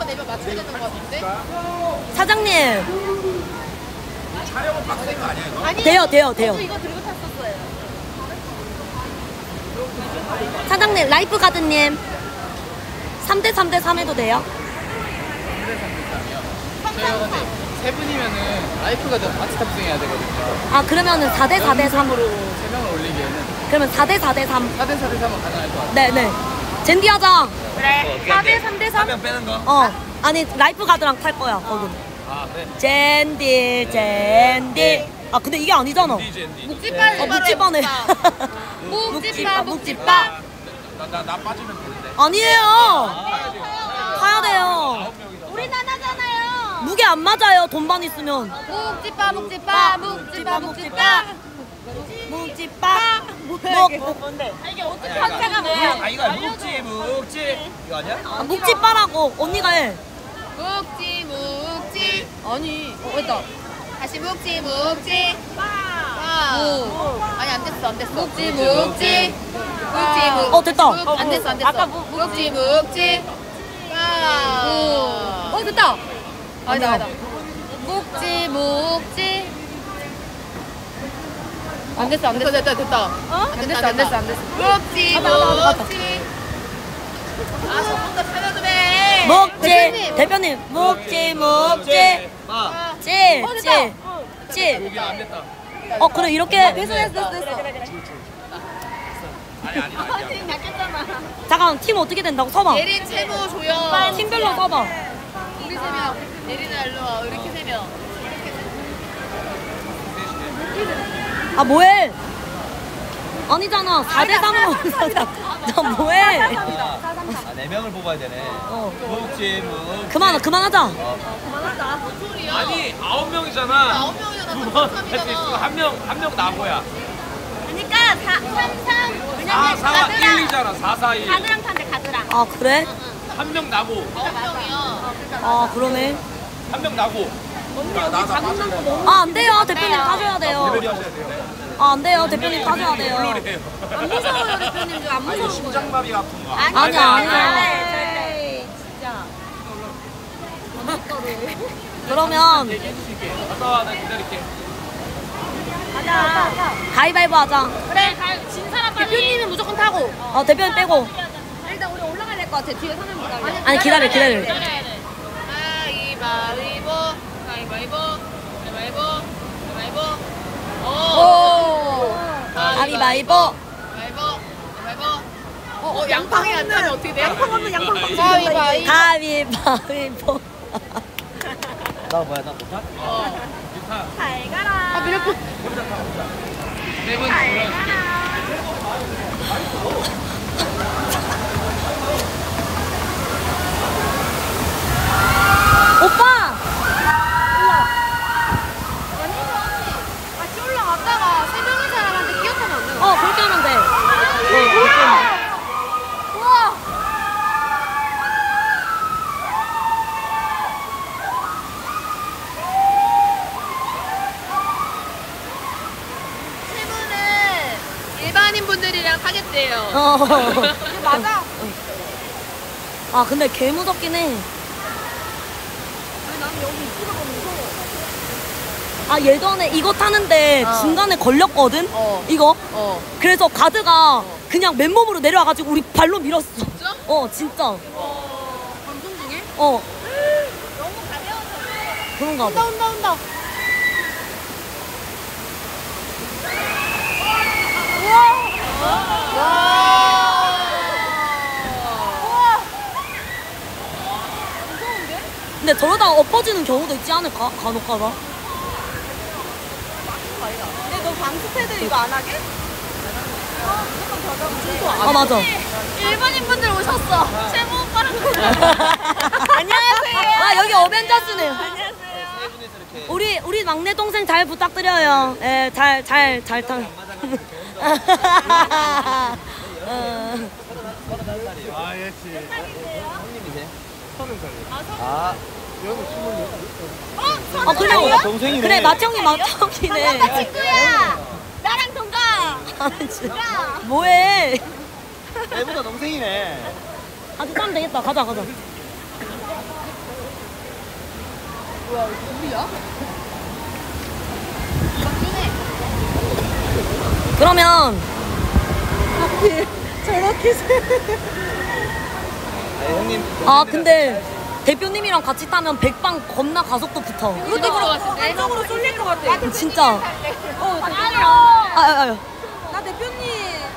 오빠 내면 맞춰야 되는 거 같은데? 사장님. 촬영은 빡센 거 아니야 이거? 아니 돼요. 이거 들고 탔었어요. 사장님, 라이프 가드님. 3대3 해도 돼요? 저희가 근데 세 분이면은 라이프가 같이 탑승해야 되거든요. 아, 그러면은 4대4 으로 3명을 올리기에는 그러면 4대4 4대 4대 3은 가능할 것 같아요. 네네. 젠디 하자. 그래. 4대3대3. 한명 빼는 거? 아니, 라이프 가드랑 탈 거야, 거기. 아 그래? 젠디. 아, 근데 이게 아니잖아. 젠디 묵찌빠를 묵찌빠네. 묵찌빠. 나 빠지면 되는데 아니에요. 가야 돼요. 우리 나나잖아요. 무게 안 맞아요, 돈만 있으면. 묵찌빠. 뭔데? 이게 어떻게 한자가 뭐야? 아 이거 묵지 이거 아니야? 묵찌빠라고 언니가 해. 묵찌. 아니, 됐다. 다시 묵찌. 아니 안 됐어. 묵찌. 됐다. 안 됐어. 아까 묵찌. 됐다. 아니다. 묵찌. 안 됐어. 됐다. 안 됐어. 묵찌. 아, 조금 더 찾아도 돼. 대표님. 묵찌. 여기 안 됐다. 그래, 이렇게. 됐어. 아니 약했잖아. 잠깐, 팀 어떻게 된다고? 서봐. 예린, 채무, 조영. 팀별로 서봐. 우리 3명. 예린아 일로 와. 이렇게 3명. 아, 뭐해? 아니잖아. 4대3으로 하자. 나 뭐해? 4명을 뽑아야 되네. 묵지 그만하자. 아니 9명이잖아. 9명이잖아. 두번 할 수 있으면 한명 나고야. 그러니까 3. 4, 4가 1, 2잖아. 4, 4, 1. 가드랑 탄대, 가드랑. 아, 그래? 한 명 나고 9명이요. 아, 그러네. 한 명 나고. 나 빠져. 아, 안 돼요. 대표님 따줘야 돼요. 레벨이 하셔야 돼요. 아, 안 돼요. 대표님 따줘야 돼요. 물론이에요. 안 무서워요, 대표님. 안 아니 심장마비 같은 거. 아니야. 진짜. 그러면 갔다 와, 나 기다릴게. 가자. 가위바위보 하자. 그래, 진 사람 빨리. 대표님은 무조건 타고. 대표님 빼고. 일단 우리 올라가야 될 것 같아. 뒤에 서면 기다려. 아니, 기다려. 가위바위보. 양팡이 안 타면 어떻게 돼? 양팡 없는 양팡 가위바위보. 나 뭐야, 나 못하? 잘 가라. 네 분. 오빠! 같이 올라갔다가 3명의 사람한테 기억하면 안 되나? 그렇게 하면 돼. 우와! 세분은 일반인 분들이랑 타겠대요. 맞아. 아, 근데 개 무섭긴 해. 나는 여기 있어가 무서워. 아, 예전에 이거 타는데 중간에 걸렸거든? 이거? 그래서 가드가 그냥 맨몸으로 내려와가지고 우리 발로 밀었어. 진짜? 진짜. 방송 중에? 너무 가벼워서. 그런가 봐. 온다. 근데 저러다가 엎어지는 경우도 있지 않을까? 간혹가다. 근데 너 방수패드 이거 안 하게? 아, 맞아. 일반인 분들 오셨어. 채무 오빠랑 안녕하세요. 여기 어벤져스네요. 안녕하세요. 우리 막내 동생 잘 부탁드려요. 잘 타. 아, 예씨. 형님이세요? 30살이요. 그래. 동생이네. 그래, 마청이 마청이네. 친구야. 나랑 동갑. 뭐해? 내보다 동생이네. 타면 되겠다. 가자. 뭐야, 우리야? 그러면 저렇게 아니 형님. 아 근데 대표님이랑 같이 타면 백방 겁나 가속도 붙어. 이쪽으로 갔을 때 한쪽으로 쏠릴 것 같아. 진짜. 아유. 나 대표님.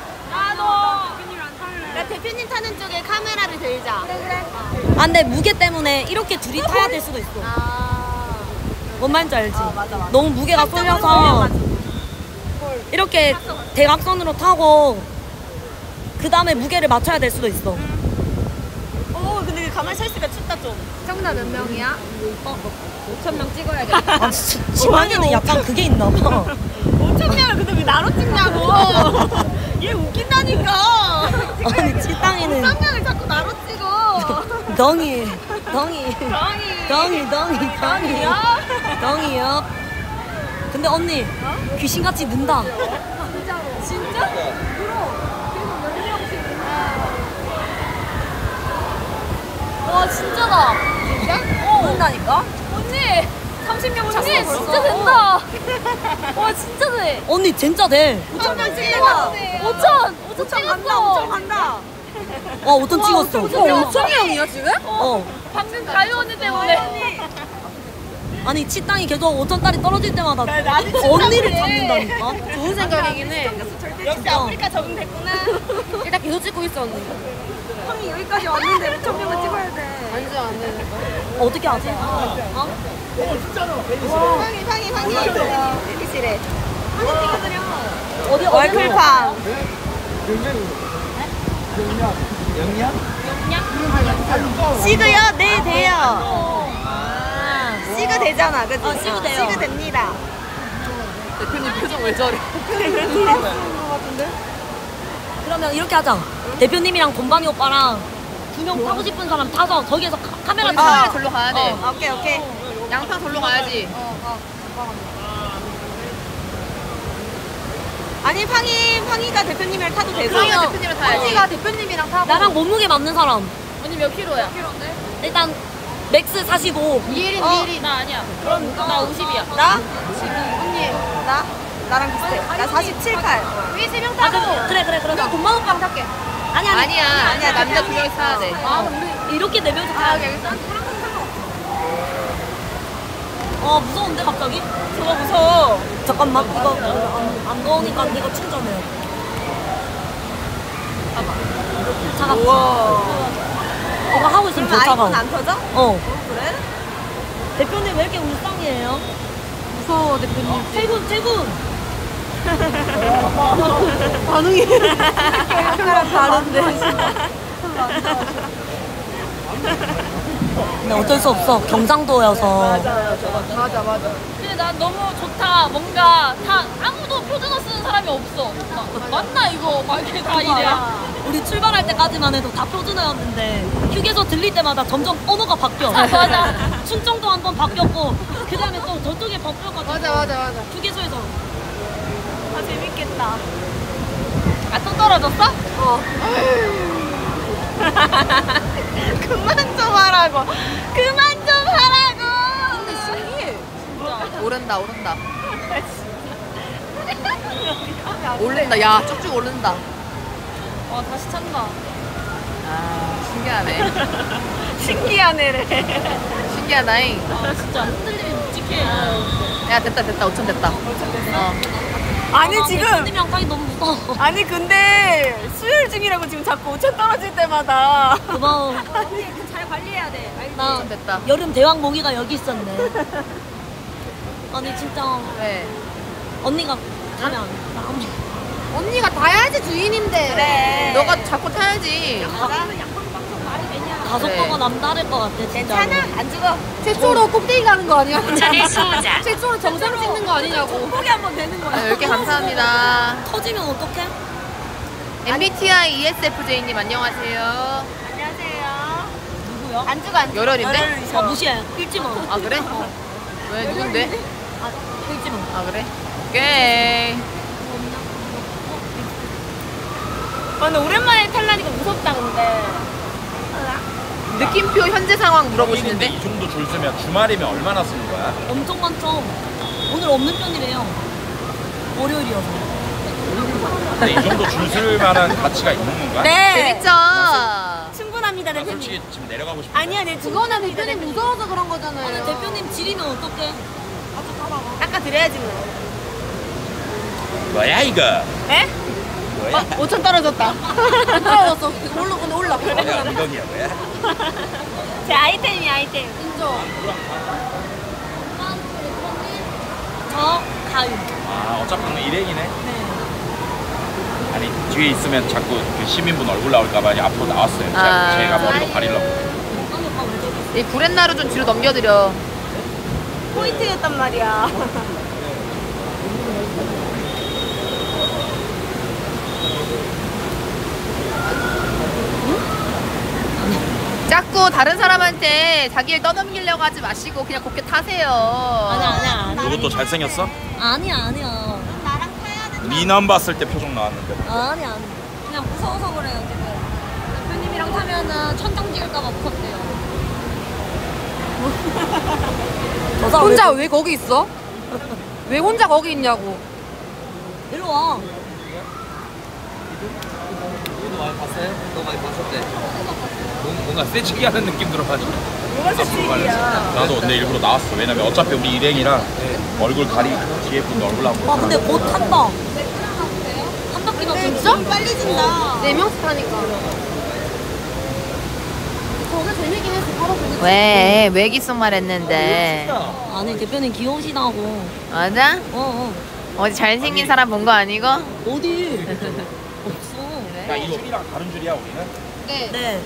나 대표님 타는 쪽에 카메라를 들자. 그래. 아 근데 무게 때문에 이렇게 둘이 타야 될 수도 있어. 뭔 말인지 알지? 너무 무게가 쏠려서 이렇게 대각선으로 타고 그 다음에 무게를 맞춰야 될 수도 있어. 근데 가만히 서 있으니까 춥다 좀. 시청자 몇 명이야? 5,000명 찍어야겠다. 아 지방에는 약간 그게 있나 봐. 5,000명을 근데 왜 나로 찍냐고. 얘 웃긴다니까. 아니 치땅이는 5,000명을 자꾸 나로 찍어. 덩이요. 근데 언니 귀신같이 는다. 진짜? 와 진짜다. 진짜? 는다니까? 언니 30명 찼어. 언니 진짜 된다. 와 진짜 돼. 언니 진짜 돼. 5,000명 찍어. 5,000 찍었어. 간다. 5천 찍었어. 5,000명이야 지금? 방금 가요 언니 때문에. 아니 치땅이 계속 5천짜리 떨어질 때마다 언니를 찾는다니까. 좋은 생각이긴 해. 역시 아프리카 적응됐구나. 일단 계속 찍고 있어 언니. 형이 여기까지 왔는데 5,000명은 찍어야 돼. 완전 안 돼. 어떻게 하지? 상이 대기실에. 어디 월클팜. 영양? 시그요? 네 돼요. 시그 되잖아, 그치? 시그 돼요. 시그 됩니다. 대표님 표정 왜 저래? 그러면 이렇게 하자. 대표님이랑 돈방이 오빠랑 2명 타고 싶은 사람 타서 저기에서 카메라 카메라 타. 절로 가야 돼. 오케이. 양파 절로 가야지. 아니, 팡이가 대표님이랑 타도 되고. 팡이가 대표님을 타야지. 팡이가 대표님이랑 타고. 나랑 몸무게 맞는 사람. 언니 몇 킬로야? 일단 맥스 45. 이혜린. 나 아니야. 그럼 나 50이야. 나? 언니. 나랑 비슷해. 나 47, 8. 우리 3명 타고. 그래. 나 돈만 오빠랑 탈게. 아니야. 남자 2명이 타야 돼. 우리 이렇게 네 명이서 타야 돼. 무서운데 갑자기? 저거 무서워. 잠깐만 이거 안 더우니까 이거 충전해. 차갑지? 이거 하고 있으면 더 차가워. 아이폰 안 터져? 그래? 대표님 왜 이렇게 울상이에요? 무서워, 대표님. 세군. 반응이. 아까랑 다른데. 근데 어쩔 수 없어. 경상도여서. 맞아. 근데 난 너무 좋다. 뭔가 다 아무도 표준어 쓰는 사람이 없어. 맞나 이거? 막 이렇게 다 이래. 우리 출발할 때까지만 해도 다 표준어였는데 휴게소 들릴 때마다 점점 언어가 바뀌어. 맞아. 충청도 한 번 바뀌었고 그 다음에 또 저쪽에 바뀌어가지고. 맞아. 휴게소에서. 재밌겠다. 또 떨어졌어? 그만 좀 하라고. 근데 신기해. 오른다. 오른다. 야, 쭉쭉 오른다. 와, 다시 찬다. 신기하네. 신기하네래. 신기하다잉. 진짜 흔들림이 묵직해. 야, 됐다. 5천 됐다. 아니 지금 대표님이랑 타기 너무 무서워. 아니 근데 수혈 중이라고 지금 자꾸 5천 떨어질 때마다. 고마워. 잘 관리해야 돼. 알지? 나 됐다. 여름 대왕 모기가 여기 있었네. 아니 진짜 왜? 언니가 타면 안 돼. 언니가 타야지 주인인데. 그래. 너가 자꾸 타야지. 가속도가 그래. 남다를 것 같아 진짜. 안 죽어. 최초로 꼭대기 가는 거 아니야? 최초로 정상 찍는 거 아니냐고. 꼭대기 한번 되는 거야. 10개 감사합니다. 터지면 어떡해? MBTI ESFJ님 안녕하세요. 안녕하세요. 누구야? 안 죽어. 열혈인데? 무시해. 읽지 마. 아 그래? 왜 누군데? 읽지 마. 아 그래? 오케이. 근데 오랜만에 탈라니까 무섭다 근데. 느낌표 현재 상황 물어보시는데? 이 정도 줄 쓰면 주말이면 얼마나 쓰는 거야? 엄청 많죠. 오늘 없는 편이래요. 월요일이어서. 근데 이 정도 줄 쓸 만한 가치가 있는 건가? 네. 재밌죠? 충분합니다, 나 대표님. 솔직히 지금 내려가고 싶은데. 아니야, 네. 그거는 대표님 무서워서 그런 거잖아요. 아니, 대표님 지리면 어떡해? 닦아드려야지 뭐. 뭐야 이거? 에? 뭐야? 5천 떨어졌다. 떨어졌어. 근데 올라. 뭐야 엉덩이야 뭐야? 제 아이템이 아이템. 인정. 저 가위. 아 어차피 오늘 일행이네. 네. 아니 뒤에 있으면 자꾸 그 시민분 얼굴 나올까봐 앞으로 나왔어요. 제가 머리로 가리려고. 이 구렛나루 좀 뒤로 넘겨드려. 포인트였단 말이야. 자꾸 다른 사람한테 자기 일 떠넘기려고 하지 마시고 그냥 곱게 타세요. 아니야. 이것도 잘생겼어? 아니야. 미남 봤을 때 표정 나왔는데. 아니야. 그냥 무서워서 그래요, 지금. 대표님이랑 타면은 천장 찍을까봐 무섭대요. 혼자 왜 거기 있어? 왜 혼자 거기 있냐고. 이리 와. 이거 많이 봤어요? 너 많이 봤었대. 뭔가 세지게 하는 느낌 들어가지고. 뭐가 세팅이야. 나도 근데 일부러 나왔어. 왜냐면 어차피 우리 일행이라 얼굴 가리고 뒤에 분도 얼굴 나오고. 와, 근데 곧 탄다. 한 바퀴나 진짜 빨리 진다. 4명씩 타니까. 저게 재밌긴 했어. 바로 재밌어. 왜? 왜 기속말 했는데? 아니, 대표님 귀여우시다고. 맞아? 어디 잘생긴 사람 본 거 아니고? 어디? 없어. 야 이 줄이랑 다른 줄이야 우리는? 네.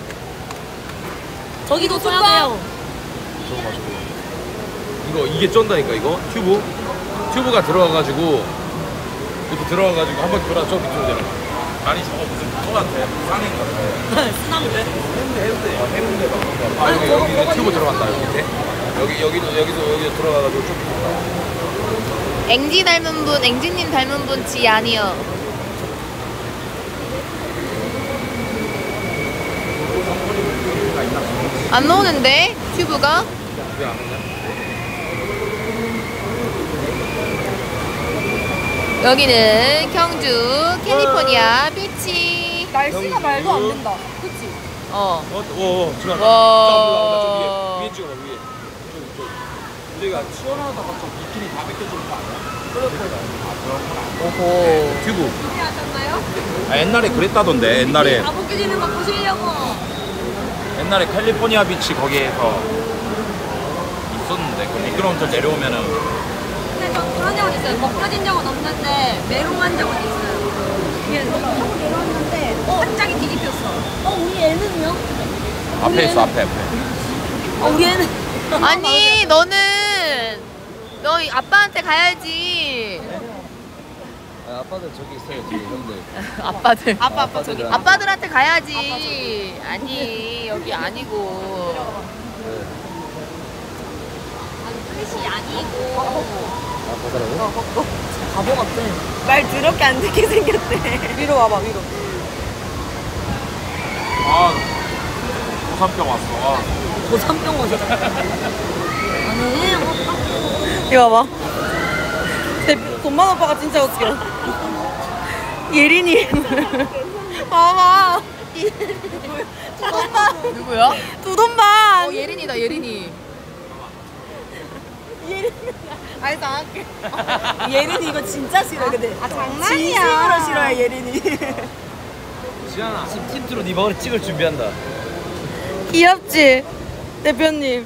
저기도 써야 돼요. 저거 봐 저거. 이게 쩐다니까 이거 튜브가 들어가가지고 이렇게 들어가가지고 한 번 돌아 저 밑으로 내려. 아니 저거 무슨 그거 같아. 산행 같아. 쓰나무래? 해운대 봐. 아 여기 튜브 들어간다 여기 밑에. 여기도 들어가가지고 좀 들어가. 앵지 닮은 분, 앵지님 닮은 분 지안이요. 안 나오는데 튜브가? 왜안 오냐? 여기는 경주 캘리포니아 비치. 날씨가 말도 안 된다. 그치? 지금 와. 저 위에 찍어봐 위에. 저기. 여기가 시원하다가 좀 비키니 다 벗겨지는 거 아니야? 오호. 튜브. 아, 옛날에 그랬다던데. 옛날에 다 벗겨지는 거 보시려고. 옛날에 캘리포니아 비치 거기에서 있었는데 그 미끄럼틀 내려오면은 근데 전 그런 적은 있어요. 벗겨진 적은 없는데 메롱한 적은 있어요. 이게 타고 내려왔는데 갑자기 뒤집혔어. 우리 애는요? 앞에 있어 앞에. 우리 애는 아니 너는 너 아빠한테 가야지. 아빠들 저기 있어요 뒤에 형들. 아빠들. 아빠 저기. 아빠들한테 가야지. 아니 여기 아니고. 뜻이 아니고 아빠들하고? 바보 같아. 말 더럽게 안 듣게 생겼대. 위로 와봐 위로. 아 고산병 왔어. 아. 고산병 오셨어. 아니 이거 봐봐. 돈만 오빠가 진짜 웃겨. 예린이. 봐봐. 두돈만. 누구야? 두돈만. 예린이다 예린이. 알겠어 안 할게. 예린이 이거 진짜 싫어. 근데 장난이야. 진심으로 싫어해 예린이. 지안아 지금 틴트로 네 머리 찍을 준비한다. 귀엽지? 대표님.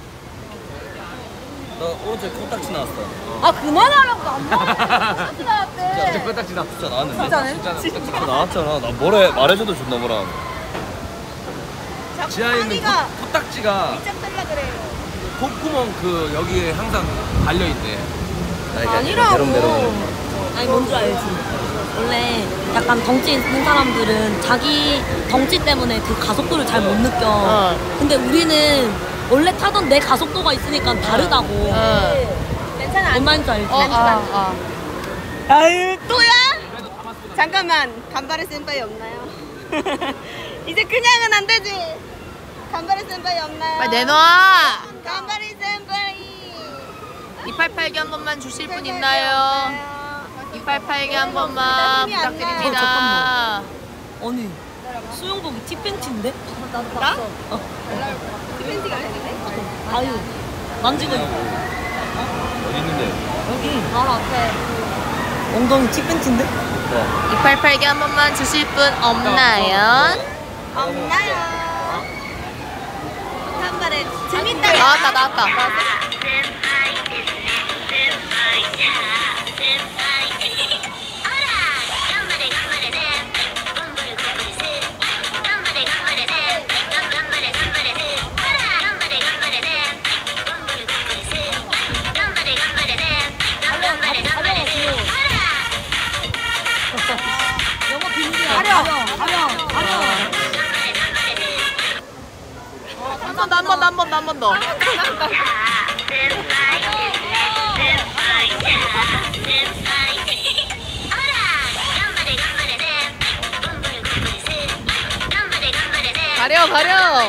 너 오른쪽에 코딱지 나왔어. 아 그만하라고 안 나왔대. 진짜 코딱지 나왔어. 진짜 나왔는데? 진짜네? 진짜 나왔잖아. 나 뭐래 말해줘도 존나 뭐라. 지하에 있는 코딱지가 콧구멍 그 여기에 항상 달려있대. 아니라고. 아니 뭔 줄 알지. 원래 약간 덩치 있는 사람들은 자기 덩치 때문에 그 가속도를 잘 못 느껴. 근데 우리는 원래 타던 내 가속도가 있으니까 다르다고. 괜찮아. 뭔 말인지 알지? 아유 또야? 잠깐만 간발의 센파이 없나요? 이제 그냥은 안 되지. 간발이 센파이 없나요? 빨리 내놔. 간발이 센파이. 2882 한 번만 주실 분 있나요? 2882 한 번만 부탁드립니다. 잠깐만. 아니 수영복이 티팬티인데? 나? 티팬티가 아닌데? 아유 만지고 있고 어디 있는데? 여기 바로 앞에 엉덩이 티팬티인데? 2882 한 번만 주실 분 없나요? 없나요? 간발이 재밌다. 나왔다. 영어 비밀이야. 가려. 한 번 더. 가려.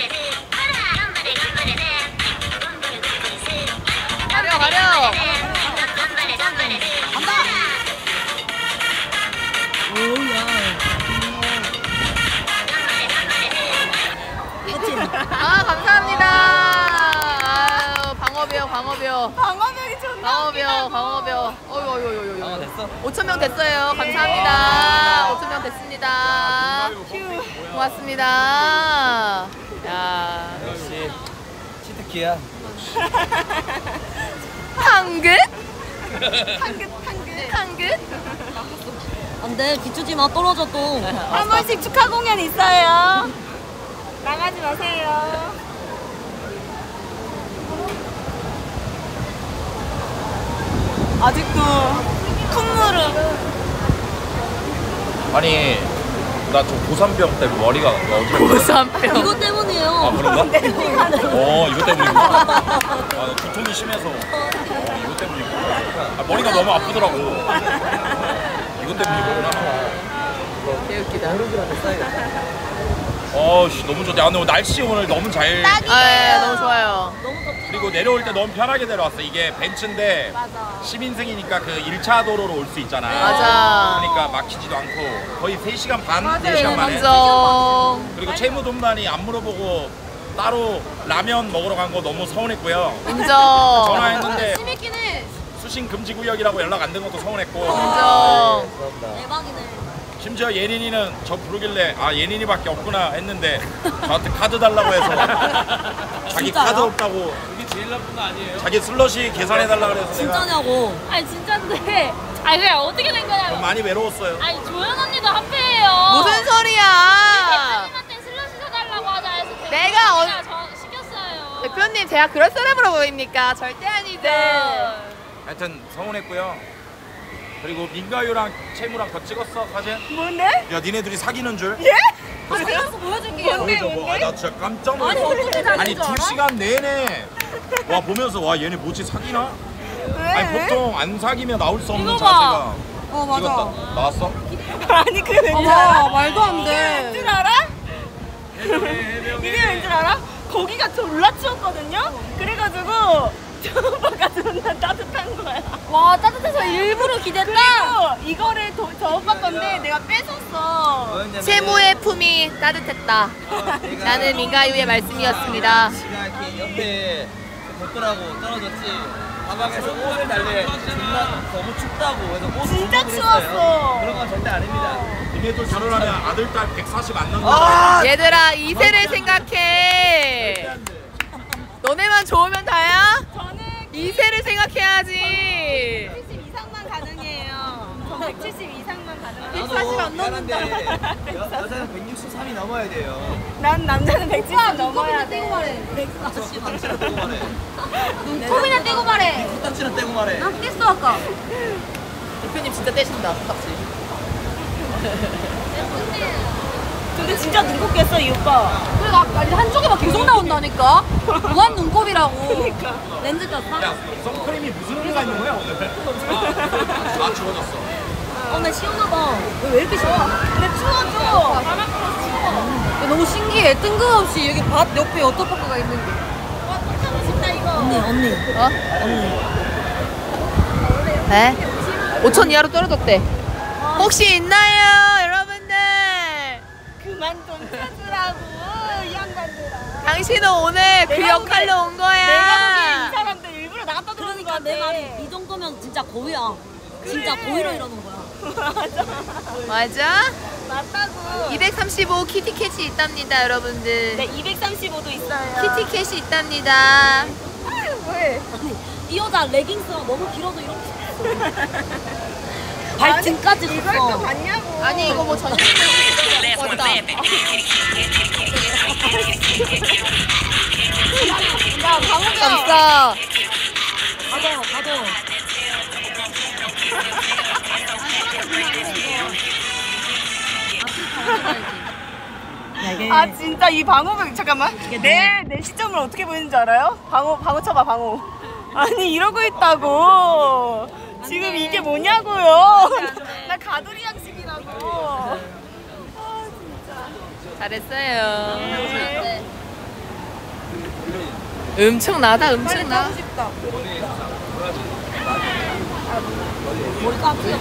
아, 감사합니다. 아유, 방어배우. 방어벽이 좋나? 방어배우. 어이구. 됐어? 5,000명 됐어요. 감사합니다. 5,000명 됐습니다. 고맙습니다. 야. 역시 치트키야. 한긋? 안돼 비추지 마 떨어져 또. 한 번씩 축하 공연 있어요. 나가지 마세요. 아직도 콧물은. 아니 나 저 고산병 때문에 머리가 어지럽어. 고산병. 이거 때문이에요. 아 그런가? 이거 때문이구나. 나 두통이 심해서. 이거 때문이구나. 머리가 너무 아프더라고. 이거 때문이구나. 개웃기다. 씨 너무 좋다. 오늘 날씨 오늘 너무 잘. 너무 좋아요. 그리고 내려올 때 너무 편하게 내려왔어. 이게 벤츠인데 10인승이니까 그 1차 도로로 올 수 있잖아. 맞아. 그러니까 막히지도 않고 거의 3시간 반, 4시간 만에. 인정. 그리고 채무 돈만이 안 물어보고 따로 라면 먹으러 간 거 너무 서운했고요. 인정. 전화했는데 심했긴 해. 수신 금지 구역이라고 연락 안 된 것도 서운했고. 인정. 대박이네. 심지어 예린이는 저 부르길래 예린이밖에 없구나 했는데 저한테 카드 달라고 해서 자기 진짜요? 카드 없다고 이게 제일 나쁜 거 아니에요? 자기 슬러시 계산해 달라고 그래서 진짜냐고. 아니 진짠데. 아니 그게 어떻게 된 거냐고. 많이 외로웠어요. 아니 조연 언니도 합해요. 무슨 소리야? 대표님한테 슬러시 사달라고 하자 해서 내가 대표님이랑 저 시켰어요. 대표님, 제가 그럴 사람으로 보입니까? 절대 아니죠. 하여튼 서운했고요. 그리고 민가유랑 채무랑 더 찍었어 사진? 뭔데? 야 니네 둘이 사귀는 줄? 사진에서 보여줄게요. 보여줘. 나 진짜 깜짝 놀랐어. 아니 2시간 내내 와 보면서 와 얘네 뭐지 사귀나? 아니 보통 안 사귀면 나올 수 없는 자세가. 맞아. 찍었다. 나왔어? 아니 그게 왠줄 알아? 말도 안 돼. 왠줄 알아? 이게 왠줄 알아? 거기가 졸라 추웠거든요? 그래가지고 저 오빠가 존나 따뜻한 거야. 와 따뜻해서 일부러 기댔다. 그리고 이거를 저 오빠 건데 내가 뺏었어. 채무의 품이 따뜻했다. 나는 민가유의 말씀이었습니다. 지가 이렇게 옆에 걷더라고 떨어졌지. 가방에서 옷을 달래. 존나 너무 춥다고 해서 옷을 진짜 주문을 추웠어. 했어요. 그런 건 절대 아닙니다. 니네들 결혼하면 아들 딸 140 안 남는다. 얘들아, 이세를 생각해. 너네만 좋으면 다야? 저는 이세를 생각해야지. 170 이상만 가능해요. 저 170 이상만 가능해요. 140 안 넘는데 여자는 163이 넘어야 돼요. 난 남자는 170 넘어야 돼. 코딱지나 떼고 말해. 톱이나 떼고 말해. 코딱지나 떼고 말해. 뗐어 아까. 대표님 진짜 떼신다, 값지. 근데 진짜 눈곱 깼어 이 오빠. 그래 나 한쪽에만 계속 나온다니까. 무한 눈곱이라고. 그러니까. 렌즈 꼈어? 야 선크림이 무슨 의미가 있는 거야 오늘? 나 추워졌어. 나 시원하다. 왜 이렇게 시원하? 근데 추워져. 바람 불어서 추워. 너무 신기해. 뜬금없이 여기 밭 옆에 워터파크가 있는 게. 언니. 어? 네? 5천 이하로 떨어졌대. 혹시 있나요, 여러분들? 그만 좀 찾으라고 이 양반들아. 당신은 오늘 그 역할로 온 거야. 이 사람들 일부러 나갔다 들어오는 거야. 내 말이 이 정도면 진짜 고의야. 진짜 고의로 이러는 거야. 맞아? 맞다고. 235 키티캣이 있답니다, 여러분들. 네, 235도 있어요. 키티캣이 있답니다. 뭐해? 아니, 이 여자 레깅스가 너무 길어서 이렇게 발등까지 이걸 또 봤냐고. 아니 이거 뭐 전신 왔다. 야, 방금 감사. 가도. 아 진짜 이 방어가 잠깐만 내 시점을 어떻게 보이는지 알아요? 방어 쳐봐 방어. 아니 이러고 있다고. 지금 이게 뭐냐고요. 나 가두리 양식이라고. 잘했어요. 엄청나다, 엄청나. 싶다. 머리가 아프다.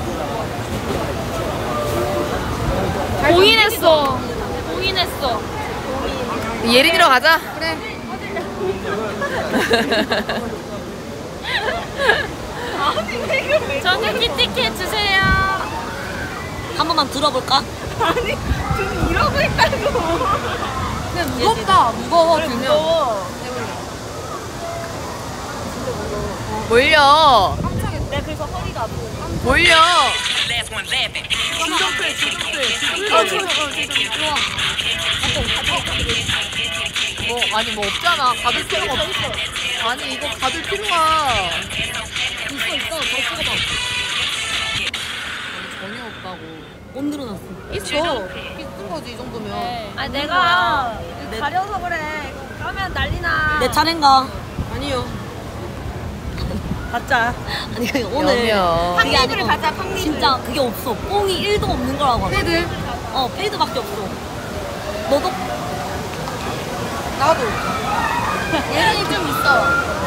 공인했어. 공인했어. 예린이로 가자. 그래. 저한테 키티켓 주세요. 한 번만 들어볼까? 아니 지금 이러고 있다고. 근데 무겁다. 무거워 들면. 몰려. 내가 그래서 허리가 아프고. 몰려. 뭐 아니 뭐 없잖아. 가둘 필요가 없어. 아니 이거 가둘 필요가 있어. 더 찍어봐. 전혀 없다고. 못 늘어났어. 있어. 있는 거지 이 정도면. 아 내가 가려서 그래. 이거 까면 난리나. 내 차례인가? 아니요. 가짜. 아니 그게 오늘 여명. 그게 팡리드를 아니고 가자, 팡리드. 진짜 그게 없어. 뽕이 1도 없는 거라고 하더라. 패드. 페이드밖에 없어. 너도 나도. 예린이 좀 있어.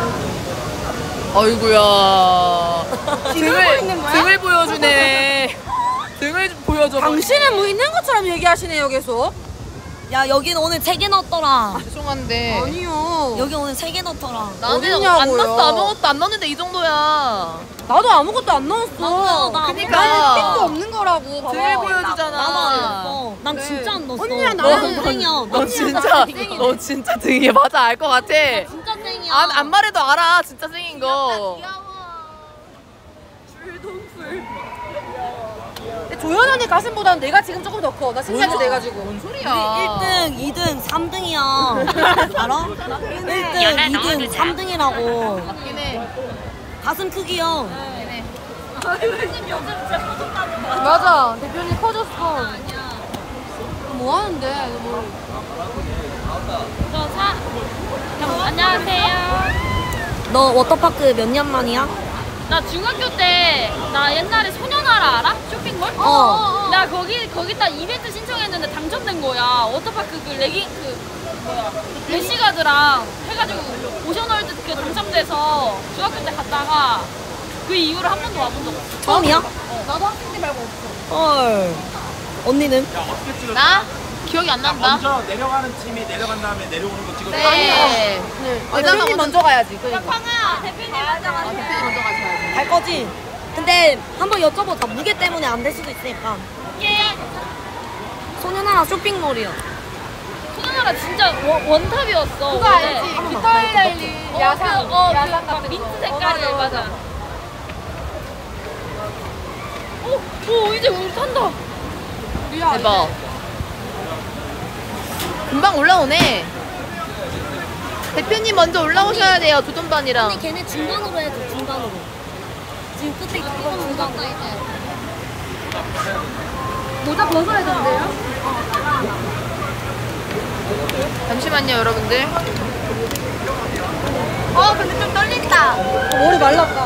어이구야. 있는 거야? 등을 보여주네. 등을 보여줘. 당신은 뭐 있는 것처럼 얘기하시네요 계속. 야 여기는 오늘 3개 넣었더라. 죄송한데. 아니요. 여기 오늘 3개 넣었더라. 나는 안 어딨냐고요. 넣었어. 아무것도 안 넣었는데 이 정도야. 나도 아무것도 안 넣었어. 나도요, 나 그니까. 나는 팩도 없는 거라고. 봐봐. 등을 보여주잖아. 나도 안 넣었어. 난 그래. 진짜 안 넣었어. 언니랑 너 나랑 땡이야. 너 진짜 너 진짜 등이 맞아 알 것 같아. 진짜 땡이야. 안 말해도 알아 진짜 생긴 거. 조연 언니 가슴보다는 내가 지금 조금 더 커. 나 신장이 돼가지고. 뭔 우리 소리야? 1등, 2등, 3등이야. 알아? 1등, 2등, 3등이라고. 맞긴 해. 가슴 크기요. 맞아. 대표님 커졌어. 뭐 하는데? 안녕하세요. 너 워터파크 몇 년 만이야? 나 중학교 때 나 옛날에 소년아라 알아? 쇼핑몰? 나 거기다 이벤트 신청했는데 당첨된 거야. 워터파크 그 레깅 래시가드랑 해가지고 오션월드 그 당첨돼서 중학교 때 갔다가 그 이후로 한 번도 와본 적 없어. 처음이야? 나도 학생 때 말고 없어. 헐. 언니는? 나 기억이 안 난다. 먼저 내려가는 팀이 내려간 다음에 내려오는 거 찍어. 네. 대표님 먼저 가야지. 황아 대표님 대표님 먼저 가셔야지. 갈 거지? 근데 한번 여쭤보자. 무게 때문에 안 될 수도 있으니까. 예. 소년하나 쇼핑몰이요. 소년아라 진짜 원탑이었어. 그거 알지? 비타일라일리 야상. 야상 막 같은 민트 거. 색깔을 맞아. 오 이제 우리 탄다. 대박. 금방 올라오네. 대표님 먼저 올라오셔야 돼요. 두돈반이랑. 언니 걔네 중간으로 해줘. 중간으로. 지금 끝에 이거 중간으로. 모자 벗어야 된대요? 잠시만요, 여러분들. 근데 좀 떨린다. 머리 말랐다.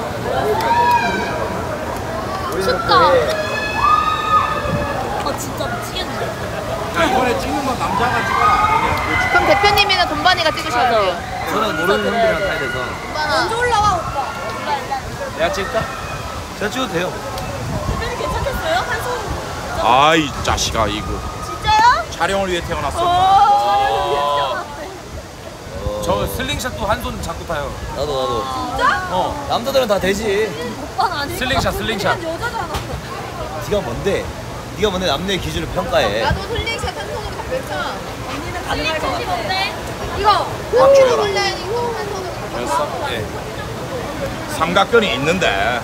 춥다. 진짜 미치겠네. 이번에 찍는 건 남자가 찍어라. 그럼 대표님이나 돈반이가 찍으셔야 돼요. 저는 모르는 형들이랑 타야 돼서. 먼저 올라와 오빠. 내가 찍을까? 제가 찍어도 돼요. 대표님 괜찮겠어요? 한 손. 아이 자식아 이거. 진짜요? 촬영을 위해 태어났어. 저 슬링샷도 한 손 잡고 타요. 나도. 어. 남자들은 다 되지. 오빠는 아니야. 슬링샷. 여자잖아. 네가 뭔데? 네가 뭔데 남녀의 기준을 평가해? 나도 슬링샷 한 손으로 다 펼쳐. 언니는 가능할 것 같아. 어때? 이거 꽉 조여라. 온라인 이거 한 손으로 다 펼쳐. 됐어? 예. 삼각견이 있는데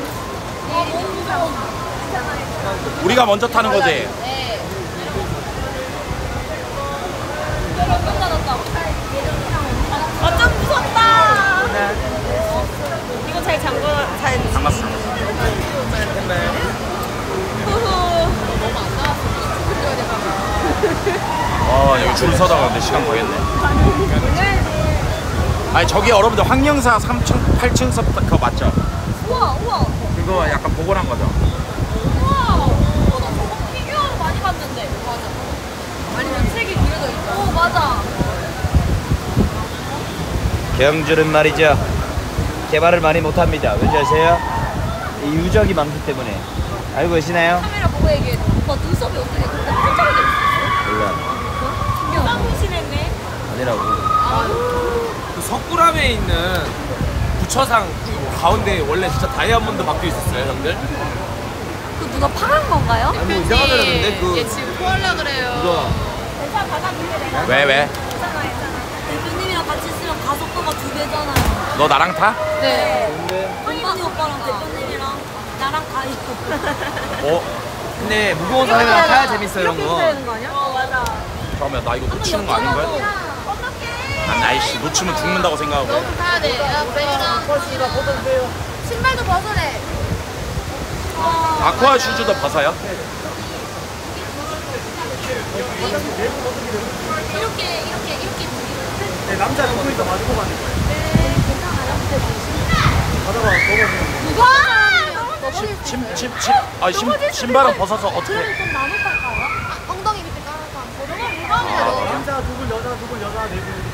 우리가 먼저 타는 거지? 네. 완전 무섭다. 이거 잘 잠갔어. 여기 줄 서다가 근데 시간 걸겠네. 아니 저기 여러분들 황영사 3층 8층 그거 맞죠? 우와. 그거 약간 복원한 거죠? 나 저거 피규어로 많이 봤는데. 맞아. 아니면 책이 그려져 있어. 맞아. 경주는 말이죠. 개발을 많이 못합니다. 왠지 아세요? 이 유적이 많기 때문에. 알고 계시나요? 카메라 보고 얘기해. 오빠 눈썹이 어떻게 그렇게 펼쳐져 있어? 몰라. 신기하네. 아니라고. 그 석굴암에 있는 부처상 가운데 원래 진짜 다이아몬드 박혀 있었어요, 형들? 그 누가 파란 건가요? 아니 뭐 이상한 데라는데 그. 얘 지금 토하려 그래요. 왜? 대표님이랑 같이 있으면 가속도가 2배잖아요. 너 나랑 타? 네. 홍만이 오빠랑 대표님이랑 나랑 가요. 근데 무거운 사람이랑 타야 재밌어 이런 거. 맞아. 잠깐만 나 이거 놓치는 거 아닌 거야? 난 나이씨 놓치면 죽는다고 생각하고. 너도 타야 돼. 야, 베리랑 신발도 벗으래. 아쿠아 슈즈도 벗어요? 이렇게. 네, 남자 누구 있다 마주고 가는 거예요. 신발은 벗어서 어떻게? 엉덩이 밑에 깔아서. 남자 두 분, 여자 두 분, 여자 네 분.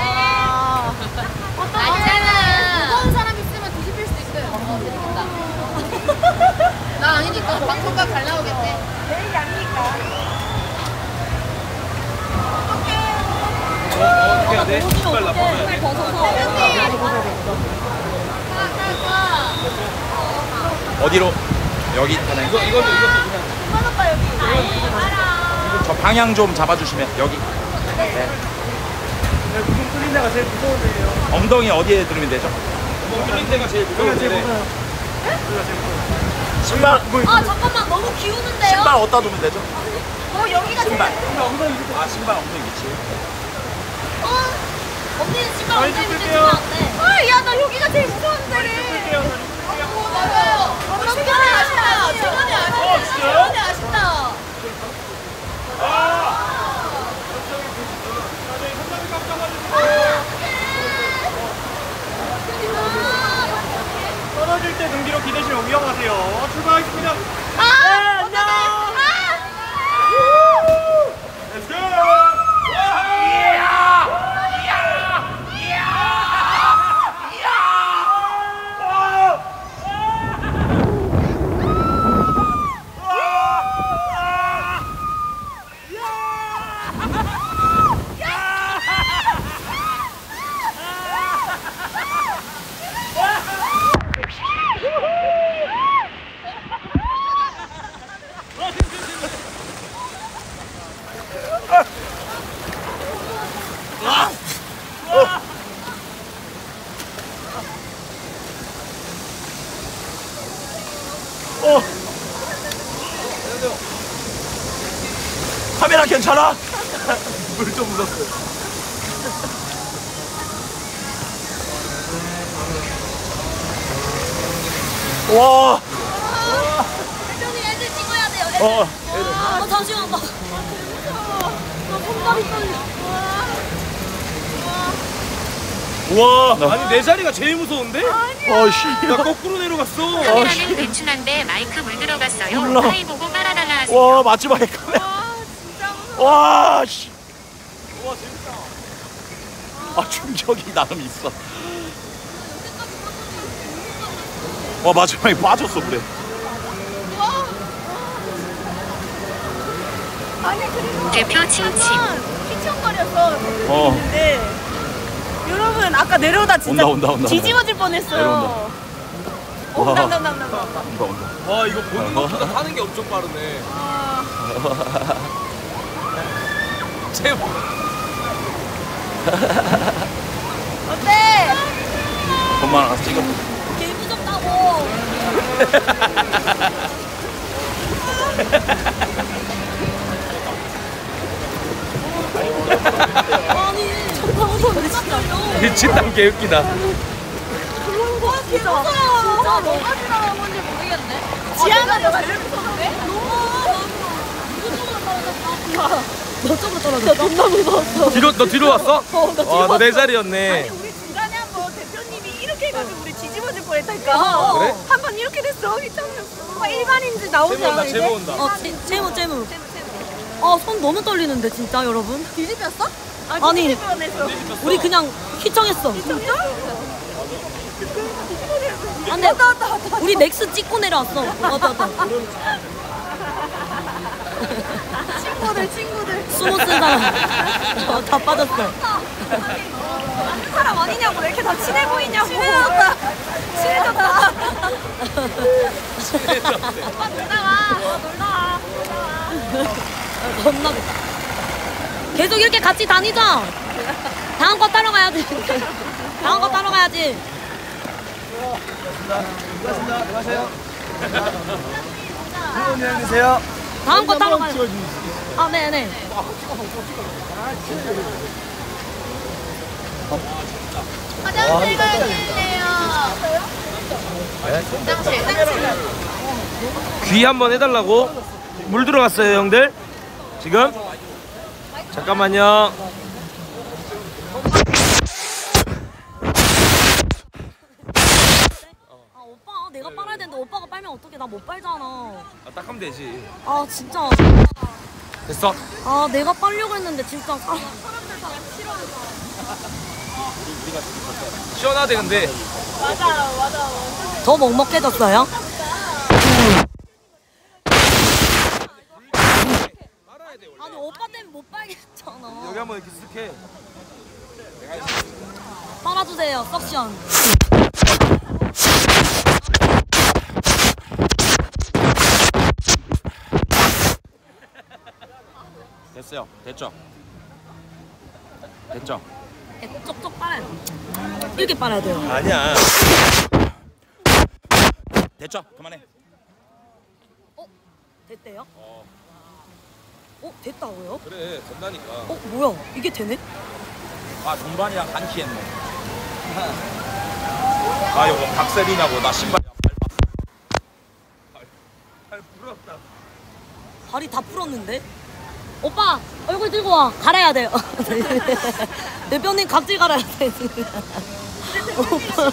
아니잖아. 무거운 사람 있으면 뒤집힐 수도 있어요. 재밌겠다. 나 아니니까 방송각 잘 나오겠네. 어떻게 해야 돼? 신발 나쁘면. 어디로? 여기 타는 거? 이것도 그냥. 저 방향 좀 잡아주시면 여기. 네. 무슨 뚫린 데가 제일 무서운데요. 엉덩이 어디에 들으면 되죠? 뭐 뚫린 데가 제일 무서운데. 신발 아 잠깐만 너무 기우는데요? 신발 어디다 두면 되죠? 여기가 신발. 신발 엉덩이 위치. 언니는 신발 엉덩이 밑에 두면 안 돼. 야나 여기가 제일 무서운데. 맞아요. 중간에 아쉽다. 중간에 아쉽다. 떨어질 때 등 뒤로 기대시면 위험하세요. 출발하겠습니다. Let's go! 카메라 괜찮아? 물 좀 묻었어. 와. 대표님 애들 찍어야 돼요. 잠시만 나 손발이 떨려. 우와. 아니 내 자리가 제일 무서운데? 아씨. 나 거꾸로 내려갔어. 카메라는 괜찮은데 마이크 물 들어갔어요. 몰라. 하이 보고 깔아달라 하세요. 와 마지막에 카메라. 진짜 무서워. 와 씨. 와 재밌다. 아 충격이 나름 있어. 와 마지막에 빠졌어 그래. 아니 그리고 대표 침침. 휘청거려서 있는데 여러분 아까 내려오다 진짜 온다. 뒤집어질 뻔했어요. 온다. 와 이거 보는 것보다 타는 게 엄청 빠르네. 제목. 어때? 엄마 하나 찍어. 개 무섭다고. 아니 잠깐만 왜 진짜요? 미친당 개웃기다. 진짜 뭐가 지나간 건지 모르겠네. 지하가 더 제일 무서운데? 너 쪽으로 떨어졌어? 존나 무서웠어. 너 뒤로 왔어? 너 내 자리였네. 아니 우리 중간에 한번 대표님이 이렇게 해가지고 우리 뒤집어질 뻔했다니까. 그래? 한 번 이렇게 됐어. 휘청겼어. 일반인지 나오지 않아 이제? 제모 온다. 재무. 손 너무 떨리는데 진짜 여러분. 뒤집혔어? 아니 우리 그냥 휘청했어. 진짜? 안돼. 우리 넥스 찍고 내려왔어. 왔다. 친구들. 숨어 쓴 사람. 다 빠졌어. 아는 사람 아니냐고 왜 이렇게 다 친해 보이냐고. 친해졌다. 오빠 놀다 와. 겁나. 계속 이렇게 같이 다니자. 다음 거 따러 가야지. 안녕하세요. 안녕히 계세요. 다음 거 따러 가야지. 아, 네네. 화장실 가실래요? 화장실. 귀 한번 해달라고. 물 들어갔어요 형들. 지금. 잠깐만요. 오빠 내가 빨아야 되는데 오빠가 빨면 어떡해. 나 못 빨잖아. 딱 하면 되지. 아 진짜. 됐어. 아 내가 빨려고 했는데 진짜. 시원하대 근데. 맞아. 더 먹먹해졌어요? 아니 오빠 때문에 못 빨겠잖아. 여기 한번 이렇게 쓱 해. 빨아주세요. 석션. 됐어요. 됐죠? 쪽쪽 빨아요. 이렇게 빨아야 돼요. 아니야. 됐죠? 그만해. 됐대요? 됐다고요? 그래 된다니까. 뭐야? 이게 되네? 아 동반이랑 한키 했네. 아 이거 박세리냐고 나 신발. 발 부럽다. 발이 다 풀었는데? 오빠 얼굴 들고 와. 갈아야 돼요. 대표님 각질 갈아야 돼. 오빠.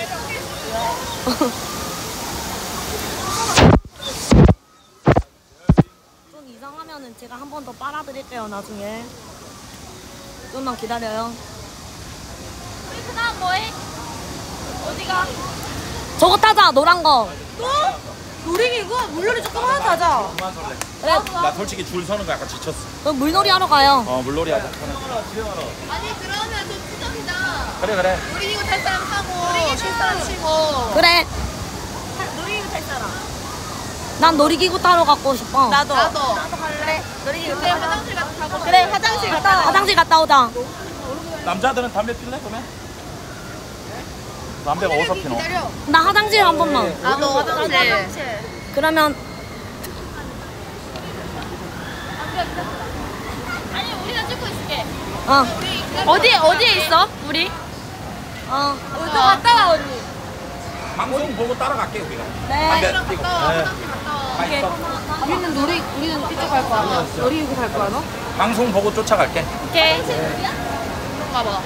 좀 이상하면은 제가 한 번 더 빨아드릴게요 나중에. 좀만 기다려요. 우리 그다음 뭐해? 어디가? 저거 타자 노란 거. 놀이기구 물놀이 조금 하나 타자. 그만 설레. 그래. 나 솔직히 줄 서는 거 약간 지쳤어. 그럼 물놀이 하러 가요. 물놀이 하자. 아니 그러면 좀 추적이다. 그래. 놀이기구 탈 사람 타고 쉴 사람 쉬고. 그래. 놀이기구 탈 사람. 난 놀이기구 타러 가고 싶어. 나도 갈래. 놀이기구 근데 화장실 가서 타고. 그래 화장실 갔다 와. 화장실 갔다 오자. 남자들은 담배 필래 그러면? 담배가 어디서 피노? 기다려. 나 화장실 한 번만. 나도 화장실. 그러면 아니 우리가 찍고 있을게. 어디에 있어? 우리? 갔다 와 언니. 방송 보고 따라갈게 우리가. 네. 담배 갔다 피고. 와. 화장실 갔다 와. 우리는 이쪽 갈 거야. 너? 놀이기구 갈 거야 너? 방송 보고 쫓아갈게. 오케이. 가봐.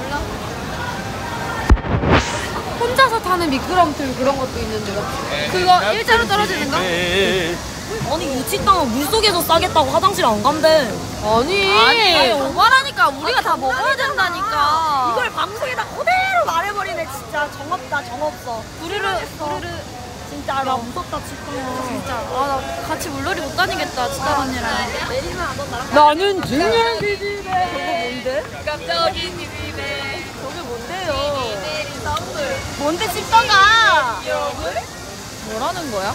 혼자서 타는 미끄럼틀 그런 것도 있는데 그거 일자로 떨어지는 거? 아니 유치당은 물속에서 싸겠다고 화장실 안 간대. 아니 오바라니까 우리가 다 먹어야 된다니까. 이걸 방송에다 그대로 말해버리네 진짜. 정없다 정없어. 우르르 진짜 나 무섭다 진짜. 진짜 나 같이 물놀이 못 다니겠다 진짜 언니랑. 나는 중요한 집에. 저거 뭔데? 갑자기 집에 저게 뭔데요? 뭔데 씹던가. 뭐라는 거야?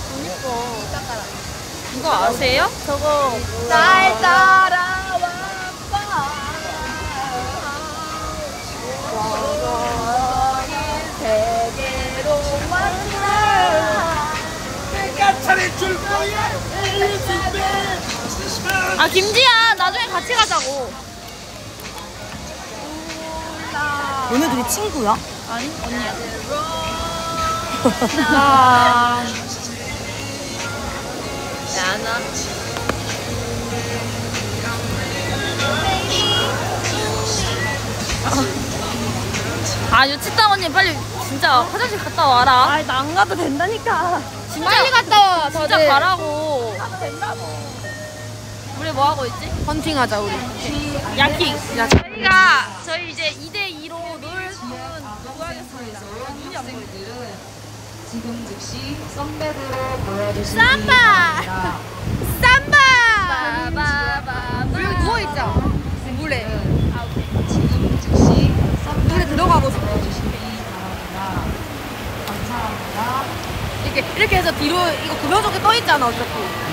이거 아세요? 저거 날 따라와 봐. 세계로 만나. 내가 잘해줄 거야. 아 김지야 나중에 같이 가자고. 너네 둘이 친구야? 아니 언니야. 아 유치땅 언니 빨리 진짜 화장실 갔다 와라. 아이 나 안 가도 된다니까. 진짜 빨리 갔다 와. 진짜 다들. 가라고. 우리 뭐 하고 있지? 헌팅하자 우리. 야킹. 저희 이제 2대2로 놀 분은 누구 하겠습니다. 눈이 안 보이지? 지금 즉시 썸백으로 보여주시기 삼바! 바랍니다. 삼바! 우리 누워있자. 물에. 지금 즉시 물에 들어가고 싶어. 보여주시기 바랍니다. 감사합니다. 이렇게 해서 뒤로 이거 구겨져게 떠 있잖아 어차피.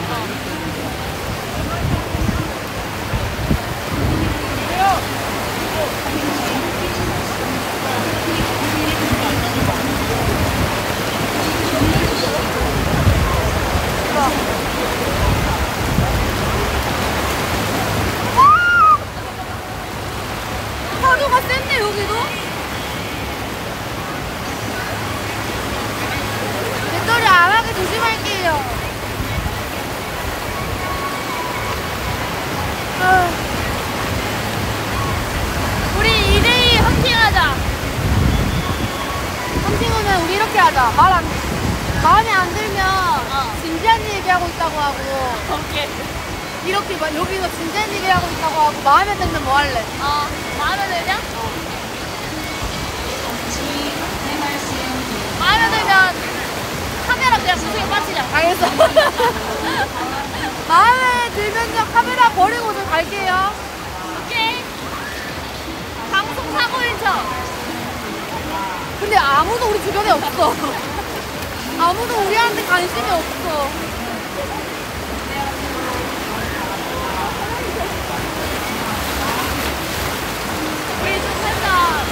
파도가 센데 여기도? 배터리 안 하게 조심할게요. 우리 2대2 헌팅하자. 헌팅은 우리 이렇게 하자. 마음에 안 들면 진지한 얘기하고 있다고 하고 오케이. 이렇게 막 여기서 진지한 얘기하고 있다고 하고 마음에 들면 뭐 할래? 마음에 들냐? 마음에 들면 카메라 그냥 무수히 빠지자. 알겠어. 마음에 들면요 카메라 버리고 좀 갈게요. 오케이. 방송 사고인 척. 근데 아무도 우리 주변에 없어. 아무도 우리한테 관심이 없어. 우리 좀 살짝.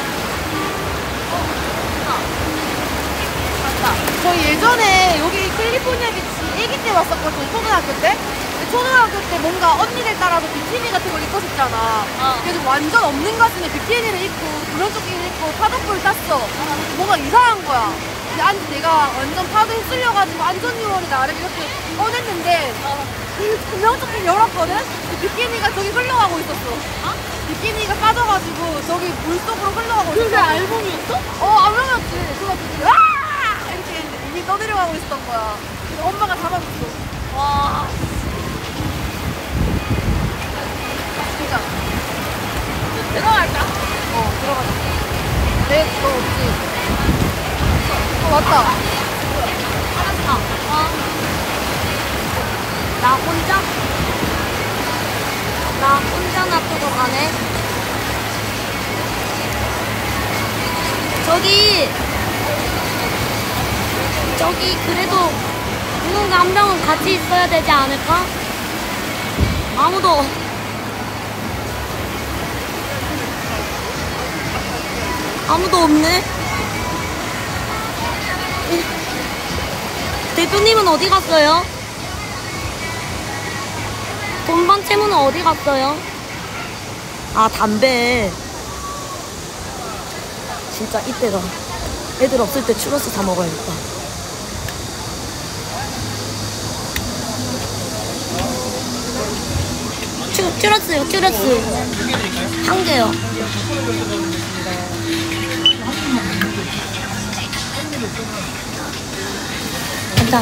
저 예전에 여기 캘리포니아 비치 애기 때 왔었거든. 초등학교 때. 근데 초등학교 때 뭔가 언니들 따라서 비키니 같은 걸 입고 싶잖아. 그래서 완전 없는 가슴에 비키니를 입고 블러조끼를 입고 파도풀 땄어. 뭔가 이상한 거야. 근데 내가 완전 파도 휩쓸려가지고 안전요원이 나를 이렇게 꺼냈는데 구명조끼를 열었거든? 비키니가 저기 흘러가고 있었어. 비키니가 빠져가지고 저기 물속으로 흘러가고 있었어. 그게 알몸이었어? 알몸이었지. 그래서 아! 이렇게 이미 떠내려가고 있었던 거야. 그래서 엄마가 잡아줬어. 와. 진짜. 들어갈까? 들어가자. 너 없지? 맞다. 나 혼자? 나 혼자 놔두고 가네. 저기 그래도 누군가 한 명은 같이 있어야 되지 않을까? 아무도 없네. 대표님은 어디 갔어요? 돈반 채무는 어디 갔어요? 아, 담배. 진짜 이때가 애들 없을 때 추러스 사 먹어야겠다. 추러스요, 추러스. 한 개요.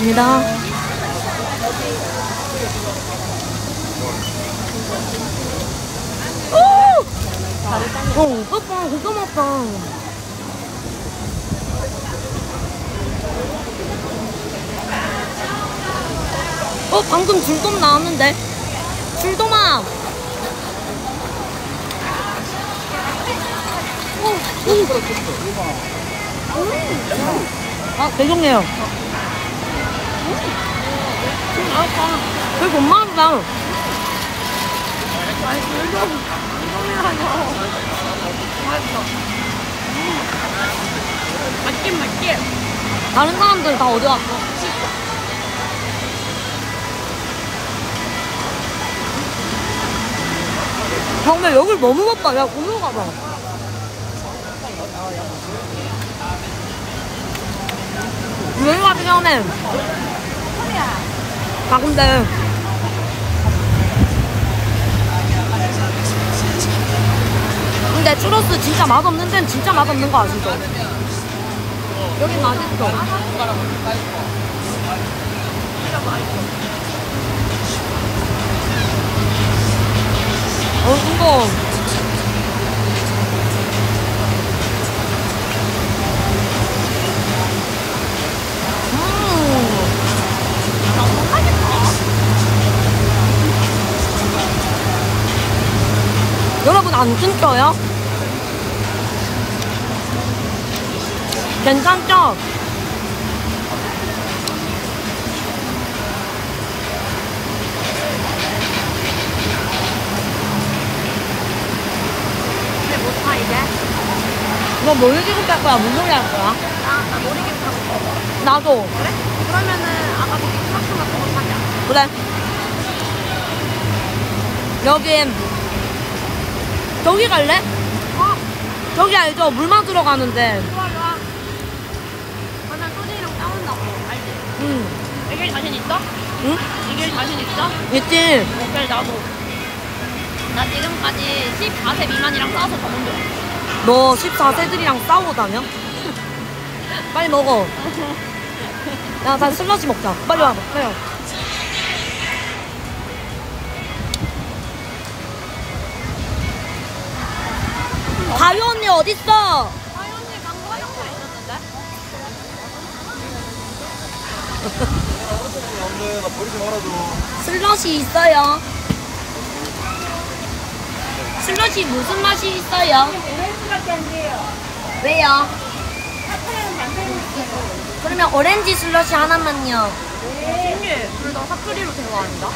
감사합니다. 오빠 고기 먹다. 방금 줄돔 나왔는데? 줄돔아! 죄송해요. 되게 못마르다. 맛있긴. 다른 사람들 다 어디 갔어? 정말 여길 너무 바빠. 야, 오늘 가봐. 여기 가기 전에. 근데. 근데 추러스 진짜 맛없는 데는 진짜 맛없는 거 아시죠? 여긴 맛있어. 이거. 여러분 안 끊겨요? 괜찮죠? 근데 못 타, 이제? 너 놀이기구 탈 거야? 물놀이 할 거야? 나 놀이기구 타고 싶어. 나도. 그래? 그러면은 아까 거기 트럭 같은 거 타자. 그래. 여기 저기 갈래? 저기 알죠? 물 맞으러 가는데. 좋아. 나 소진이랑 싸운다고. 알지? 응. 이길 자신 있어? 응? 이길 자신 있어? 있지? 오케이, 나도. 나 지금까지 14세 미만이랑 싸워서 가본 적 없어. 너 14세들이랑 싸우고 다녀? 빨리 먹어. 야, 다 슬러시 먹자. 빨리 와. 빨리 와. 가요 언니 어딨어? 아니, 언니 광고 화장실에 있었는데? 슬러시 있어요. 슬러시 무슨 맛이 있어요? 오렌지밖에 안 돼요. 왜요? 그러면 오렌지 슬러시 하나만요. 신기해. 둘 다 사투리로 대화한다.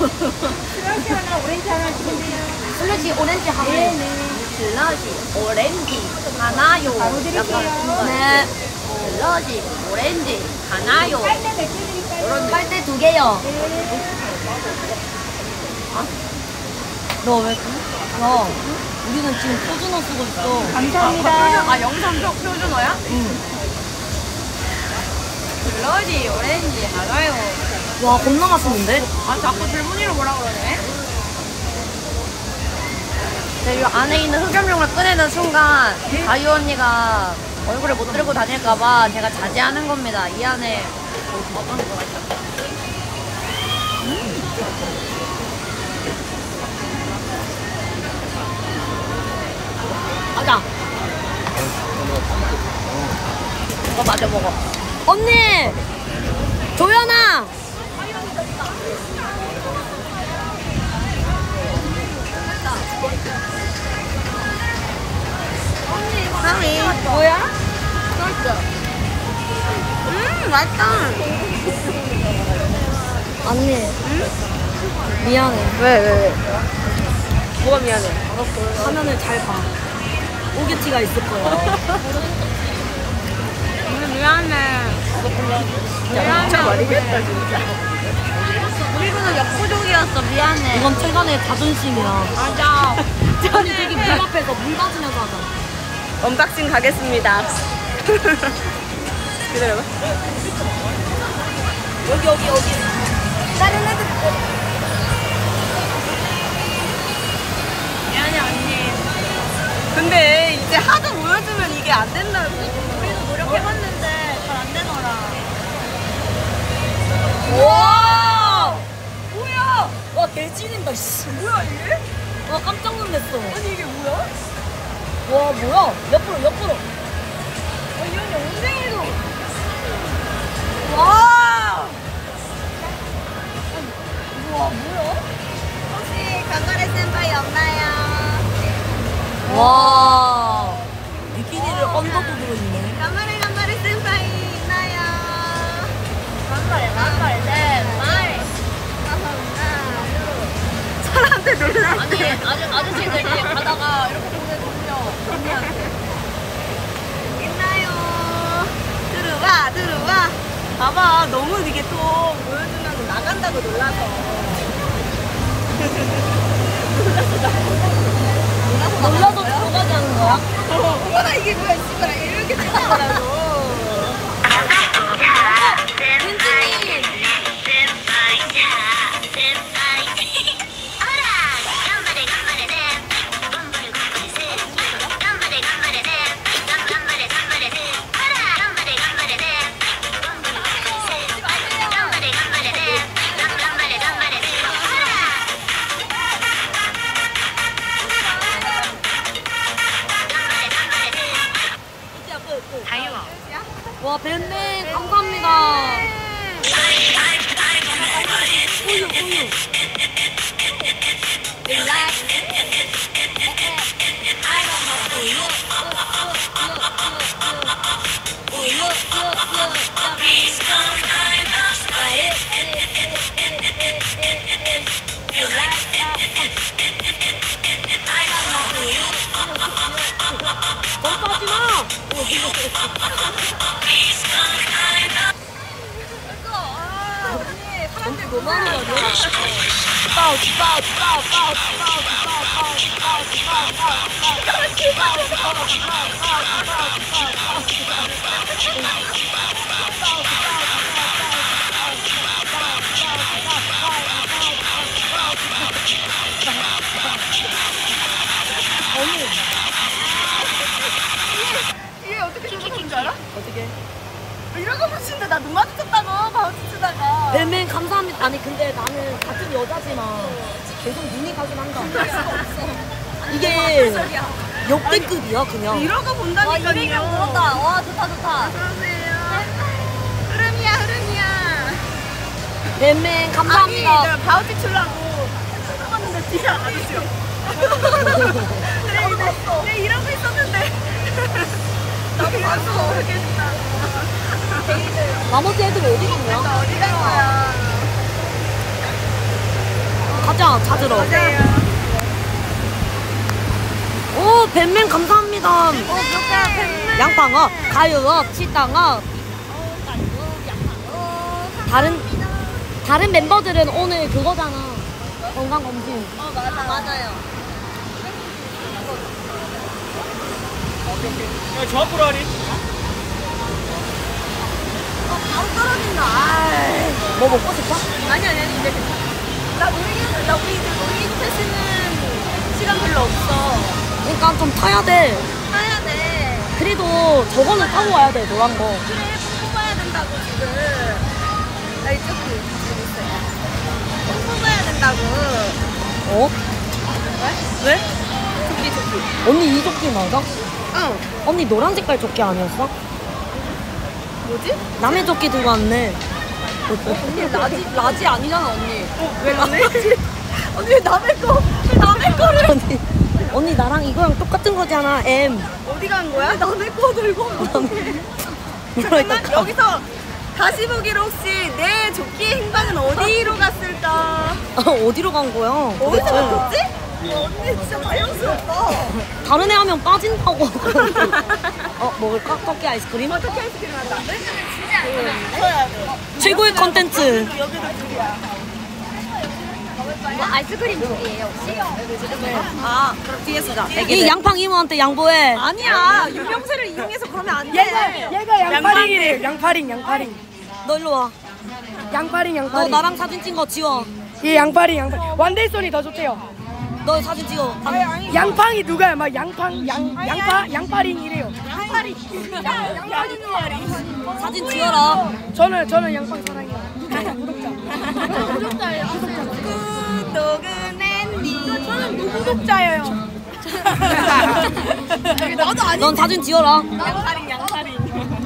슬러시 오렌지 하나. 슬러시, 오렌지, 하나요. 약간 네. 슬러시, 오렌지, 하나요. 빨대 2개요. 너 왜? 너 우리는 지금 표준어 쓰고 있어. 감사합니다. 영상 표준어야? 응. 슬러시, 오렌지, 하나요. 와 겁나 맛있는데? 자꾸 줄무늬로 뭐라 그러네? 이 안에 있는 흑염룡을 꺼내는 순간 가유 언니가 얼굴에 못 들고 다닐까봐 제가 자제하는 겁니다. 이 안에 어떤 거가 있어? 가자. 이거 마저 먹어. 언니! 조연아! 하미 뭐야? 맛있어. 맛있다. 언니. 응? 미안해. 왜? 뭐가 미안해? 화면을 잘 봐. 오게티가 있을 거야. 미안해. 진짜 말이겠다 진짜. 우리는 역부족이었어. 미안해. 이건 최근의 자존심이야. 맞아. 언니 되게 물 앞에서 물 맞으면서 하자. 언박싱 가겠습니다. 기다려봐. 여기. 다른 애들. 미안해 언니. 근데 이제 하도 보여주면 이게 안 된다고. 우리도 노력해봤는데 잘 안 되더라. 와! 뭐야? 와, 개 찌린다, 씨. 뭐야, 이게? 와, 깜짝 놀랐어. 아니 이게 뭐야? 와 뭐야? 옆으로 옆으로. 이런 영생이도. 와. 우와 뭐야? 혹시 강가래 센파이 없나요? 와 비키니를 언더도드로 입네. 강가래 센파이 있나요? 강가래 센파이. 사람들 놀라. 아니 아저씨들이 가다가 이렇게 보내주면 언니한테 있나요? 들어와. 봐봐, 너무 이게 또 보여주면 나간다고 놀라서. 놀라서 들어가게 하는 거야? 어머나 이게 뭐야, 씨발 이렇게 되더라고. 민지님. 와 뱀맨 감사합니다. 우유. 사람들 너무 많은 거 아니야? 이게 어떻게 조작한 줄 알아? 어떻게? 이런 거 붙이는데 나 눈 마주쳤다고 바우치 쓰다가. 뱀맨 감사합니다. 아니 근데 나는 같은 여자지만 계속 눈이 가긴 한다. 이게 역대급이야 그냥. 이런 거 본다니까요. 200명 늘었다. 와 좋다. 어서오세요. 흐름이야. 뱀맨 감사합니다. 아니, 내가 바우치 주려고 왔는데 뒤에 아저씨가. 그래, 이러고 있었는데. 나 그래서 모르겠다. 나머지 애들 어디 갔냐? 어디 간 거야? 가자 찾으러. 오 뱀맨 감사합니다. 양팡어 가유업 치땅어. 다른 멤버들은 오늘 그거잖아. 건강검진. 맞아요. 야, 저 앞으로 하니? 바로 떨어진다. 아이. 뭐 먹고 싶어? 아니, 이제 나 우리 패스는 시간 별로 없어. 그러니까 좀 타야 돼. 타야 돼. 그래도 저거는 타고 와야 돼 노란 거. 그래, 뽑아야 된다고 지금. 나 이쪽 있어요. 뽑아야 된다고. 어? 왜? 언니 이 조끼 맞아? 응. 언니 노란 색깔 조끼 아니었어? 뭐지? 남의 조끼 들고 왔네. 언니 라지 아니잖아 언니. 왜 라지? 언니 왜 남의 거를? 언니 나랑 이거랑 똑같은 거잖아. M. 어디 간 거야? 남의 거 들고 오면 잠깐만 여기서 다시 보기로 혹시 내 조끼의 행방은 어디로 갔을까? 어디로 간 거야? 어디서 도대체? 갔지? 언니 진짜 자연스럽다. 다른 애 하면 빠진다고. 먹을까? 토끼 아이스크림? 어떻게 아이스크림 하자. 진짜 최고의 컨텐츠. 여기도 둘이야. 아이스크림 조끼예요 혹시? 아 그럼 뒤에서 자. 이 양팡 이모한테 양보해. 아니야 유명세를 이용해서 그러면 안 돼. 얘가 양파링이래요. 양파링. 너 일로 와. 양파링. 너 나랑 사진 찍은 거 지워. 얘 양파링. 완데이손이 더 좋대요. 너 사진 찍어. 양팡이 누가야? 막 양파링이래요. 사진 찍어라. 저는 양팡 사랑해요. 구독자예요. 구독자. 구독은 앤디. 저는 무구독자예요. 나도 아니. 넌 사진 지어라. 양파링.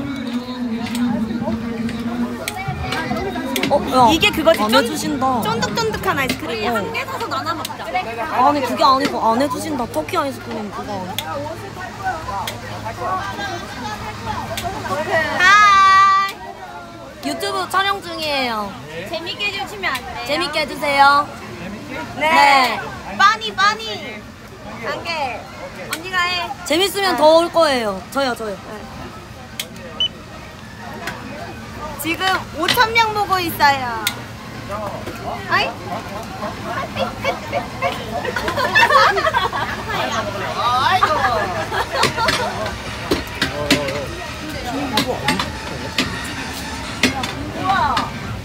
야, 이게 그거지. 안 해주신다. 쫀득쫀득한 아이스크림이야. 한 개 사서 나눠 먹자. 아니 그게 아니고 안 해주신다. 터키 아이스크림 그거. 하이. 유튜브 촬영 중이에요. 재밌게 해주시면 안 돼요? 재밌게 해주세요. 네. 빠니. 한 개. 언니가 해. 재밌으면 더 올 거예요. 저요. 지금 5,000명 보고 있어요. 아이? 우와.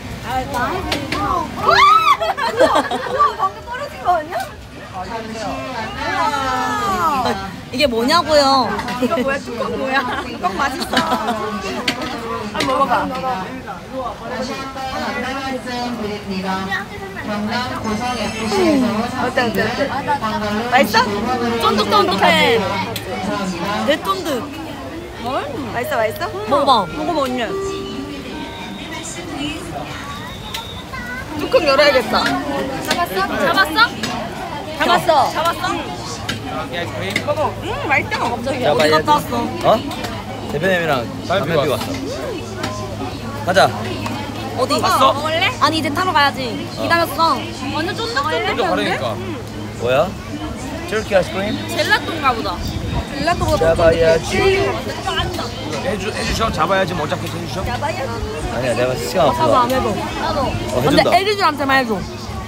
우와, 방금 떨어진 거 아니야? 이게 뭐냐고요? 이거 뭐야? 뚜껑 뭐야? 뚜껑 맛있어. 아, 먹어봐. 경남 고성 FC에서 어때? 맛있어? 쫀득쫀득해. 대쫀득. 맛있어? 먹어봐 언니. 뚜껑 열어야겠다. 잡았어? 먹어. 맛있다. 어디 갔다 왔어? 어? 대표님이랑 담배 피고 왔어. 가자. 어디? 갔어? 먹을래? 아니 이제 타러 가야지. 기다렸어. 완전 먼저 쫀득쫀득한데? 가라니까. 뭐야? 터키 아이스크림? 젤라또인가 보다. 잡아야지. 해주셔. 잡아야지. 못 잡게 해주셔. 아니야, 내가 시간 없어. 나도 안 해줘. 근데 해준다. 애기들한테만 해줘.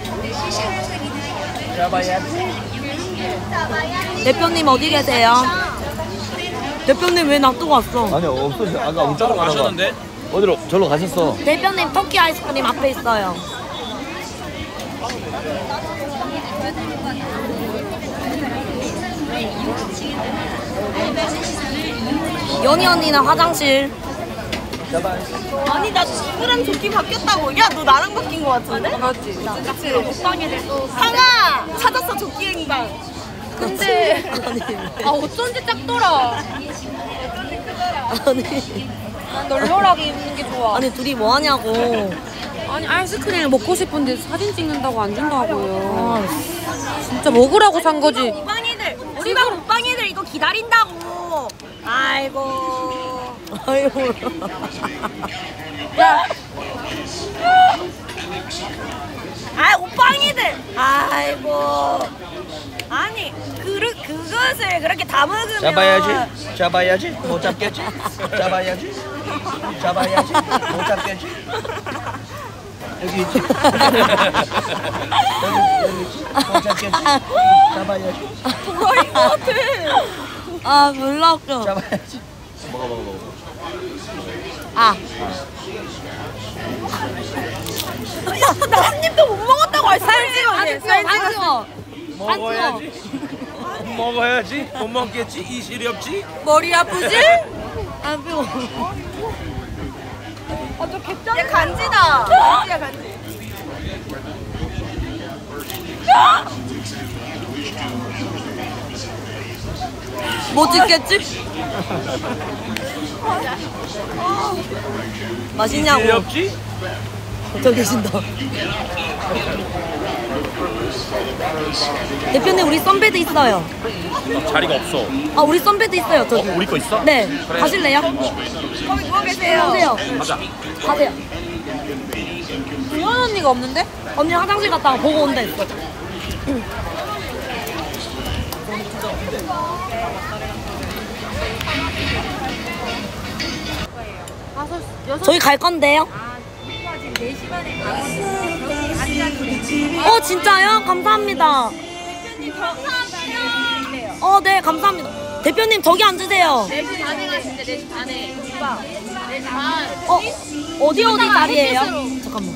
잡아야지. 대표님 어디 계세요? 대표님 왜 놔두고 왔어? 아니 없어. 아까 운전하러 가다가 가셨는데? 어디로? 절로 가셨어. 대표님 터키 아이스크림 앞에 있어요. 연희 언니는 화장실. 아니, 나 누구랑 조끼 바뀌었다고. 야, 너 나랑 바뀐 거 같은데? 맞지? 그치? 먹방이들도 상아! 찾았어, 조끼 행방. 근데 아 어쩐지 작더라. 아니 난 널널하게 입는 게 좋아. 아니 둘이 뭐 하냐고. 아니 아이스크림을 먹고 싶은데 사진 찍는다고 안 준다고요. 진짜 먹으라고 산 거지. 오빵이들! 우리 방 오빵이들 이거 기다린다고! 아이고. 야. 아, 오빵이들! 아이고. 아니, 그것을 그렇게 다 먹으면. 잡아야지. 못 잡겠지. 잡아야지. 못 잡겠지. 여기 있지. 여기 있지. 못 잡겠지. 잡아야지. 도라인 것 같아. 아 몰라 웃겨. 잡아야지. 먹어. 아. 야, 나 한 입도 못 먹었다고 할 안 찍어. 먹어야지. 못 먹겠지. 이 시렵지. 머리 아프지? 안 피워. 야, 간지다. 간지야, 간지. 못 찍겠지? 맛있냐고. 시렵지? 저 계신다. 대표님 우리 선베드 있어요. 자리가 없어. 아 우리 선베드 있어요 저기. 우리 거 있어? 네. 그래. 가실래요? 거기 누워 계세요. 오세요. 가자. 가세요. 주연 언니가 없는데? 언니 화장실 갔다가 보고 온다 했어. 저희 갈 건데요. 진짜요? 감사합니다. 네 감사합니다. 대표님 저기 앉으세요. 4시 반에 가신대. 4시 반에. 오빠. 4시 반. 어디 자리예요? 잠깐만.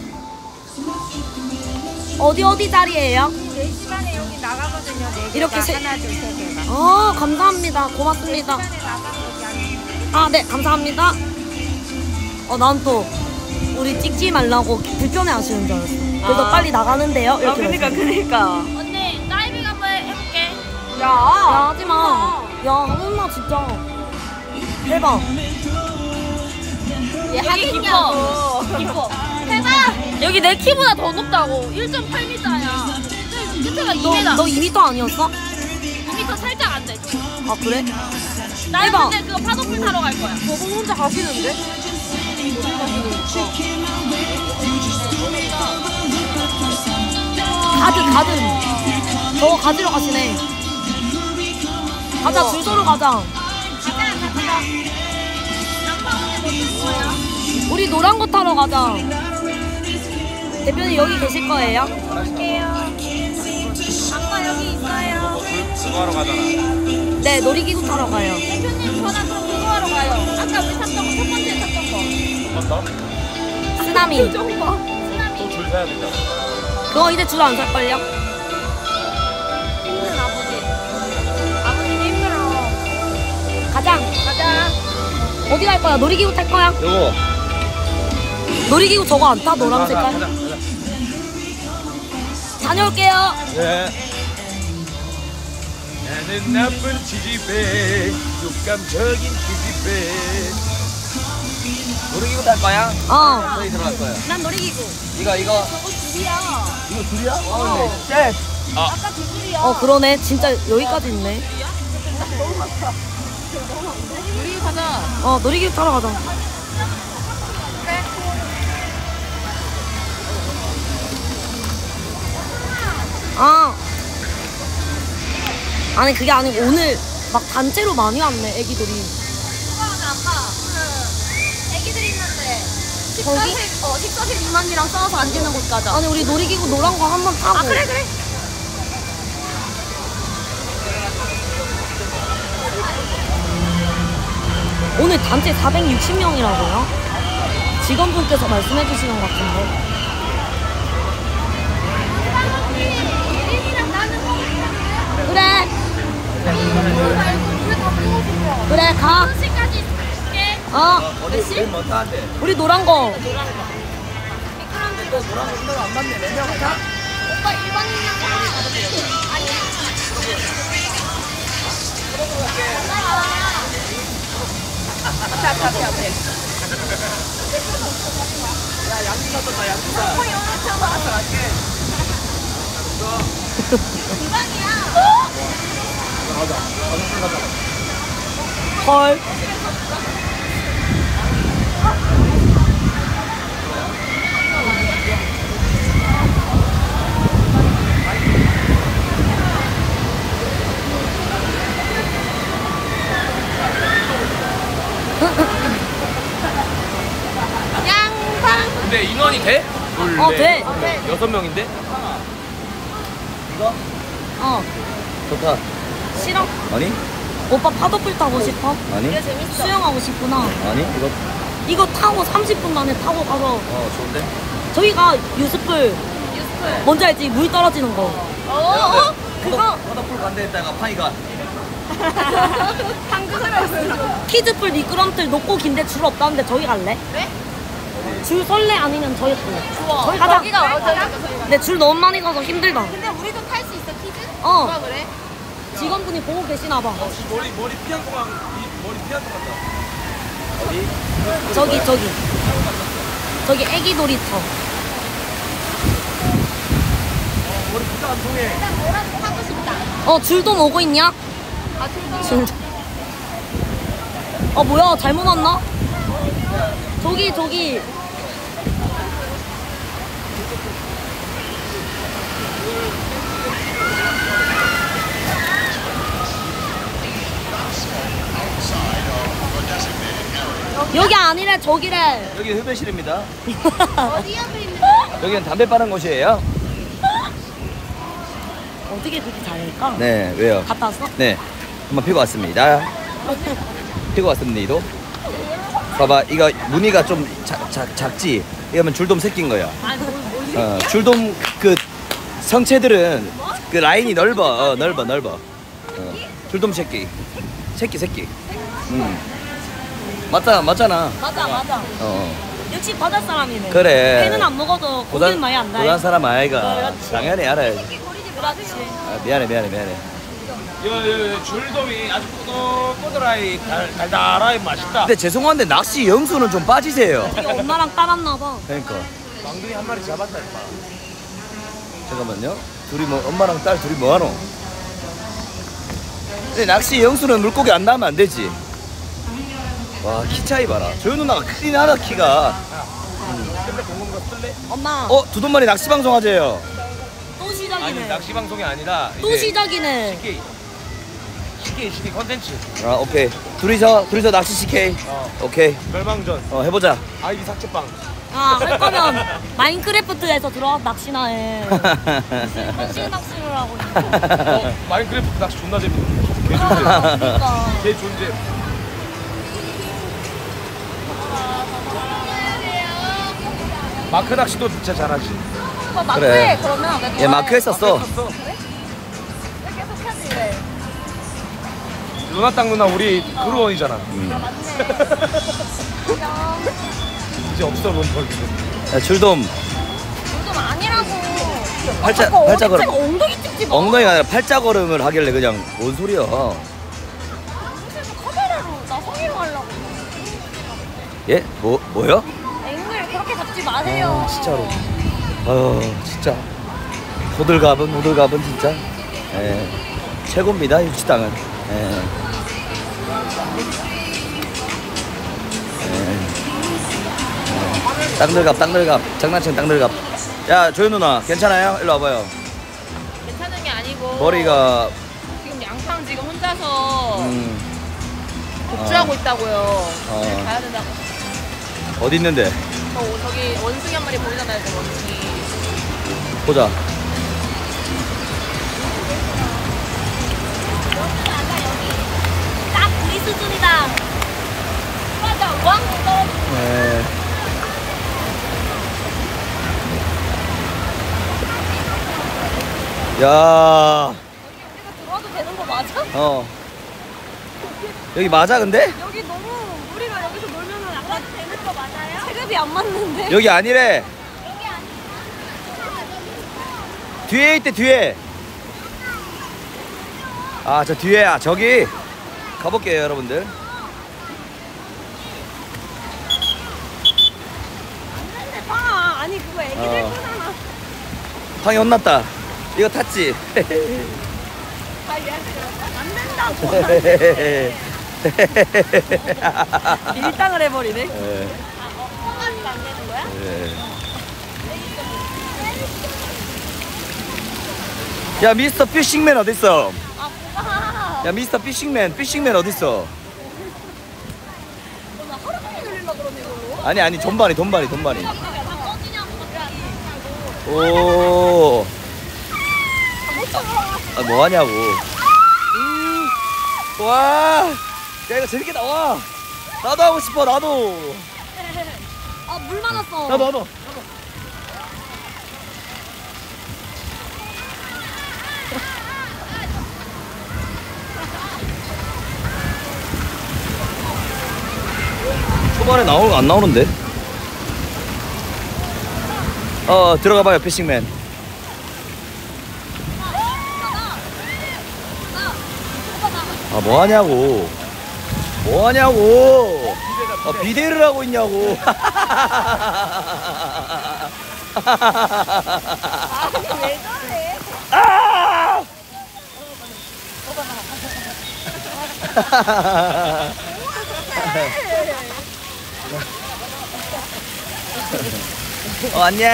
어디 자리예요? 4시 반에 여기 나가거든요. 이렇게 하나, 둘, 셋 개. 감사합니다. 고맙습니다. 네 감사합니다. 난 또 우리 찍지 말라고 불편해 하시는 줄 알았어. 그래서 빨리 나가는데요. 이렇게. 그니까. 언니 다이빙 한번 해볼게. 야 하지마. 야 혼나 진짜. 대박. 여기 깊어. 깊어. 해봐. 여기 내 키보다 더 높다고. 1.8m야. 끝에가 2m. 너 2m 아니었어? 2m 살짝 안 돼. 아 그래? 나는 대박. 근데 그거 파도풀 타러 갈 거야. 저분 혼자 가시는데? 가든. 저거 가지러 가시네. 가자 줄 서러 가자. 우리 노란 거 타러 가자. 대표님 여기 계실 거예요? 아까 여기 있어요. 그거 하러 가잖아. 네 놀이기구 타러 가요. 대표님 저랑 그럼 그거 하러 가요. 아까 우리 탔던 거, 첫 번째 탔던 거. 맞다? 쓰나미. 또 줄 서야 된다. 그거 이제 줄 안 살걸요? 힘든 아버지. 아버님 힘들어. 가자. 어디 갈 거야? 놀이기구 탈 거야? 요거. 놀이기구 저거 안 타? 노란 색깔? 가자. 다녀올게요. 네. 나는 나쁜 지지배, 육감적인 지지배. 놀이기구 탈 거야? 어. 저기 들어갈 거야. 난 놀이기구. 이거. 이거 줄이야? 네. 그러네. 진짜 여기까지 있네. 우리 가자. 놀이기구 타러 가자. 아니 그게 아니고 오늘 막 단체로 많이 왔네 애기들이. 아까 애기들 있는데 거기? 14세 미만이랑 싸워서 앉는 곳 가자. 아니 우리 놀이기구 노란 거 한번 타고. 그래. 오늘 단체 460명이라고요? 직원분께서 말씀해 주시는 것 같은데. 그래. 그래 가. 2시까지 있을게. 몇 시? 뭐 타는데? 우리 노란 거. 오빠 일반인이랑 아니. 앞에. 야 양주사 떴다 양주사. 헐. 근데 인원이 돼? 돼. 6명인데? 좋다. 싫어? 아니? 오빠 파도풀 타고 싶어? 아니? 수영하고 싶구나. 아니? 이거 타고 30분 만에 타고 가서 좋은데? 저희가 유스풀 뭔지 알지? 물 떨어지는 거. 그거 바다풀 간다 했다가 파이가 키즈풀 미끄럼틀 높고 긴데 줄 없다는데 저기 갈래? 네? 줄 설레 아니면 저희 갈래? 좋아. 저희 가자. 거기가 어디야? 근데 줄 너무 많이 가서 힘들다. 근데 우리도 탈 수 있어 키즈? 어. 그래? 직원분이 보고 계시나 봐. 머리 피한 동안 머리 피한 동안 다. 저기 애기 놀이터. 머리 피가 안 통해. 일단 뭐라도 하고 싶다. 줄도 오고 있냐? 줄도. 뭐야 잘못 왔나? 저기. 여기 아니래 저기래. 여기 흡연실입니다. 어디 옆에 있는 여기는 담배 빠는 곳이에요. 어떻게 그렇게 잘할까? 네, 왜요? 갔다 왔어? 네, 한번 피고 왔습니다. 피고 왔습니다. 봐봐, 이거 무늬가 좀 작지? 이거면 줄돔 새끼인 거야. 줄돔 그 성체들은 그 라인이 넓어. 줄돔 새끼. 맞잖아. 맞아. 역시 바다 사람이네. 그래. 회는 안 먹어도 고기는 많이 안 나요. 고단 사람 아이가. 그렇지. 당연히 알아야지. 그렇지. 미안해. 줄돔이 아주 꼬들꼬들하이 달달하이 맛있다. 근데 죄송한데 낚시 영수는 좀 빠지세요. 이게 엄마랑 따랐나 봐. 그러니까. 망둥이 한 마리 잡았다 임마. 잠깐만요. 둘이 뭐 엄마랑 딸 둘이 뭐하노? 근데 낚시 영수는 물고기 안 나오면 안 되지. 와, 키 차이 봐라. 저 누나가 크긴 하다 키가. 엄마. 두돈만이 낚시 방송 하재요. 또 시작이네. 아니 낚시 방송이 아니라 또 이제 시작이네. CK 컨텐츠. 아, 오케이. 둘이서 낚시 CK. 오케이. 멸망전. 해보자. 아이디 삭제빵. 할 거면 마인크래프트에서 들어와 낚시나 해. 낚시를 하고 있어. 마인크래프트 낚시 존나 재밌는데. 개 존재. 그러니까. 개 존재. 마크 낚시도 진짜 잘하지. 그래. 그러면 얘 마크 했었어. 누나 땅 누나 우리 크루원이잖아. 이제 없어 론펄. 야, 줄돔. 좀 아니라고. 팔자걸음. 엉덩이 찍지 마. 엉덩이가 아니라 팔자걸음을 하길래 그냥 뭔 소리야. 카메라로 나 성희롱 하려고. 예? 뭐요? 앵글 그렇게 잡지 마세요. 진짜로. 진짜. 호들갑은 진짜. 예. 최고입니다, 육지땅은. 예. 땅들갑. 장난치는 땅들갑. 야, 조연 누나, 괜찮아요? 일로 와봐요. 괜찮은 게 아니고 머리가. 지금 양팡 지금 혼자서 복주하고 있다고요. 가야 된다고. 어디 있는데? 저기 원숭이 한 마리 보이잖아요, 저 원숭이. 보자. 딱 우리 수준이다. 맞아, 왕 네. 야. 들어와도 되는 거 맞아? 여기 맞아, 근데? 여기 너무 우리가 여기서 놀면은 약간 되는 거 맞아요? 체급이 안 맞는데? 여기 아니래. 뒤에 있대, 뒤에. 아, 저 뒤에, 저기. 가볼게요, 여러분들. 아니 그거 애기들 거잖아. 방이 혼났다. 이거 탔지? 안 된다고. 일당을 해버리네. 허가지가 안 되는 거야? 야, 미스터 피싱맨 어딨어? 아, 야, 미스터 피싱맨 어딨어? 나 하루 종일 놀리려고 그러네 이걸로. 아니, 돈발이. 오. 아, 뭐 하냐고. 와. 야, 이거 재밌게 나와. 나도 하고 싶어, 나도. 물 많았어. 나도. 초반에 안 나오는데? 들어가봐요, 피싱맨. 아, 뭐하냐고. 비대를 하고 있냐고. 왜 저래? 안녕.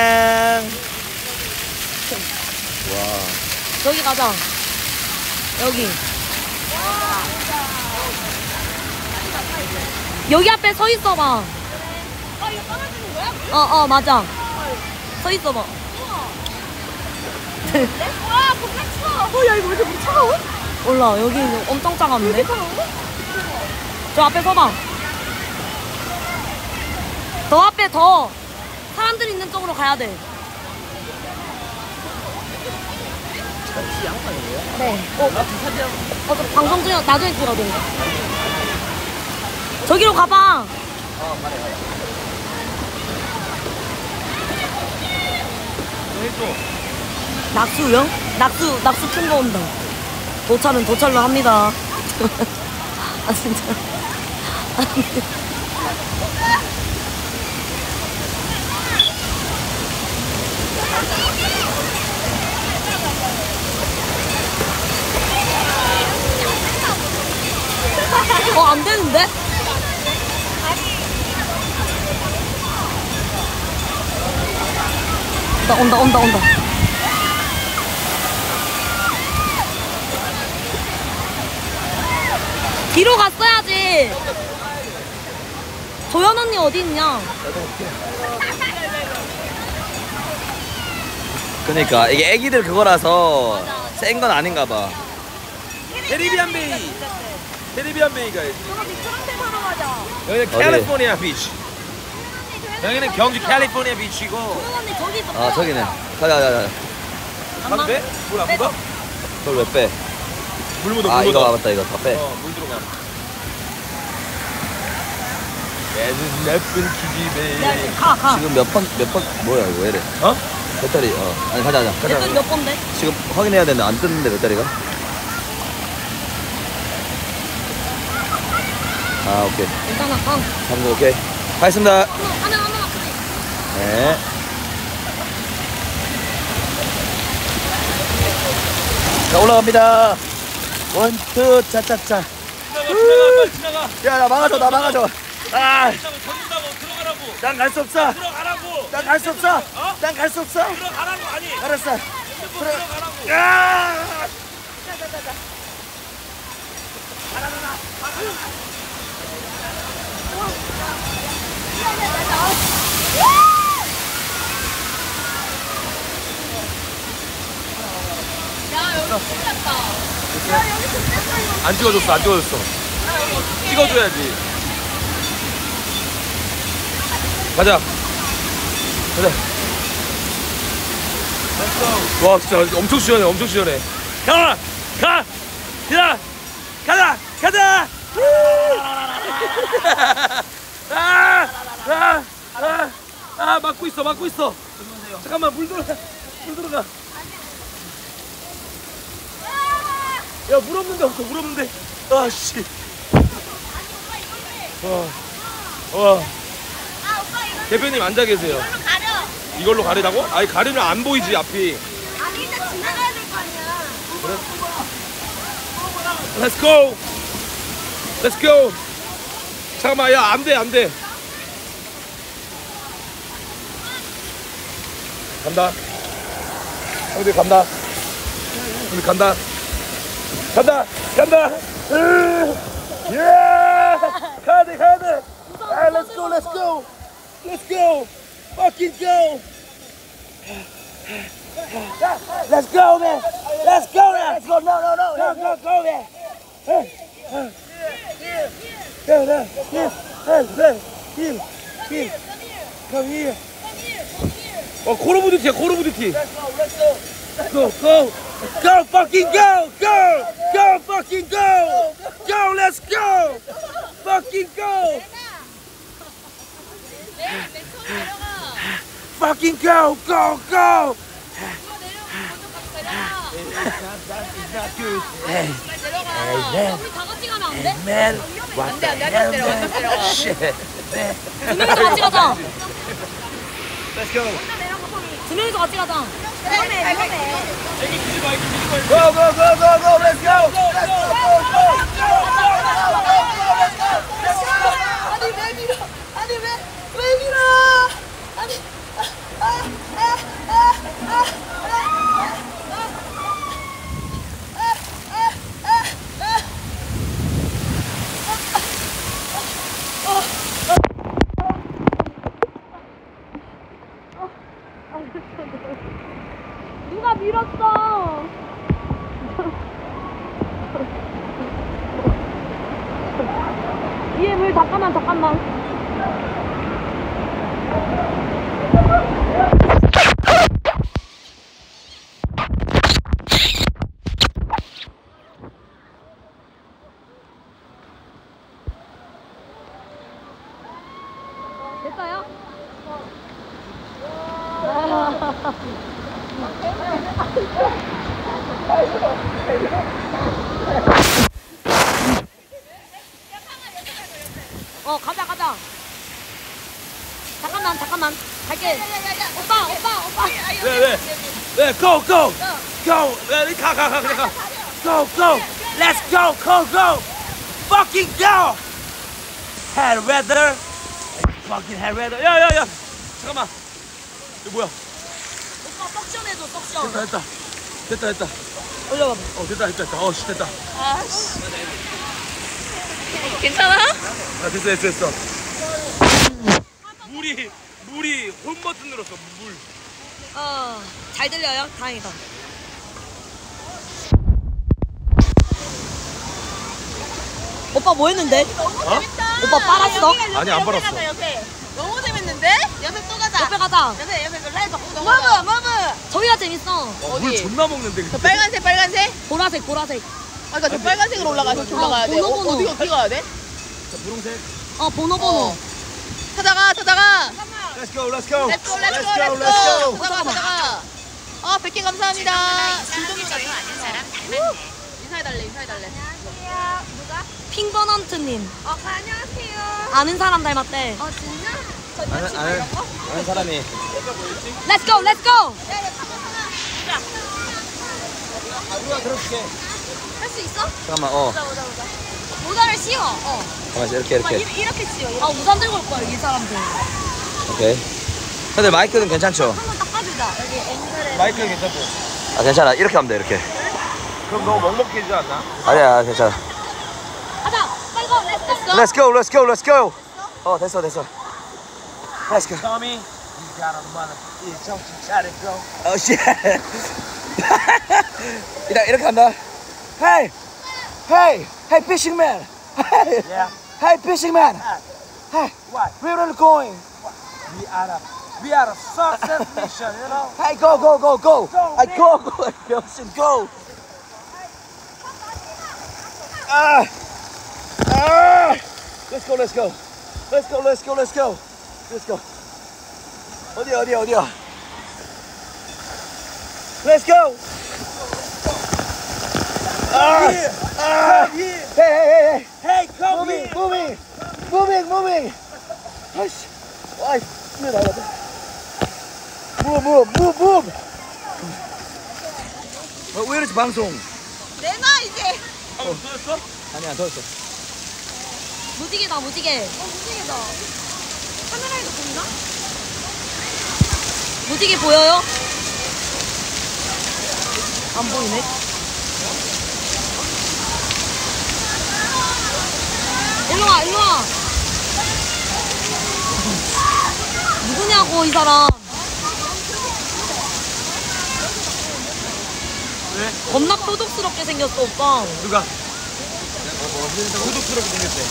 와. 여기 가자. 여기. 여기 앞에 서 있어봐. 아 이거 떨어지는 거야? 맞아. 서 있어봐. 와 겁나 추워. 야 이거 왜 이렇게 차가워? 몰라, 여기 엄청 차가운데? 저 앞에 서봐. 더 앞에 더 사람들 있는 쪽으로 가야 돼. 네. 저 방송 중에 나중에 찍어도 돼. 저기로 가봐. 낙수요? 낙수 큰 거 온다. 도찰은 도찰로 합니다. 아 진짜. 안 되는데? 온다. 뒤로 갔어야지. 도연 언니 어디 있냐? 그러니까 이게 애기들 그거라서 센 건 아닌가 봐. 캐리비안 베이. 캐리비안 베이 가야지. 여기는 캘리포니아 비치. 여기는 경주 캘리포니아 비치고. 언니 저기 있어. 아 저기네. 가자. 가도 돼? 물 안 묻어? 그걸 왜 빼? 물 묻어. 아 이거 맞다 이거 다 빼. 물 들어가. 얘는 예쁜 기집애. 가. 지금 몇 번 뭐야 이거 왜 이래? 어? 배터리 아니 가자. 배터리 몇 번데? 지금 확인해야 되는데 안 뜨는데 배터리가? 아 오케이. 괜찮아 가. 잠금 오케이. 가겠습니다. 하나. 네. 자 올라갑니다. 원투 차차차. 지나가. 야 나 막아줘. 아. 전진다고 들어가라고. 난 갈 수 없어. 들어가라고. 난 갈 수 없어. 난 갈 수 없어. 들어가라고 아니. 알았어. 들어가라고. 야! 안 찍어줬어. 찍어줘야지. 가자. 와 진짜 엄청 시원해. 가자. 막고 있어. 잠깐만 물 들어가. 야 물 없는데. 아 씨. 와. 대표님 앉아 계세요. 이걸로 가리라고? 아니 가리면 안 보이지 앞이. 아니 일단 지나가야 될 거 아니야. 그래. Let's go. 잠깐만 야 안 돼. 간다. 형들 간다. 예! 가야 돼. 아, let's go. Fucking go. Let's go, man. Go, man. Go, man. Here. Come here. 코로부디티야. Go, fucking go. Let's go. Fucking go. Fucking go. Hey, man. 다 같이 가면 안 돼? Man, what the hell, man? Shit. 두 명이서 같이 가자. Let's go. 두 명이서 같이 가자. Go. Let's go. 아니 왜 밀어? 누가 밀었어? 위에 물 잠깐만. 됐어요? 가자. 잠깐만. 갈게. 오빠. 네, go. 네, 가. Go. Let's go. Fucking go. Head weather. Fucking head weather. 야. 잠깐만. 이거 뭐야? 오빠 석션 해줘, 석션. 됐다. 올려봐. 됐다. 씨, 됐다. 괜찮아? 됐어. 물이 홈 버튼 눌렀어. 물. 잘 들려요? 다행이다. 오빠 뭐 했는데? 오빠 빨았어? 아니 안 빨았어. 너무 재밌는데? 옆에 또 가자. 옆에 가자. 옆에 라이브. 뭐브. 저기가 재밌어. 물 존나 먹는데. 저 빨간색. 보라색. 아, 그러니까 저 빨간색으로 올라가야 돼. 번호. 어떻게 가야 돼? 분홍색. 번호. 찾아가. Let's go. 찾아가. 100개 감사합니다. 인사해달래. 핑버넌트님. 안녕하세요. 아는 사람 닮았대. 진짜? 아는 사람이. Let's go. 누가 들어줄게. 할 수 있어? 잠깐만. 모자를 씌워. 잠깐만 이렇게. 이렇게 씌워. 우산 들고 올 거야, 이 사람들. 오케이. 근데 마이크는 괜찮죠? 한번 닦아주자. 여기 앵글에. 마이크는 괜찮고. 괜찮아. 이렇게 하면 돼. 이렇게. 그럼 너무 먹먹해지지 않나? 아니야, 괜찮아. 가자. 빨리 가. Let's go. 됐어. Let's go. Tommy, you got a mother. 정신 차리고. shit. 이렇게 한다. Hey, fishing man. Hey, fishing man. Hey, What? where are you going? We are a success mission, you know. Hey, go. Go. Ocean, go. Let's go. 어디야? Let's go. Hey, come moving. 아이씨, 왜 나가자. Move. 왜 이렇게 방송? 내놔 이제. 아니야, 더 했어. 무지개다. 무지개다. 카메라에도 보이나? 무지개 보여요? 안 보이네. 일로 와. 누구냐고, 이 사람. 왜? 겁나 도둑스럽게 생겼어, 오빠. 누가? 구독스럽게 생겼대.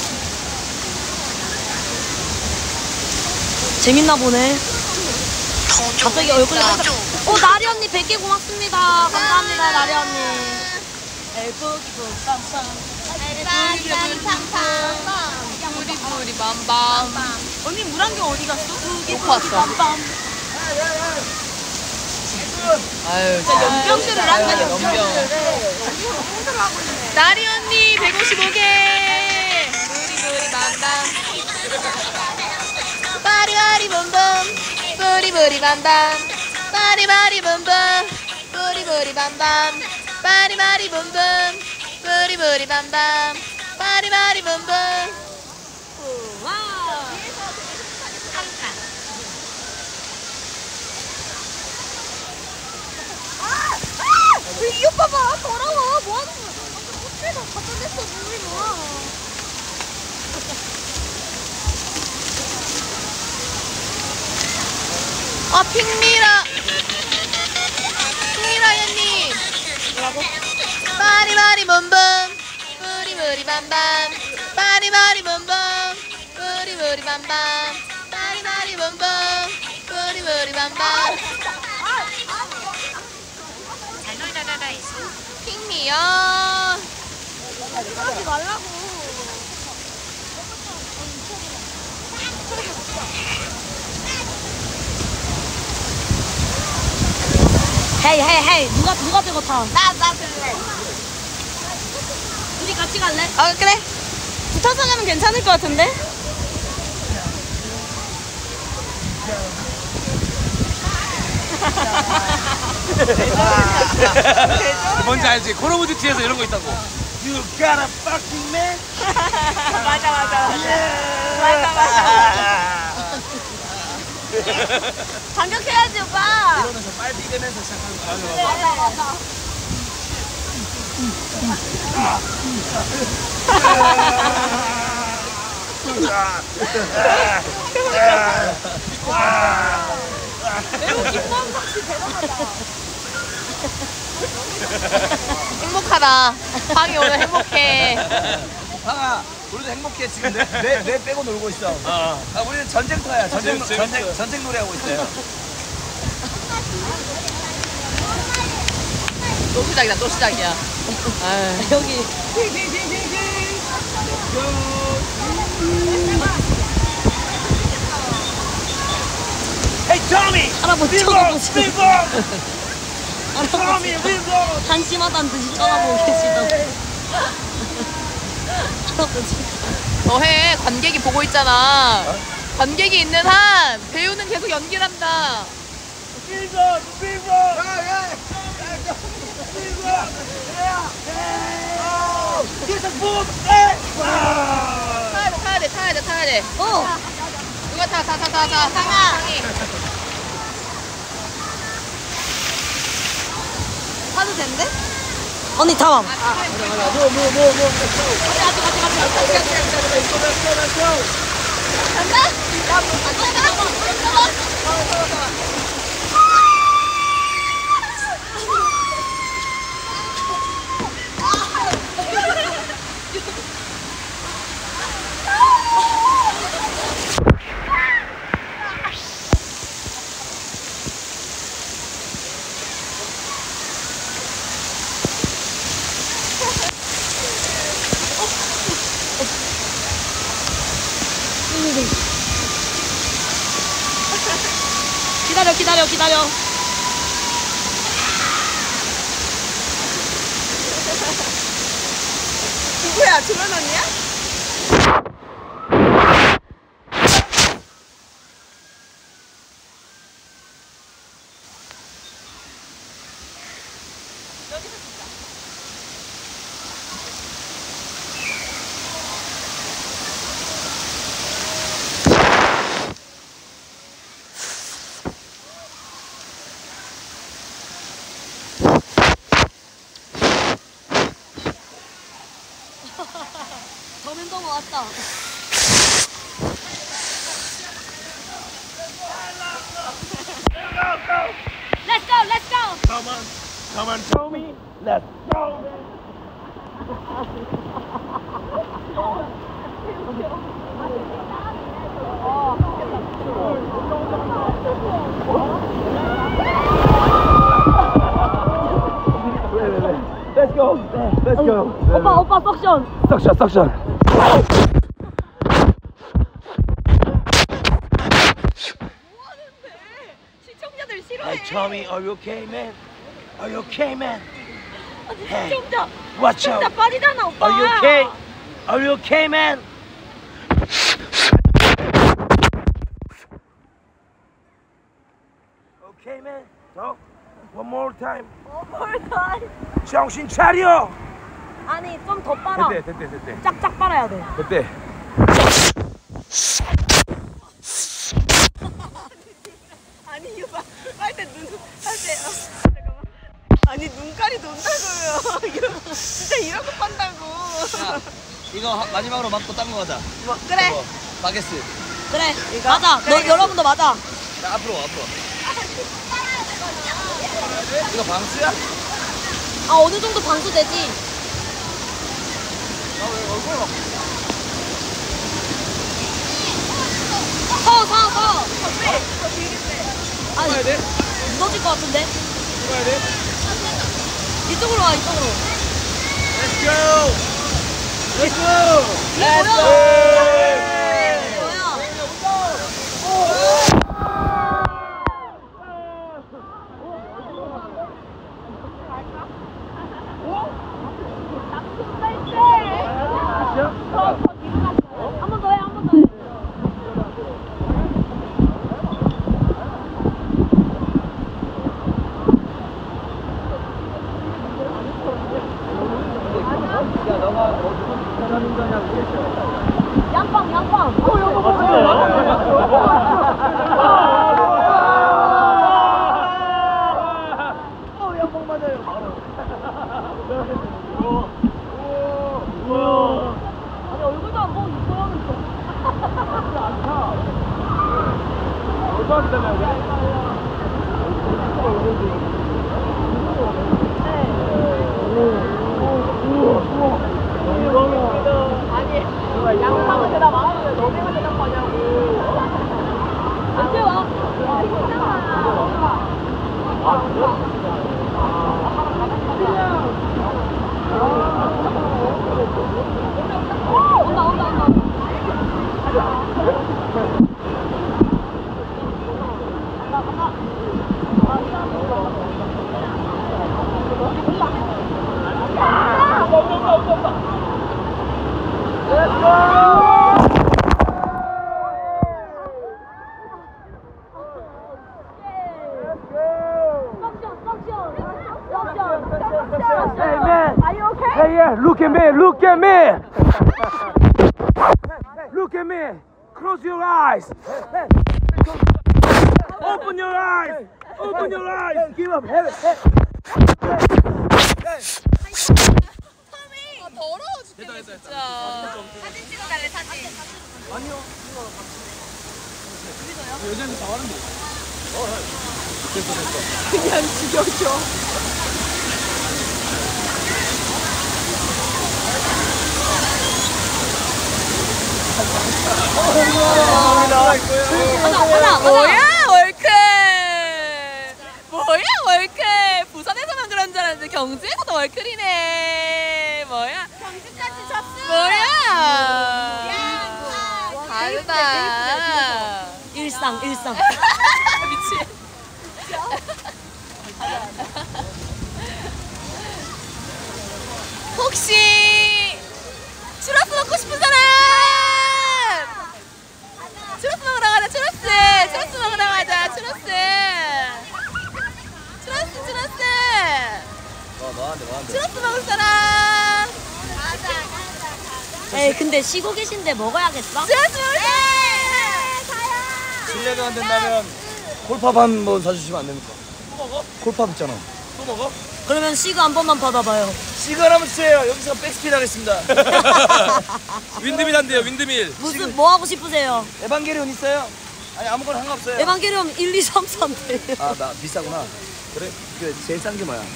재밌나 보네. 갑자기 얼굴이 깜짝. 나리 언니 100개 고맙습니다. 감사합니다, 나리 언니. 뿌리 밤밤. 언니 물안경 어디 갔어? 놓고 왔어. 아유, 진짜 연병들을 한다, 연병. 나리 언니 155개. 뿌리 밤밤. 바리바리 봄봄. 뿌리 밤밤. 바리바리 봄봄. 뿌리 밤밤. 바리바리 봄봄. 뿌리 밤밤. 바리바리 봄봄. 이 오빠 봐. 더러워. 뭐 하는 거야? 꽃에다 갖다 댔어. 물이 뭐. 핑미라 언니. 바리바리 봄봄. 뿌리 밤밤. 바리바리 봄봄. 뿌리 밤밤. 바리바리 봄봄. 뿌리 밤밤. 핑미요. 하지 말라고. 헤이 누가 들고 타? 나 들래. 같이 갈래? 아 그래. 붙어서 가면 괜찮을 것 같은데? 뭔지 알지? 콜오브듀티에서 이런 거 있다고. You got a fucking man? 맞아. 반격해야지 오빠. 이러면서 빨비대면서 시작하는 거야. 맞아. 매우 기뻐한 삭시 대단하다. 행복하다. 방이 오늘 행복해. 방아, 우리도 행복해 지금 내 빼고 놀고 있어. 아, 우리는 전쟁터야. 전쟁 노래하고 있어요. 또 시작이다. 또 시작이야. 여기. Hey Tommy! 할아버지 쳐다보시고. Tommy, Wilson! 한심하다는 듯이 쳐다보고 계시다고. 할아버지. 너해. 관객이 보고 있잖아. 관객이 있는 한 배우는 계속 연기를 한다. Wilson! 타야 돼. 누가 타. 상이. 타도 된대? 언니 잠깐. 기다려. 누구야? 조연 언니야? 더맨동어 왔다. Let's go. Come on, Tommy. Let's go. Let's go. 오빠 석션. Suction. 시청자들 싫어해. Hey, Tommy, are you okay, man? Are you okay, man? Hey, 시청자. watch 시청자 out. 빠지잖아 오빠. Are you okay? Are you okay, man? Okay, man. No. One more time. 정신 차려. 아니 좀 더 빨아. 됐대. 짝짝 빨아야 돼. 됐대. 아니 이거 할때 잠깐만. 아니 눈깔이 돈다고요. 진짜 이러고 판다고. 야, 이거 마지막으로 맞고 딴 거 가자. 뭐 그래. 바게스. 그래. 맞아. 너 여러분도 맞아. 자, 앞으로. 이거 방수야? 아 어느 정도 방수 되지. 서. 아니 무너질 것 같은데. 가야 돼? 이쪽으로 와. Let's go. 이게 뭐야? 아니 양파는 대답 안 하는데 너네가 대답하냐고. 언제 와? Hey man, are you okay? Hey yeah, look at me, look at me. Look at me. Close your eyes. Open your eyes. Open your eyes. Give up. Hey. 더러워 죽겠네 진짜. 사진 찍어달래 사진. 아니요. 여자는 잘하는데. 됐어. 그냥 죽여줘. 뭐야 월클. 뭐야 월클. 부산에서만 그런 줄 알았는데 경주에서도 월클이네. 뭐야. 경주까지 접수. 뭐야. 다르다. 일상. 미치. 혹시 추러스 먹고 싶은 사람? 추러스 먹으러 가자. 추러스 먹으러 가자. 추러스. 추러스 먹을 사람. 에이 근데 쉬고 계신데 먹어야겠어? 추러스 먹을 사람. 실례가 안 된다면 콜팝 한 번 사주시면 안 됩니까? 또 먹어? 콜팝 있잖아. 또 먹어? 그러면 시그 한 번만 받아봐요. 시간 한번 주세요. 여기서 백스피드 하겠습니다. 윈드밀 한대요, 윈드밀. 무슨 뭐 하고 싶으세요? 에반게리온 있어요? 아니 아무거나 상관없어요. 에반게리온 1, 2, 3, 4인데. 아 나 비싸구나. 그래? 그 제일 싼 게 뭐야?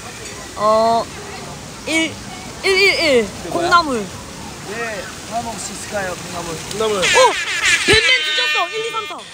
111 콩나물. 예, 하나 먹을 수 있을까요? 콩나물. 콩나물. 뱀맨 뒤졌어. 1, 2, 3, 4.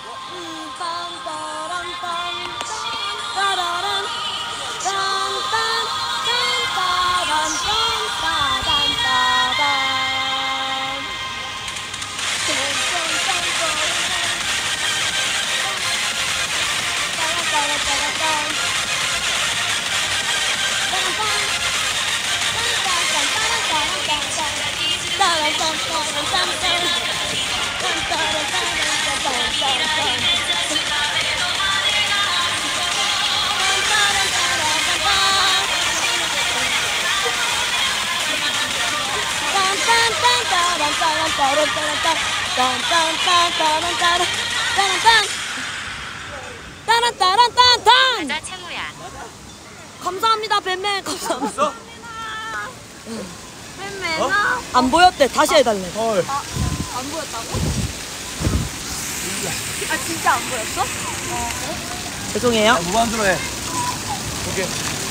나 채무야. 감사합니다 뱀맨. 감사합니다. 뱀맨 안 보였대. 다시 해달래. 안 보였다고? 아 진짜 안 보였어? 죄송해요. 무반주로 해. 오케이.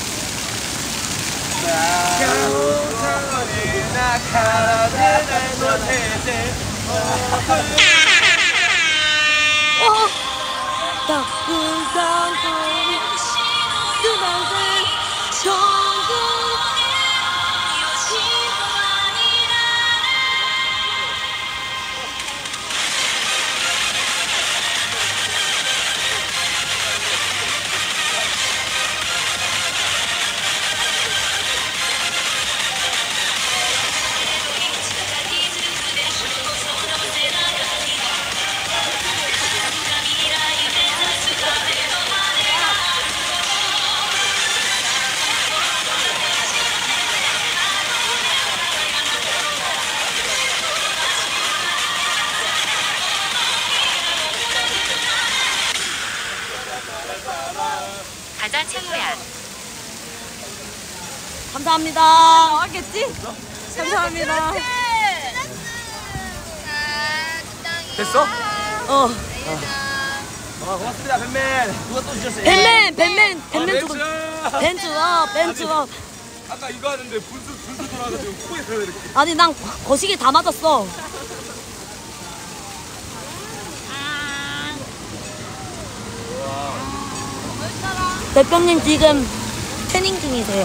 가자 채무야. 감사합니다. 나왔겠지? 감사합니다. 됐어? 고맙습니다 뱀맨. 누가 또 주셨어요? 뱀맨 벤츠! 두 벤츠업. 아까 이거 하는데 분수 돌아가지고 코에서 이렇게. 아니 난 거시기 다 맞았어. 대표님 지금 태닝 중이세요.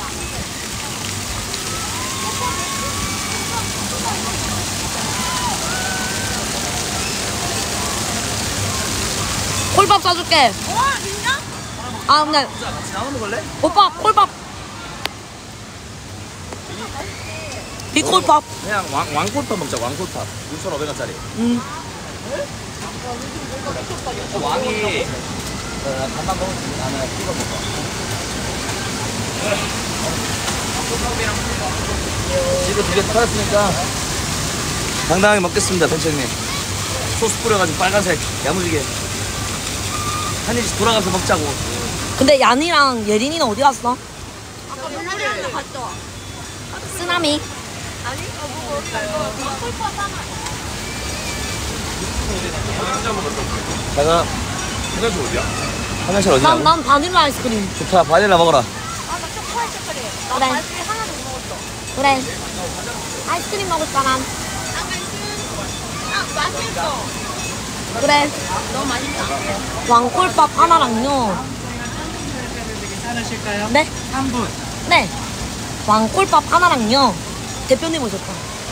콜밥 사줄게. 와 진짜? 아 근데 같이 나눠 먹을래? 오빠 콜밥. 비콜밥. 그냥 왕콜밥 먹자. 왕콜밥 6,500원짜리. 왕이 반만 먹으면 나는 찍어 먹어. 지금 2개 팔았으니까 당당하게 먹겠습니다, 벤처님. 소스 뿌려가지고 빨간색 야무지게 한 입씩 돌아가면서 먹자고. 근데 얀이랑 예린이는 어디 갔어? 아까 물놀이하러 갔죠? 쓰나미. 아니? 뭐 먹을까요? 콜밥 하나. 내가 화장실 어디야? 화장실 어디야? 난 바닐라 아이스크림. 좋다. 바닐라 먹어라. 아, 나 초코아이스 크림. 나 그래. 아이스크림 하나도 못 먹었어. 그래. 아이스크림 먹을 사람. 맛있어. 그래. 너무 맛있다. 왕콜밥 하나랑요. 괜찮으실까요? 네? 3분. 네. 왕콜밥 하나랑요. 대표님 오셨다.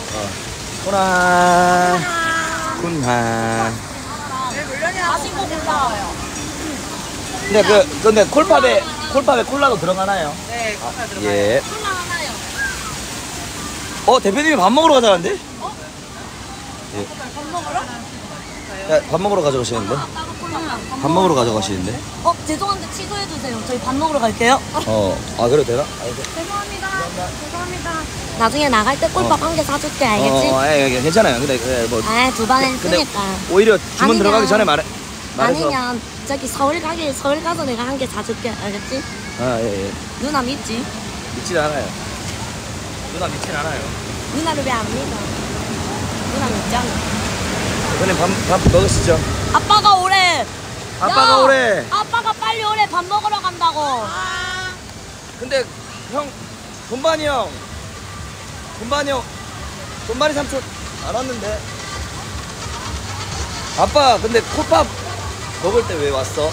호라. 군하. 맛있고 고마워요. 근데 콜밥에 콜라도 들어가나요? 네, 콜라 들어가요. 예. 콜라 하나요. 대표님이 밥 먹으러 가자는데? 예. 밥 먹으러? 야, 밥 먹으러 가져가시는데? 밥 먹으러 가져가시는데? 죄송한데 취소해주세요. 저희 밥 먹으러 갈게요. 그래도 되나? 죄송합니다. 죄송합니다. 나중에 나갈 때 꿀밥 한 개 사줄게. 알겠지? 예, 괜찮아요. 근데 뭐. 두 번 했으니까. 오히려 주문 들어가기 전에 말해서. 아니면 저기 서울 가서 내가 한 개 사줄게. 알겠지? 예. 누나 믿지? 믿지는 않아요. 누나 믿지는 않아요. 누나를 왜 안 믿어? 누나 믿잖아. 대표님 밥 먹으시죠? 아빠가 오래. 아빠가 오래. 아빠가 빨리 오래 밥 먹으러 간다고. 근데 형 돈반이 삼촌 알았는데. 아빠 근데 콜밥 먹을 때 왜 왔어?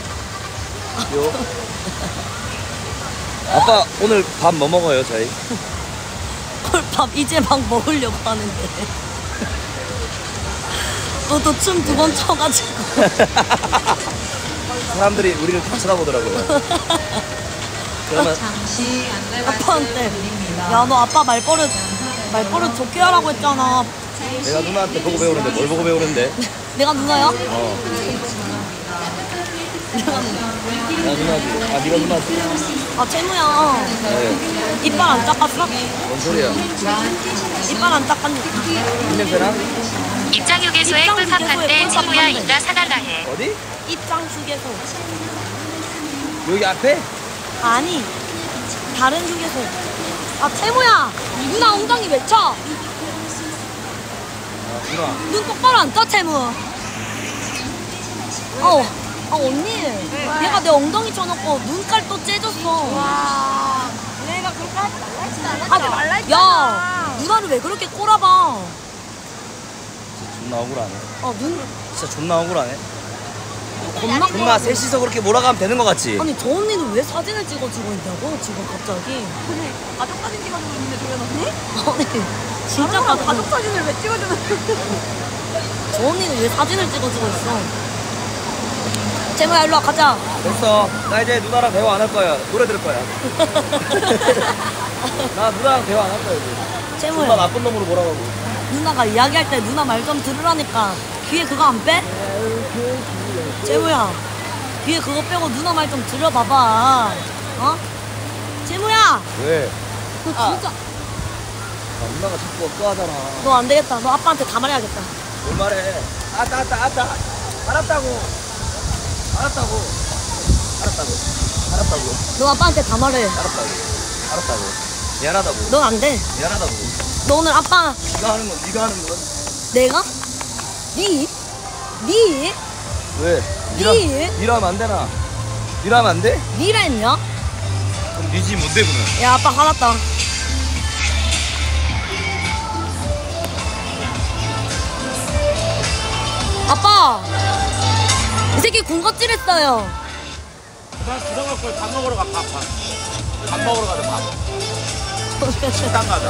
아빠 오늘 밥 뭐 먹어요 저희? 콜밥 이제 막 먹으려고 하는데. 너도 춤 2번 춰가지고. 사람들이 우리를 다 쳐다보더라고요. 그러면 아빠한테 야 너 아빠 말버릇 좋게 하라고 했잖아. 내가 누나한테 보고 배우는데 뭘 보고 배우는데? 내가 누나야? 내가 누나지. 네가 누나지. 채무야. 네. 이빨 안 닦았어? 뭔 소리야? 이빨 안 닦았니? 입냄새나? 입장 휴게소에 꿀밥한데 친구야 인가 사달라 해. 어디? 입장 휴게소. 여기 앞에? 아니 다른 휴게소. 채무야 누나 엉덩이 왜 쳐? 누나. 눈 똑바로 안 떠 채무. 언니 얘가 내 엉덩이 쳐놓고 눈깔 또 째졌어. 와, 내가 그렇게 하지 말라 했잖아. 야 누나를 왜 그렇게 꼬라봐. 존나 억울하네. 눈 진짜 존나 억울하네. 겁나 존나 셋이서 그렇게 몰아가면 되는 거 같지? 아니 저 언니는 왜 사진을 찍어주고 있냐고 지금 갑자기. 가족 사진 찍어주고 있는데 도현 언니? 아니 진짜 가족 사진을 왜 찍어주는 저 언니는 왜 사진을 찍어주고 있어. 재모야 일로 와 가자. 됐어. 나 이제 누나랑 대화 안 할 거야. 노래 들을 거야. 나 누나랑 대화 안 할 거야 이제. 재모야 존나 나쁜 놈으로 몰아가고. 누나가 이야기할 때 누나 말 좀 들으라니까. 귀에 그거 안 빼? 재모야 귀에 그거 빼고 누나 말 좀 들어봐봐. 재모야 왜? 너 진짜 누나가 자꾸 억까하잖아. 너 안 되겠다. 너 아빠한테 다 말해야겠다. 뭘 말해? 알았다. 알았다고. 너 아빠한테 다 말해. 알았다고. 미안하다고. 넌 안 돼. 미안하다고. 너 오늘 아빠 네가 하는 건. 내가? 니? 왜? 일하면 안 되나? 일하면 안 돼? 니라 했냐? 그럼 니지 뭔데 그러면? 야 아빠 화났다. 아빠 이 새끼 군것질했어요. 그만 들어갈 밥 먹으러 가. 밥 먹으러 가자. 밥. 식당 가자.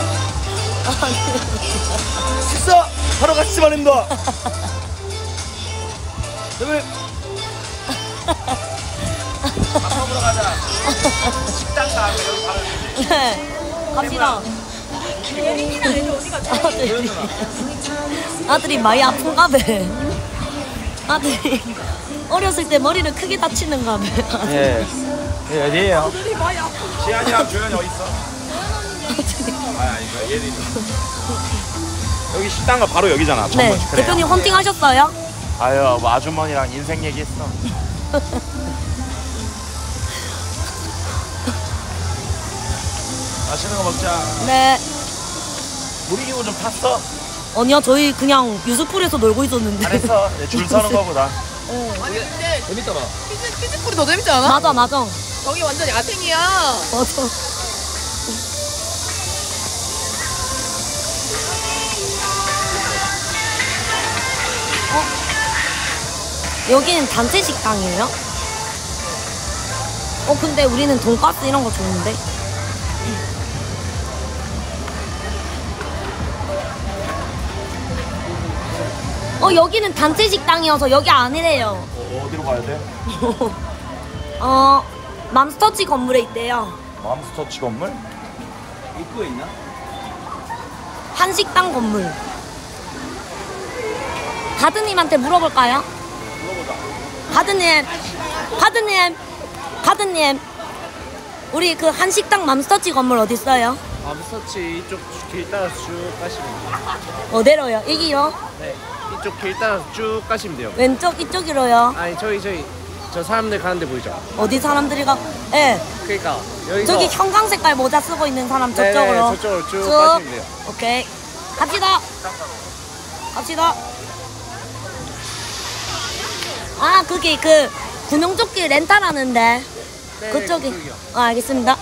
식사 하러 가시지 말입니다. 밥 먹으러 가자. 식당 가. 여기 가면 되지. 네 갑시다. 아들이 많이 아픈가 봐. 아들이 어렸을 때 머리를 크게 다치는가 봐. 예. 예, 어디에요? 시안이랑 조연이 어디 있어? 아니 얘는 여기 식당가 바로 여기잖아. 네. 대표님 헌팅 하셨어요? 아유 뭐 아주머니랑 인생 얘기했어. 맛있는 거 먹자. 네. 놀이기구 좀 탔어? 아니요 저희 그냥 유스풀에서 놀고 있었는데. 잘했어. 줄 서는 거보다. 아니 근데 재밌다 봐. 키즈풀이 더 재밌지 않아? 맞아. 저기 완전 야생이야. 맞아. 여기는 단체 식당이에요? 근데 우리는 돈가스 이런 거 좋은데? 여기는 단체 식당이어서 여기 아니래요. 어디로 가야 돼? 맘스터치 건물에 있대요. 맘스터치 건물? 입구에 있나? 한식당 건물. 가드님한테 물어볼까요? 가드님 우리 그 한식당 맘스터치 건물 어디 있어요? 맘스터치 이쪽 길 따라서 쭉 가시면 돼요. 어디로요? 여기요? 네, 이쪽 길 따라서 쭉 가시면 돼요. 왼쪽 이쪽이로요? 아니 저기 저 사람들 가는 데 보이죠? 어디 사람들이 가? 예. 그러니까 여기서 저기 형광 색깔 모자 쓰고 있는 사람 네네, 저쪽으로. 저쪽으로 쭉 가시면 돼요. 오케이. 갑시다. 아 그게 그 구명조끼 렌탈하는데 네, 그쪽이. 그쪽이요. 알겠습니다.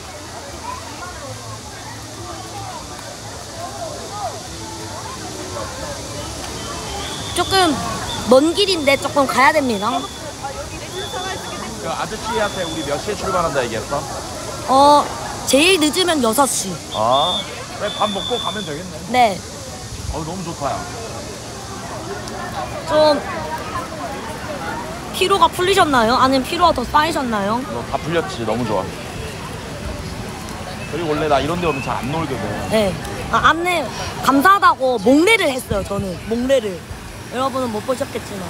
조금 먼 길인데 조금 가야 됩니다. 그 아저씨한테 우리 몇 시에 출발한다 얘기했어? 제일 늦으면 6시. 아, 그래 밥 먹고 가면 되겠네. 네. 너무 좋다. 야. 좀 피로가 풀리셨나요? 아니면 피로가 더 쌓이셨나요? 다 풀렸지. 너무 좋아. 그리고 원래 나 이런 데 오면 잘 안 놀거든. 네. 안내 감사하다고 목례를 했어요. 저는 목례를. 여러분은 못 보셨겠지만.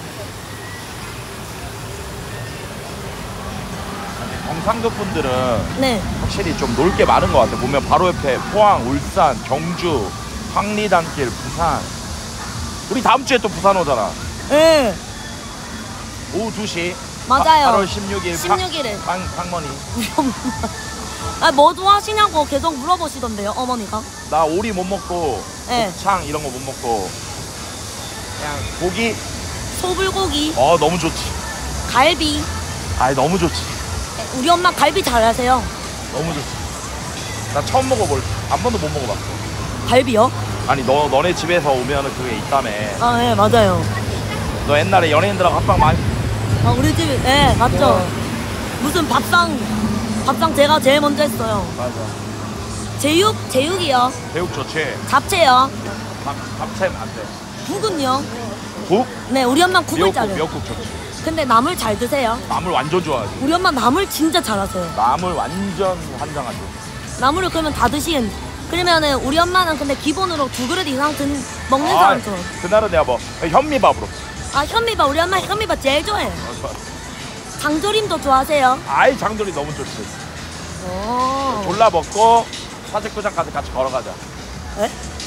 경상도 분들은 네. 확실히 좀 놀 게 많은 것 같아. 보면 바로 옆에 포항, 울산, 경주, 황리단길, 부산. 우리 다음 주에 또 부산 오잖아. 네. 오후 2시. 맞아요. 8월 16일. 16일에. 방머니. 뭐 좋아하시냐고 계속 물어보시던데요, 어머니가. 나 오리 못 먹고, 네. 곱창 이런 거 못 먹고, 그냥 고기. 소불고기. 너무 좋지. 갈비. 너무 좋지. 우리 엄마 갈비 잘하세요. 너무 좋지. 나 처음 먹어볼. 한 번도 못 먹어봤어. 갈비요? 아니 너네 집에서 오면은 그게 있다며. 네 맞아요. 너 옛날에 연예인들하고 합방 많이. 우리 집 네 맞죠. 무슨 밥상 제가 제일 먼저 했어요. 맞아. 제육이요. 제육 좋지. 잡채요. 잡채는 안 돼. 국은요. 국? 네 우리 엄마 국을 잘해요. 미역국 좋지. 근데 나물 잘 드세요? 나물 완전 좋아하지. 우리 엄마 나물 진짜 잘하세요. 나물 완전 환장하지. 나물을 그러면 다 그러면은 우리 엄마는 근데 기본으로 2그릇 이상 먹는 사람처럼. 그날은 내가 뭐 현미밥으로. 현미밥 우리 엄마 현미밥 제일 좋아해요. 좋아. 장조림도 좋아하세요? 장조림 너무 좋지. 오. 졸라 먹고 사직구장 가서 같이 걸어가자. 에?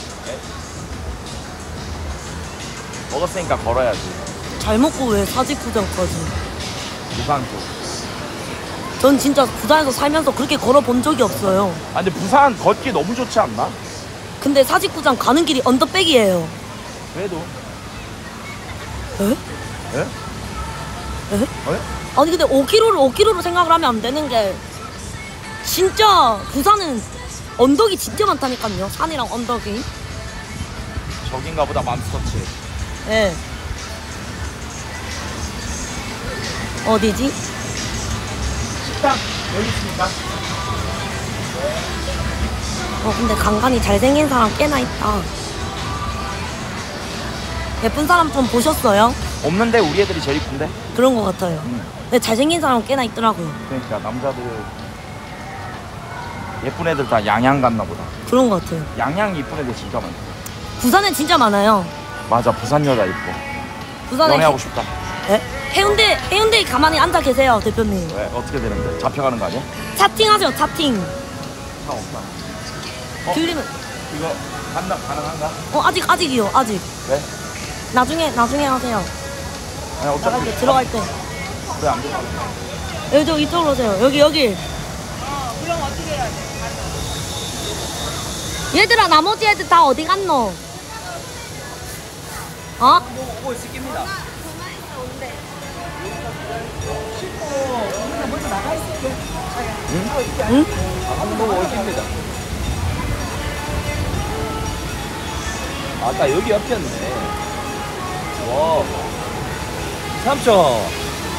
먹었으니까 걸어야지. 잘 먹고 왜 사직구장까지? 부산 쪽. 전 진짜 부산에서 살면서 그렇게 걸어본 적이 없어요. 근데 부산 걷기 너무 좋지 않나? 근데 사직구장 가는 길이 언더백이에요. 그래도. 에? 에? 아니 근데 5km로 생각을 하면 안 되는 게 진짜 부산은 언덕이 진짜 많다니까요. 산이랑 언덕이. 저긴가 보다 맘스터치. 네. 어디지? 식당 여기 있습니까? 근데 간간히 잘생긴 사람 꽤나 있다. 예쁜 사람 좀 보셨어요? 없는데 우리 애들이 제일 이쁜데? 그런 것 같아요. 근데 잘생긴 사람 꽤나 있더라고요. 그러니까 남자들 예쁜 애들 다 양양 갔나 보다. 그런 것 같아요. 양양 이쁜 애들 진짜 많다. 부산엔 진짜 많아요. 맞아, 부산 여자 이뻐. 부산에 연애하고 싶다. 네? 해운대에 가만히 앉아 계세요, 대표님. 왜? 어떻게 되는데? 잡혀가는 거 아니야? 차팅하세요, 차팅. 차 없다. 들리면. 이거 가능한가? 아직이요, 아직. 왜? 나중에 하세요. 아니 어차피 나갈 때, 들어갈 때. 그래 안 들어가. 여기 이쪽으로 오세요. 여기. 그럼 어떻게 해야 돼? 얘들아, 나머지 애들 다 어디 갔노? 어? 뭐 시킵니다. 응? 한번 보고 올깁니다. 아까 여기 옆이었네. 와. 삼촌.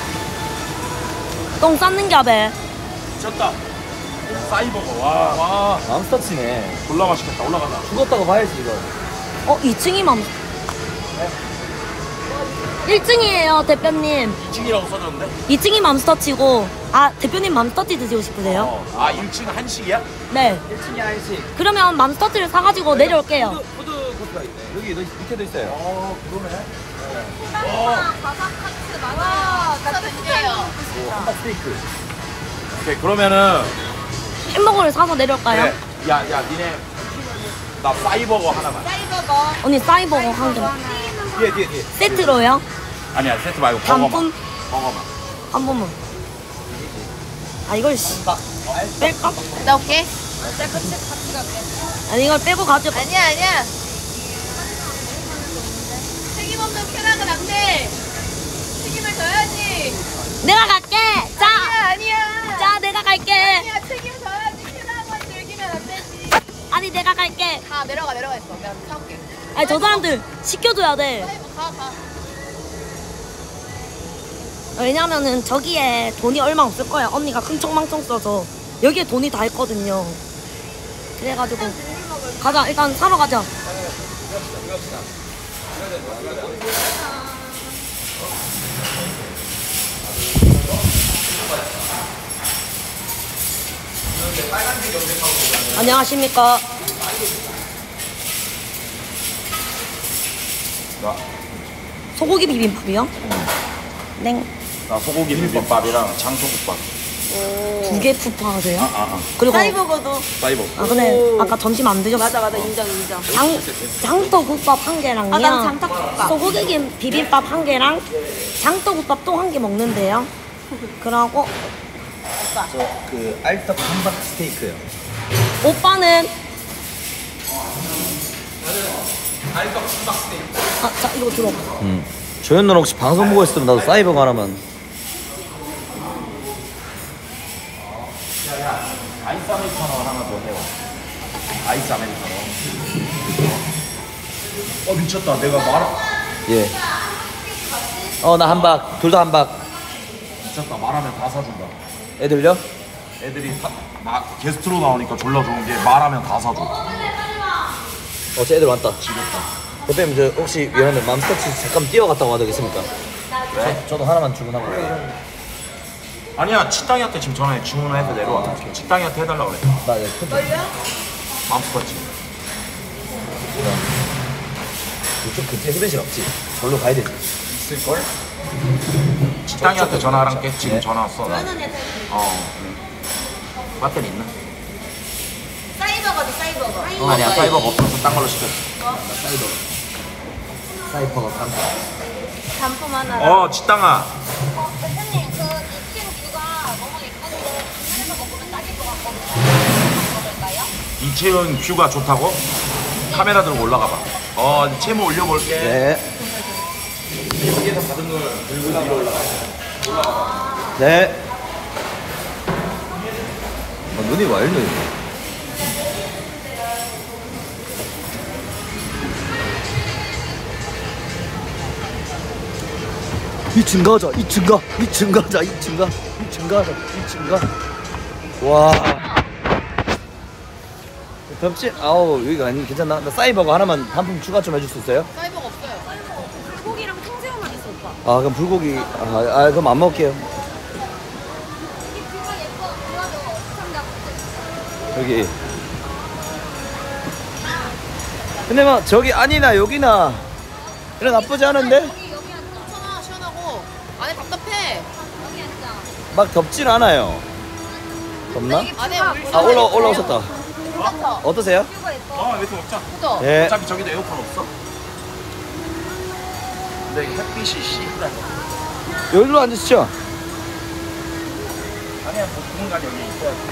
똥 쌌는 갸배. 미쳤다. 사이버거. 와. 맘스터치네. 졸라 맛있겠다. 올라가자. 죽었다고 봐야지 이거. 2층이 1층이에요, 대표님. 2층이라고 써졌는데? 2층이 맘스터치고, 대표님 맘스터치 드시고 싶으세요? 1층 한식이야? 네. 1층이 한식. 그러면 맘스터치를 사가지고 내려올게요. 푸드 코트가 있네. 여기 밑에도 있어요. 그러네. 한박 스테이크. 오케이, 그러면은 햄버거를 사서 내려올까요? 그래. 야, 니네 나 사이버거 하나만. 언니 사이버거 한 개. 뒤에. 세트로요? 아니야, 세트 말고 단품? 버거만. 한 번만. 이걸 뺄까? 나 올게. 아니 이걸 빼고 가져. 아니야. 책임 없는 쾌락은 안 돼. 책임을 져야지. 내가 갈게. 자. 아니야. 자, 내가 갈게. 아니야, 책임 져야지. 쾌락만 즐기면 안 되지. 아니 내가 갈게. 내려가 있어. 내가 사올게. 저 사람들 시켜줘야 돼. 가. 왜냐면은 저기에 돈이 얼마 없을 거야. 언니가 흥청망청 써서 여기에 돈이 다 있거든요. 그래가지고 가자. 일단 사러 가자. 안녕하십니까. 소고기 비빔밥이요? 네. 나 소고기 비빔밥이랑 장소국밥. 2개 푸파하세요? 그리고 사이버거도. 사이버. 근데 아까 점심 안 드셨어? 맞아 인정. 장떡국밥 1개랑요. 난 장떡국밥. 소고기 비빔밥 1개랑 장떡국밥 또 1개 먹는데요. 그러고 그 알떡 한박 스테이크요. 오빠는 알떡 한박 스테이크. 자 이거 들어. 조현 누나 혹시 방송 보고 있으면 나도 사이버거 하나만. 아이스 아메리카노 하나 더 해요. 아이스 아메리카노. 미쳤다. 내가 예. 나 한박. 둘 다 한박. 미쳤다. 말하면 다 사준다. 애들요? 애들이 게스트로 나오니까 졸라 좋은 게 말하면 다 사줘. 쟤 애들 왔다. 대표님 저 혹시 미안한데 맘스터치 잠깐 뛰어갔다고 와도 되겠습니까? 왜? 저도 하나만 주문하고 올게요. 아니야, 식당이한테 지금 전화해. 주문해서 내려와. 식당이한테 해달라고 그래. 나 이제 맘스터치. 이쪽 근처에 흡연실 없지? 절로 가야 되지. 있을걸? 식당이한테 전화하란게. 지금 전화 왔어. 배터리 있나? 사이버거. 아니야, 사이버가 없어서 딴 걸로 시켰어. 사이버거 깜짝. 단품 하나. 식당아. 대표님, 그 2층 뷰가 너무 예쁜데 주변에서 먹으면 딱일 것 같거든요. 2층 뷰가 좋다고? 카메라 들고 올라가 봐. 채무 올려볼게. 네. 여기에서 받은 걸 들고 위로 올라가. 네. 눈이 와 있네. 이층 가자. 2층 가. 2층 가자. 2층 가. 2층 가자. 2층 가. 와. 덥지? 아우 여기가 아니 괜찮나? 나 사이버거 하나만 단품 추가 좀 해줄 수 있어요? 사이버가 없어요. 불고기랑 탕수육만 있어 오빠. 아 그럼 불고기 그럼 안 먹을게요. 여기. 근데 막 저기 아니나 여기나 이런 나쁘지 않은데? 여기 괜찮아. 시원하고. 안에 답답해. 막 덥진 않아요. 덥나? 안에 아 올라오셨다. 어떠세요? 이렇게 먹자. 그죠? 예. 어차피 저기도 에어컨 없어. 근데 햇빛이 씨다. 여기로 앉으시죠. 아니야, 뭐 공간 여기 있어야 돼.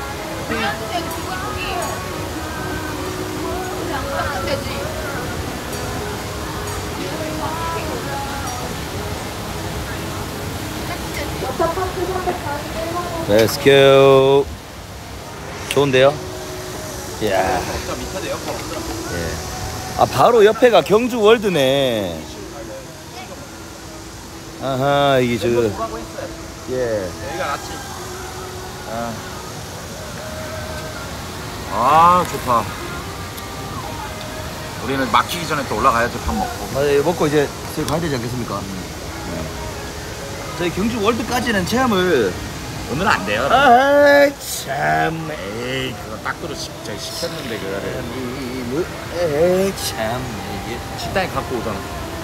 Let's go. 좋은데요? 이야. 밑에도 에어컨 없더라. 예. 아 바로 옆에가 경주 월드네. 아하 이게 저. 예. 여기가 낫지. 아 좋다. 우리는 막히기 전에 또 올라가야지 밥 먹고. 맞아 이거 먹고 이제 저희 가야 되지 않겠습니까? 저희 경주 월드까지는 체험을 오늘은 안 돼요. 아 참. 에이 그거 딱으로 저희 시켰는데 그거를. 에이 참 이게 식당에 갖고 오잖아.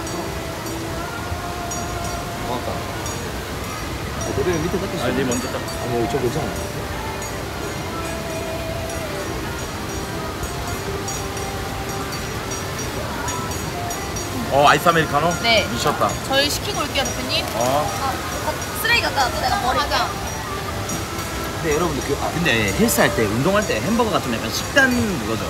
고맙다. 노래 밑에 닦겠어. 아니 네 먼저 딱. 아니 저 괜찮아. 아이스 아메리카노? 네. 미쳤다. 저희 시키고 올게요, 대표님. 쓰레기 갖다 놔도 내가 버릴게. 근데 여러분들 근데 헬스할 때 운동할 때 햄버거가 좀 약간 식단 그거죠.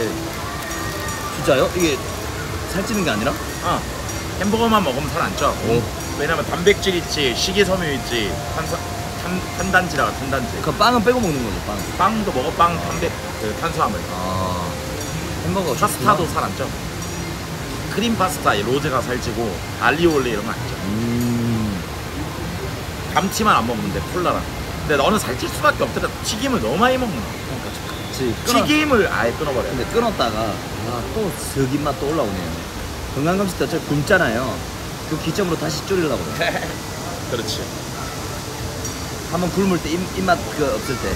진짜요? 이게 살찌는 게 아니라? 햄버거만 먹으면 살 안 쪄. 왜냐면 단백질 있지, 식이섬유 있지, 탄단지라고 탄단지. 그 빵은 빼고 먹는 거죠, 빵. 빵도 먹어, 빵 탄수화물. 햄버거 파스타도 살 안 쪄. 크림 파스타, 로제가 살찌고 알리올리 이런 거 안 쪄. 감튀만 안 먹으면 돼, 콜라랑. 근데 너는 살찔 수밖에 없더라. 튀김을 너무 많이 먹는 거야. 튀김을 아예 끊어버려. 근데 끊었다가 또 석 입맛 또 올라오네요. 건강검진 때 어차피 굶잖아요. 그 기점으로 다시 줄이려고 그래. 그렇지. 한번 굶을 때 입맛 그 없을 때.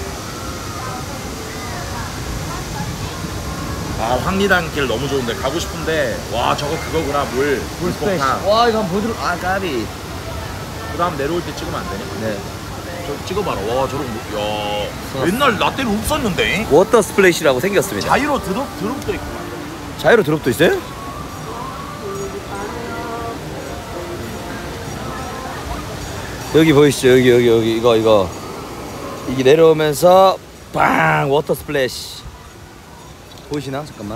황리단 길 너무 좋은데 가고 싶은데 와 저거 그거구나 물폭탄. 와 이거 한번 보여드려. 까비. 그 다음 내려올 때 찍으면 안 되냐? 네. 저 찍어봐라. 와 저런 야 옛날 나 때는 없었는데. 워터 스플래시라고 생겼습니다. 자유로 드롭도 있구나. 자유로 드롭도 있어요? 여기 보이시죠? 여기 이거 이게 내려오면서 빵 워터 스플래시 보이시나? 잠깐만.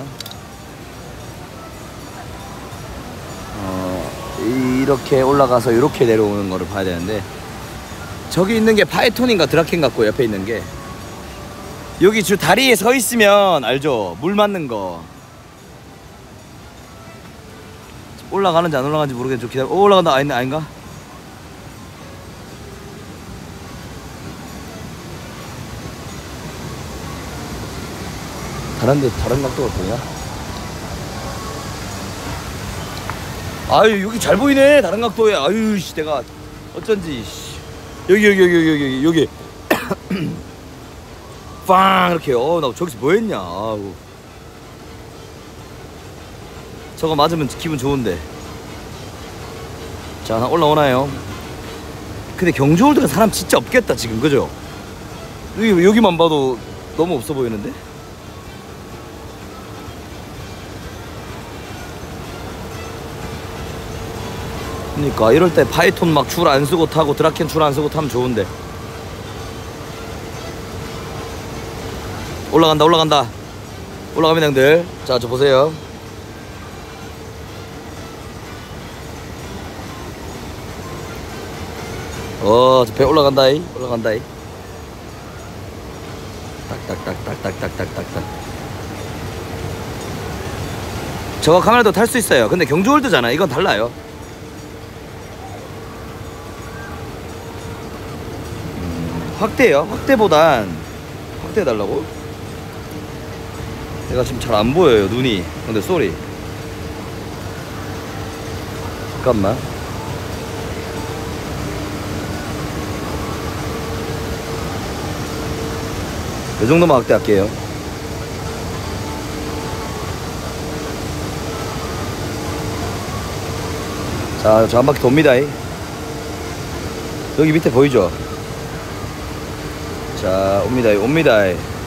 이렇게 올라가서 이렇게 내려오는 거를 봐야 되는데 저기 있는 게 파이톤인가 드라켄 같고 옆에 있는 게 여기 저 다리에 서 있으면 알죠? 물 맞는 거 올라가는지 안 올라가는지 모르겠는데 좀 기다려. 올라간다. 아닌가? 다른 각도가 보이나? 아유 여기 잘 보이네. 다른 각도에. 아유 씨 내가 어쩐지 여기 빵 이렇게. 나 저기서 뭐 했냐. 아우. 저거 맞으면 기분 좋은데. 자 올라오나요? 근데 경주홀드가 사람 진짜 없겠다 지금. 그죠? 여기만 봐도 너무 없어 보이는데? 그러니까 이럴 때 파이톤 막 줄 안 쓰고 타고 드라켄 줄 안 쓰고 타면 좋은데. 올라간다. 올라갑니다 형들. 자 저 보세요. 배 올라간다이. 올라간다이. 딱딱딱딱딱딱딱딱딱. 저거 카메라도 탈 수 있어요. 근데 경주월드잖아. 이건 달라요. 확대요. 확대보단 확대 해달라고? 내가 지금 잘 안 보여요 눈이. 근데 쏘리. 잠깐만. 이 정도만 확대할게요. 자, 저 한 바퀴 돕니다. 여기 밑에 보이죠? 자, 옵니다. 옵니다.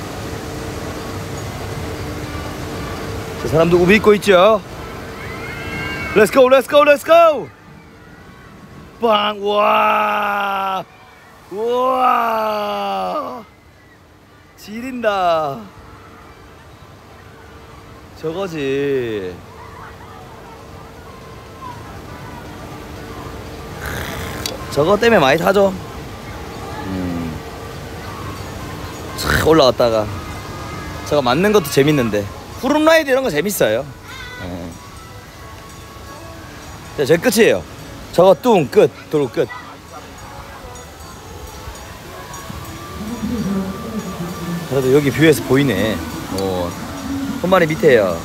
저 사람도 우비 입고 있죠? Let's go, let's go, let's go! 빵! 와! 우와! 지린다. 저거지. 저거 때문에 많이 타죠. 차 올라갔다가 저거 맞는 것도 재밌는데 후룸라이드 이런 거 재밌어요. 자, 제 끝이에요. 저거 뚱 끝, 도로 끝. 그래도 여기 뷰에서 보이네. 혼마리 밑에요.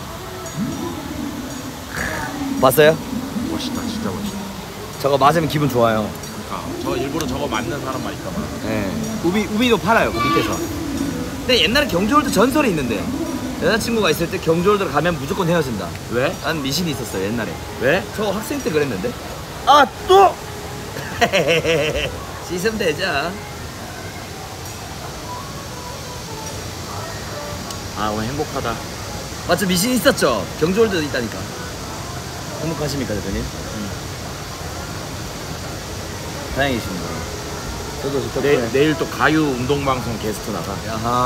봤어요? 멋있다, 진짜 멋있다. 저거 맞으면 기분 좋아요. 저 일부러 저거 맞는 사람만 있다만. 네. 우비도 팔아요, 그 밑에서. 근데 옛날에 경주월드 전설이 있는데 여자친구가 있을 때 경주월드를 가면 무조건 헤어진다. 왜? 난 미신이 있었어요, 옛날에. 왜? 저 학생 때 그랬는데. 아, 또! 씻으면 되자. 아, 오늘 행복하다. 맞죠? 미신 있었죠? 경주월드 있다니까. 행복하십니까, 대표님? 다행이십니다. 저도 내일 또 가유 운동방송 게스트 나가.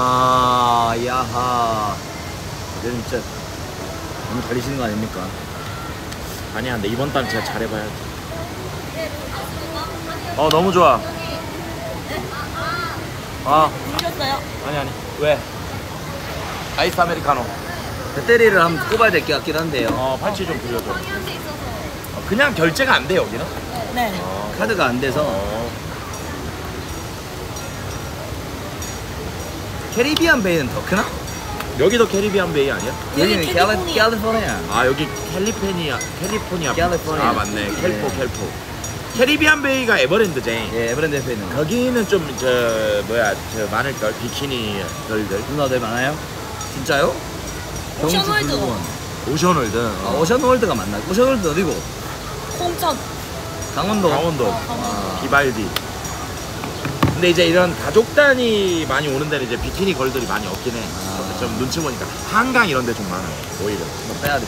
야하. 대표님 진짜 너무 달리시는 거 아닙니까? 아니야, 근데 이번 달 제가 잘해봐야지. 너무 좋아. 이겼어요? 아니. 왜? 아이스 아메리카노. 배터리를 한번 꼽아야 될 것 같긴 한데요. 팔찌 좀 그려줘. 그냥 결제가 안 돼, 여기는? 네. 카드가 안 돼서. 캐리비안 베이는 더 크나? 여기도 캐리비안 베이 아니야? 여기는 캘리포니아. 아, 여기 캘리포니아. 캘리포니아. 아, 맞네. 캘포. 캐리비안 베이가 에버랜드지. 예, 에버랜드 옆에 있는 거. 거기는 좀 많을걸. 비키니 걸들. 누나들 많아요? 진짜요? 오션월드. 오션월드. 오션월드가 맞나? 오션월드 어디고? 홍천. 강원도. 비발디. 근데 이제 이런 가족 단위 많이 오는 데는 이제 비키니 걸들이 많이 없긴 해. 좀 눈치 보니까 한강 이런 데 좀 많아요. 오히려. 빼야 돼.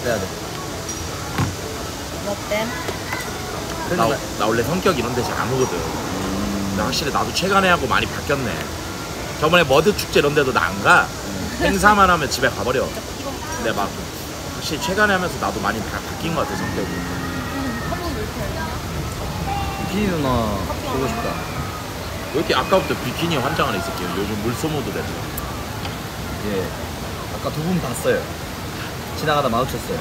어때? 나 원래 성격 이런 데 잘 안 오거든. 근데 확실히 나도 최근에 하고 많이 바뀌었네. 저번에 머드 축제 이런 데도 나 안 가. 행사만 하면 집에 가버려. 근데 막 확실히 최근에 하면서 나도 많이 바뀐 것 같아, 성격이. 비키니 누나 보고 싶다. 왜 이렇게 아까부터 비키니 환장하는 이 새끼. 요즘 물소모도 되죠. 예. 아까 두 분 봤어요. 지나가다 마주쳤어요.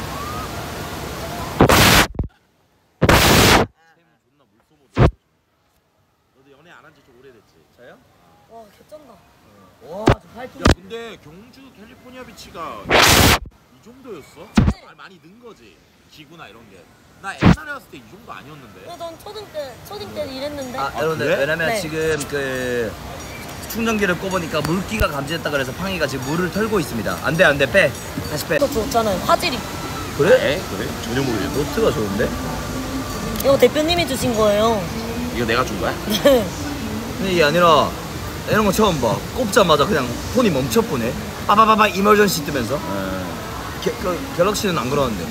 너도 연애 안 한 지 좀 오래됐지? 저요? 와, 개쩐다. 와, 저 파이팅. 야, 근데 경주 캘리포니아 비치가 이 정도였어? 많이 는 거지. 기구나 이런 게. 나 옛날에 왔을 때 이 정도 아니었는데. 전 초딩 때 이랬는데. 여러분들 그래? 왜냐면 네. 지금 그 충전기를 꼽으니까 물기가 감지됐다 그래서 팡이가 지금 물을 털고 있습니다. 안돼 빼. 다시 빼. 더 좋잖아요. 화질이. 그래? 그래? 전혀 모르겠어. 노트가 좋은데? 이거 대표님이 주신 거예요. 이거 내가 준 거야? 근데 이게 아니라 이런 거 처음 봐. 꼽자마자 그냥 폰이 멈춰보네. 빠바바바 이머전시 뜨면서. 갤럭시는 안 그러는데.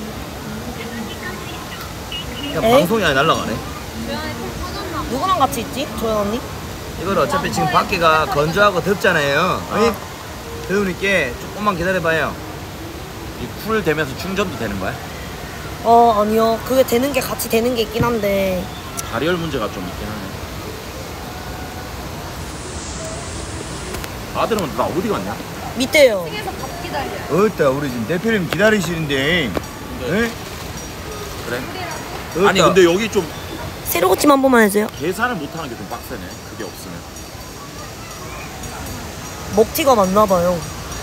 그냥 에이? 방송이 아니라 날라가네. 누구랑 같이 있지? 조연 언니? 이걸 어차피 지금 밖에가 건조하고 덥잖아요. 그러니까 조금만 기다려봐요. 이 쿨 되면서 충전도 되는 거야? 아니요. 그게 되는 게 같이 되는 게 있긴 한데. 발열 문제가 좀 있긴 하네. 아들은 나 어디 갔냐? 밑에요. 어따 우리 지금 대표님 기다리시는데. 네? 그래? 어따. 아니 근데 여기 좀 세로 고침 한 번만 해주세요. 계산을 못하는 게 좀 빡세네. 그게 없으면. 먹튀가 맞나봐요.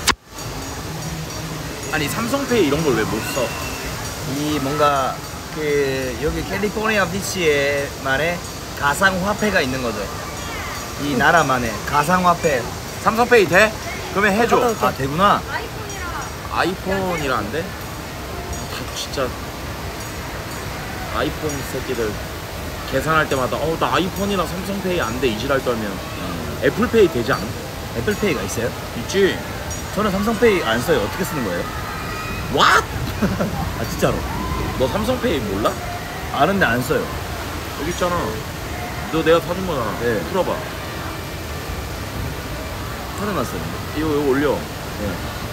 아니 삼성페이 이런 걸 왜 못 써? 이 뭔가 그 여기 캘리포니아 비치에만의 가상화폐가 있는 거죠. 이 나라만의 가상화폐. 삼성페이 돼? 그러면 해줘. 아 되구나. 아이폰이라는데? 진짜 아이폰 새끼들 계산할 때마다 나 아이폰이나 삼성페이 안 돼 이지랄 떨면 애플페이 되지 않음? 애플페이가 있어요? 있지. 저는 삼성페이 안 써요. 어떻게 쓰는 거예요? What? 아 진짜로. 너 삼성페이 몰라? 아는데 안 써요. 여기 있잖아. 너 내가 사준 거잖아. 네. 풀어봐. 찾아놨어요. 이거 올려. 네.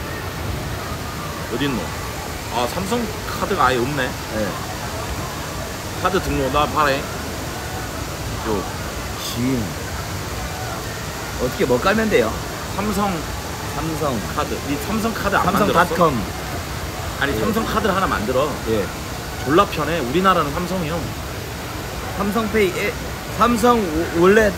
어딨노? 아 삼성 카드가 아예 없네. 네. 카드 등록 나 봐래. 요. 지. 어떻게 뭐 깔면 돼요? 삼성 카드. 니 삼성 카드 안 만들었어? 삼성닷컴. 아니 삼성 카드를 하나 만들어. 예. 졸라 편해. 우리나라는 삼성이요. 삼성페이 삼성 월렛.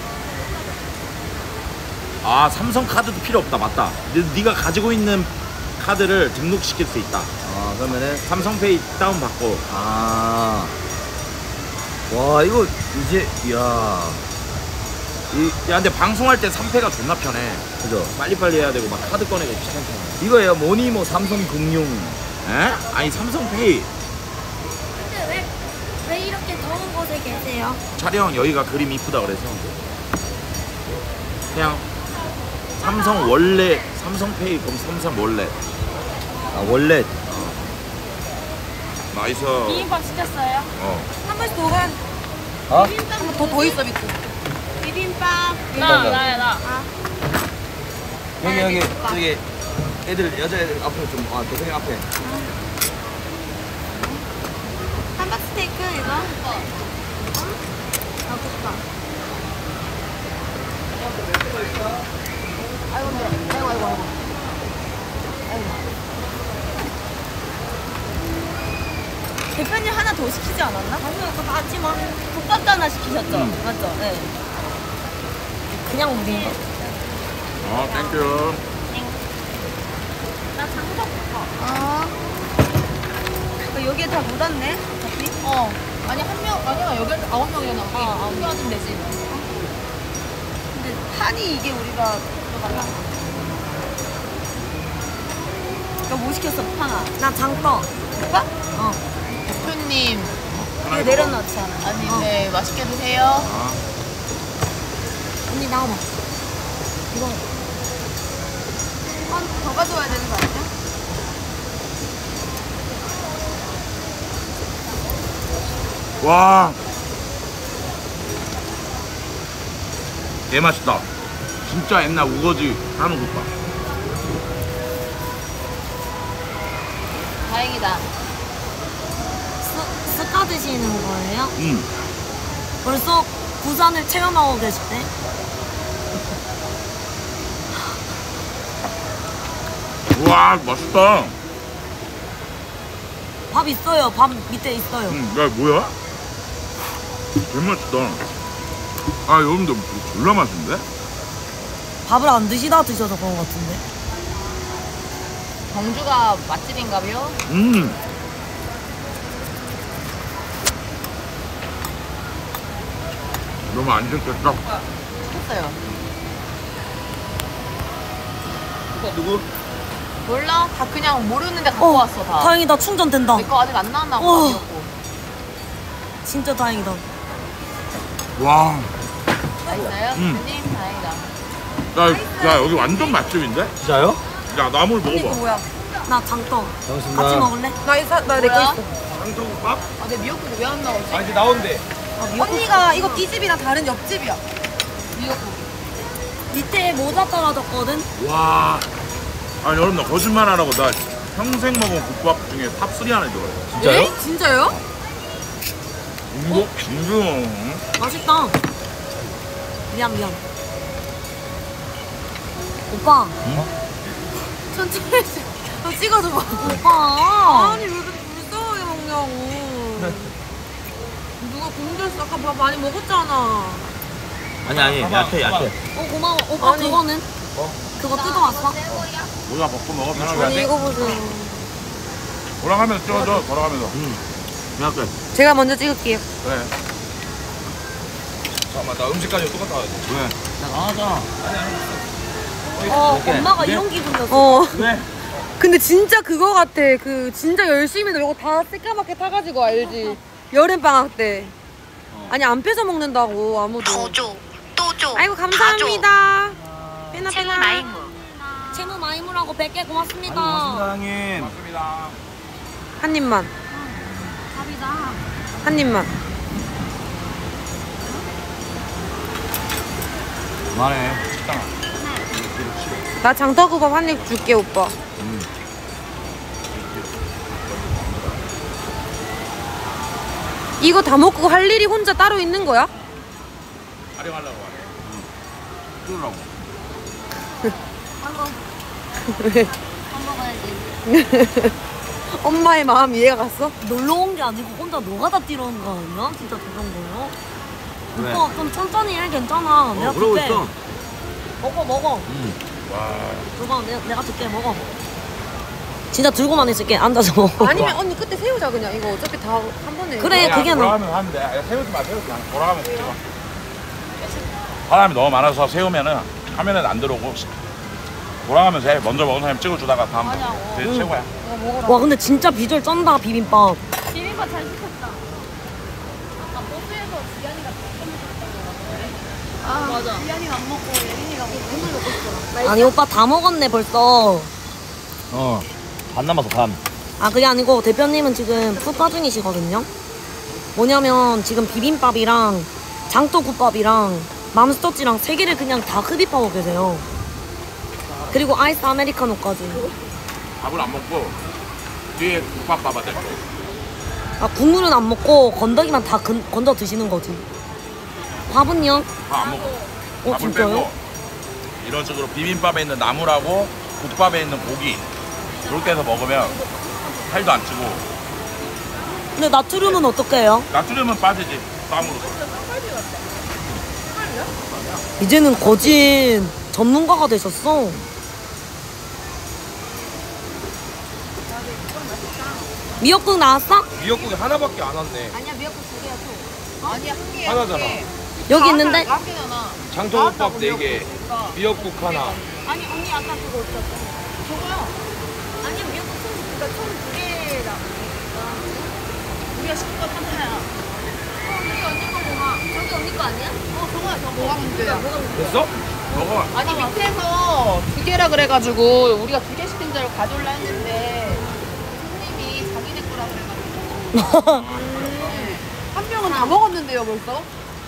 아 삼성 카드도 필요 없다. 맞다. 네가 가지고 있는 카드를 등록시킬 수 있다. 아 그러면은 삼성페이 다운 받고. 아. 와 이거 이제 야. 야 근데 방송할 때 3패가 존나 편해. 그죠? 빨리빨리 해야 되고 막 카드 꺼내고 귀찮잖아. 이거예요. 모니모 삼성금융. 에? 아니 삼성페이. 근데 왜 이렇게 더운 곳에 계세요? 촬영 여기가 그림 이쁘다 그래서 그냥 삼성 월렛 삼성페이 그럼 삼성 월렛. 아 월렛. 나이스. 비빔밥 시켰어요? 한 번씩 더 간. 어? 비빔밥 더 있어 밑에. 비빔밥. 나. 여기 저기 여자애들 앞으로 좀 대표님 앞에. 함박스테이크 이거. 아 좋다. 아이고 힘들어. 아이고. 대표님 하나 더 시키지 않았나? 아니요, 그거 하지마. 국밥도 하나 시키셨죠? 맞죠? 네. 그냥 무빙가? 땡큐. 나 장석부터. 여기에 다 묻었네? 아니 한 명 아니야 여기 9명이나. 9명이면 되지. 근데 판이 이게 우리가 들어갔나? 너 뭐 시켰어, 판아? 나 장떡. 국밥? 대표님. 이거 내려놓지 않아. 아니 네 맛있게 드세요. 언니 나와봐. 이거. 더 가져와야 되는 거 아니야? 와. 개 맛있다. 진짜 옛날 우거지 하는 국밥. 다행이다. 스카 드시는 거예요? 응. 벌써 부산을 체험하고 계시대? 우와 맛있다. 밥 있어요. 밥 밑에 있어요. 야 뭐야? 개 맛있다. 아 여러분들 졸라 맛있는데? 밥을 안 드시다 드셔서 그런 것 같은데. 경주가 맛집인가요? 너무 안 됐겠다. 시켰어요. 누구? 몰라? 다 그냥 모르는데 갖고 왔어 다. 다행이다. 충전된다. 내 거 아직 안 나왔나 어. 봐. 진짜 다행이다. 와. 맛있어요? 대표님 다행이다. 야 여기 완전 맛집인데? 진짜요? 야 나물 먹어봐. 뭐야? 나 장떡. 반갑습니다. 같이 먹을래? 나 내 거 있어. 장떡국밥? 아, 내 미역국 왜 안 나오지? 이제 나온대. 언니가 이거 이 집이랑 다른 옆집이야. 미역국. 밑에 모자 깔아줬거든? 와. 아니 여러분 나 거짓말 안 하고 나 평생 먹은 국밥 중에 탑3 안에 들어요. 진짜요? 에? 진짜요? 이거 진짜 맛있다. 미안. 오빠. 천천히 너 찍어줘봐. 오빠. 아니 왜 이렇게 불쌍하게 먹냐고. 누가 공들였어? 아까 밥 많이 먹었잖아. 아니 얕해. 고마워. 오빠 그거는? 그거 뜯어왔어? 우리가 먹고 먹으면 아니 이거 보세요. 돌아가면서 찍어줘. 걸어가면서. 얕해. 제가 먼저 찍을게요. 그래. 잠깐만 나 음식까지 똑같아. 왜? 나 나가자. 엄마가 이런 기분이었어. 네. 근데 진짜 그거 같아. 그 진짜 열심히 놀고 다 새까맣게 타가지고 알지. 여름 방학 때. 아니 안 뺏어 먹는다고 아무도. 아이고 감사합니다. 빼나. 채무 마이무라고 100개 고맙습니다. 사장님. 한 입만. 한 입만. 그만해. 나 장터국밥 한 입 줄게 오빠. 이거 다 먹고 할 일이 혼자 따로 있는 거야? 촬영하려고 하네. 왜? 엄마의 마음 이해가 갔어? 놀러 온 게 아니고 혼자 노가다 뛰러 온 거 아니야? 진짜 그 정도요? 왜? 오빠 좀 천천히 해. 괜찮아. 내가 그러고 줄게. 있어. 먹어. 줘봐. 내가 줄게. 먹어. 진짜 들고만 있을게. 앉아서 먹어. 아니면 언니 끝에 세우자 그냥. 이거 어차피 다 한 번에. 그래 그게 나. 돌아가면 하면 돼. 세우지 마. 그냥 돌아가면서 찍어. 사람이 너무 많아서 세우면은 화면에 안 들어오고 돌아가면서 해. 먼저 먹은 사람이 찍어주다가 다음 그게 최고야. 와 근데 진짜 비주얼 쩐다 비빔밥. 비빔밥 잘 시켰다. 아까 버스에서 지안이가 맞아. 지안이가 안 먹고 예린이가 국물 먹고 싶어. 아니 오빠 다 먹었네 벌써. 반 남아서 반. 아 그게 아니고 대표님은 지금 푸파 중이시거든요. 뭐냐면 지금 비빔밥이랑 장떡국밥이랑 맘스터치랑 3개를 그냥 다 흡입하고 계세요. 그리고 아이스 아메리카노까지. 밥을 안 먹고 뒤에 국밥 봐봐 돼. 아 국물은 안 먹고 건더기만 다 건져 드시는 거지. 밥은요? 밥 안 먹어. 밥을 진짜요? 빼고 이런 식으로 비빔밥에 있는 나물하고 국밥에 있는 고기 이렇게 해서 먹으면 살도 안 찌고. 근데 나트륨은 어떻게 해요? 나트륨은 빠지지 땀으로. 이제는 거진 전문가가 되셨어. 미역국 나왔어? 미역국이 하나밖에 안 왔네. 아니야 미역국 2개야 또. 아니야 한 개야. 하나잖아. 여기 있는데? 장터국밥 4개, 미역국 하나. 아니 언니 아까 그거 어디였어? 저거요. 아니야 미역국 그러니까 총 2개라. 우리가 시킨 건 하나야. 저기 언니 거 뭐가? 저기 언니 거 아니야? 저거야 저거. 뭐가 문제야? 됐어? 먹어. 아니 밑에서 2개라 그래가지고 우리가 2개 시킨 대로 가져올라 했는데 손님이 자기네 거라 그래가지고 한 명은 다 먹었는데요 벌써?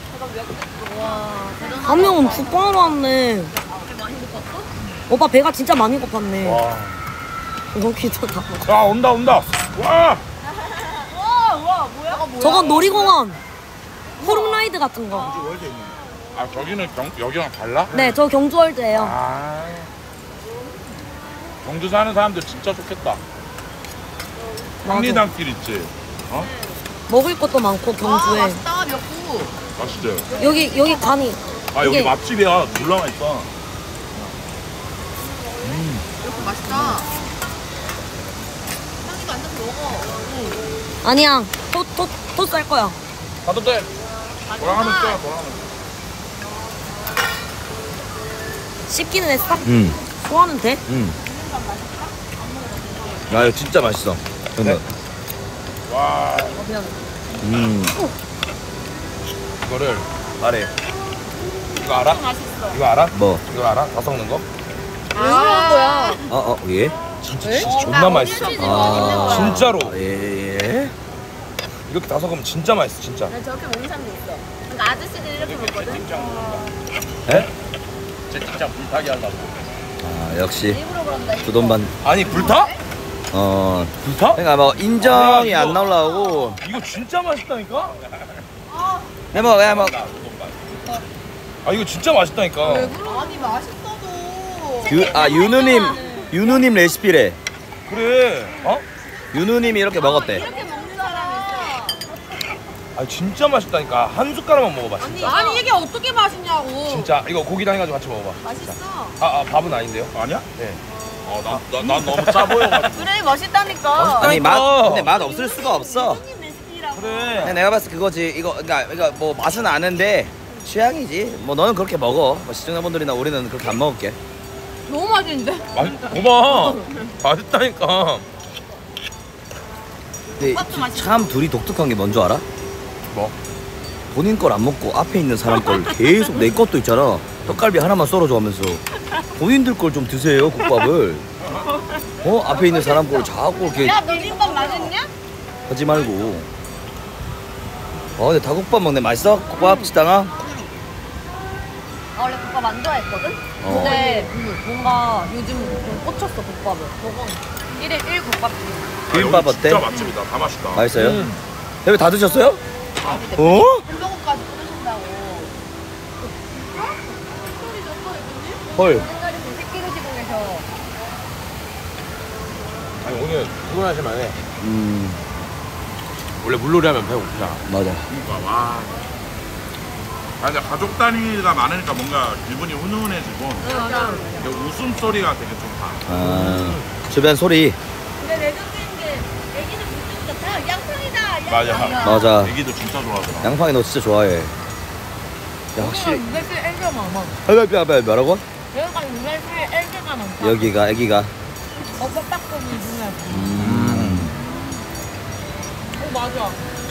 한 명은 푹 왔네. 오빠 배가 진짜 많이 고팠네. 와. 여기도 다 먹어. 야 온다. 와. 와 뭐야? 저건 놀이공원. 호름라이드 같은 거. 아 저기는 여기랑 달라? 네, 저 경주월드예요. 아. 경주 사는 사람들 진짜 좋겠다. 황리단길 있지? 어? 먹을 것도 많고 경주에. 맛있다 미역국. 맛있지? 여기 간이. 아 여기 이게- 맛집이야. 놀러가 있어. 미역국 맛있다. 향이도 앉아서 먹어. 아니야. 또 쌀 거야. 가도 돼. 돌아가면 돼. 씹기는 했어? 소화는 돼? 야 이거 진짜 맛있어. 근데. 와. 이거를 말해. 이거 알아? 이거 알아? 뭐? 이거 알아? 다 섞는 거? 왜 그런 거야? 예? 진짜 존나 맛있어. 아, 진짜로. 예. 이렇게 다 섞으면 진짜 맛있어 진짜. 저렇게 먹는 사람도 있어. 그러니까 아저씨들 이렇게 먹거든. 에? 진짜 불타기 하려고. 아 역시 일부러 그런다. 두 돈 반. 아니 불타? 불타? 그러니까 뭐 인정이 안 나오려고. 이거 진짜 맛있다니까? 해먹. 아 이거 진짜 맛있다니까. 아니 맛있어도 윤우님 레시피래. 그래. 어? 윤우님이 이렇게 먹었대. 이렇게 먹는 사람이 있어. 아 진짜 맛있다니까. 한 숟가락만 먹어봐. 진짜. 아니 이게 어떻게 맛있냐고. 진짜 이거 고기랑 해가지고 같이 먹어봐. 맛있어. 밥은 아닌데요? 아니야? 네. 난 너무 짜 보여가지고. 그래 맛있다니까. 아니 근데 맛 없을 수가 없어. 그래. 그냥 내가 봤을 때 그거지. 이거 뭐 맛은 아는데 취향이지. 뭐 너는 그렇게 먹어. 뭐 시청자분들이나 우리는 그렇게 안 먹을게. 너무 맛있는데? 봐봐. 맛있다니까. 근데 참 둘이 독특한 게 뭔 줄 알아? 뭐? 본인 걸 안 먹고 앞에 있는 사람 걸 계속 내 것도 있잖아. 떡갈비 하나만 썰어줘 하면서 본인들 걸 좀 드세요 국밥을. 앞에 있는 사람 걸 자꾸 이렇게 야 비빔밥 맛있냐? 하지 말고. 근데 닭국밥 먹네. 맛있어? 국밥 식당아? 원래 국밥 안 좋아했거든? 근데 뭔가 요즘 좀 꽂혔어 국밥을. 1일 1 국밥집. 비빔밥 어때? 진짜 맛집이다. 다 맛있다. 맛있어요? 여기 다 드셨어요? 햄버거까지 끊으신다고. 헐. 옛날에 새끼 드시고 계셔. 아니 오늘 피곤하실만 해. 원래 물놀이 하면 배고프잖아. 맞아. 그러니까 와. 근데 가족 단위가 많으니까 뭔가 기분이 훈훈해지고 웃음소리가 되게 좋다. 주변 소리. 근데 레전드인 게 애기는 못 듣니까 양팡이다. 맞아. 애기도 진짜 좋아하더라. 양팡이 너 진짜 좋아해. 야 확실히. 눈에서 애기가 많아. 빨리 뭐라고? 여기가 눈에서 애기가 많다. 여기가 애기가. 딱 보면 눈에. 맞아.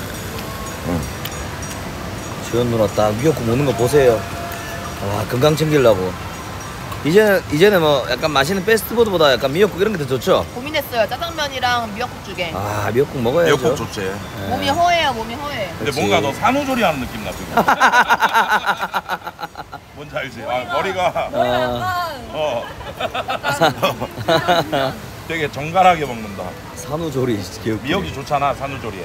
지연 누나 딱 미역국 먹는 거 보세요. 와 건강 챙기려고. 이제는 뭐 약간 맛있는 패스트푸드보다 약간 미역국 이런 게 더 좋죠? 고민했어요. 짜장면이랑 미역국 중에. 미역국 먹어야죠. 미역국 좋지. 네. 몸이 허해요. 몸이 허해. 근데 그렇지. 뭔가 너 산후조리 하는 느낌 나 지금. 뭔지 알지? 머리가 되게 정갈하게 먹는다. 산후조리 미역이 좋잖아 산후조리에.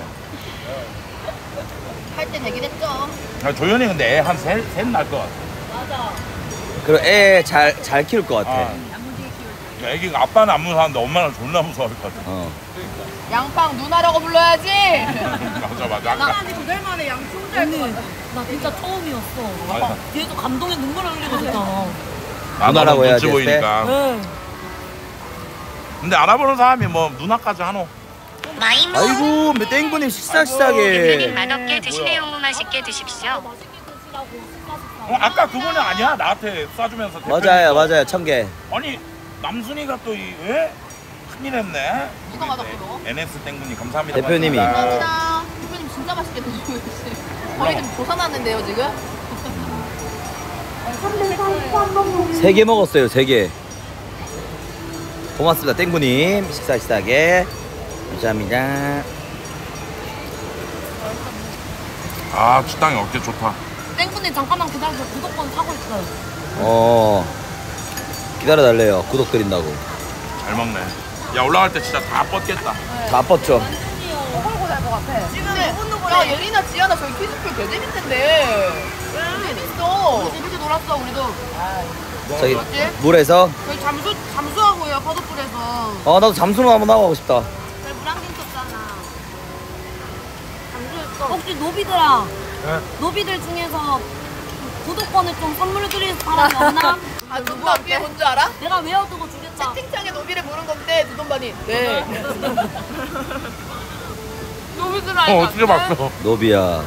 할 때 되긴 했죠. 조연이 근데 애 한 셋 날 것 같아. 맞아. 그리고 애 잘 키울 것 같아. 애기가 아빠는 안 무서워하는데 엄마는 존나 무서워할 것 같아. 양팡 누나라고 불러야지. 맞아. 나한테 2달 만에 양치 혼자 할 것 같아. 나 진짜 처음이었어. 맞아. 뒤에서 감동에 눈물을 흘리고 있었잖아. 누나라고 해야 눈치 보이니까. 네. 근데 알아보는 사람이 뭐 누나까지 하노. 아이고 땡구님 식사하게. 맛없게 드시네요. 맛있게 드십시오. 아까 그분이 아니야? 나한테 쏴주면서. 맞아요 1000개. 아니 남순이가 또 왜? 큰일 했네. 누가 맛없어? NS 땡군님 감사합니다. 대표님이. 감사합니다. 대표님 진짜 맛있게 드시고 계시. 거의 좀 조사났는데요 지금. 3개 먹었어요 3개. 고맙습니다 땡구님 식사하게. 감사합니다. 식당이 어깨 좋다. 땡분님 잠깐만 기다려서 구독권 사고 있어요. 기다려달래요. 구독 드린다고. 잘 먹네. 야 올라갈 때 진짜 다 뻗겠다. 다 뻗죠. 홀고 잘 것 같아. 지금 야 예린아 지연아 저희 퀴즈풀 개 재밌던데. 재밌어. 재밌게 놀았어 우리도. 저기 뭐였지? 물에서. 저희 잠수하고요 파도풀에서. 나도 잠수로 한번 나가고 싶다. 저희 물안경 썼잖아. 혹시 노비들아, 네? 노비들 중에서 구독권을 좀 선물로 드릴 사람이 없나? 누구 앞에 뭔지 알아? 내가 외워두고 주겠다. 채팅창에 노비를 부른 건데 두돈반이. 네. 노비들아. 진짜 봤어. 노비야.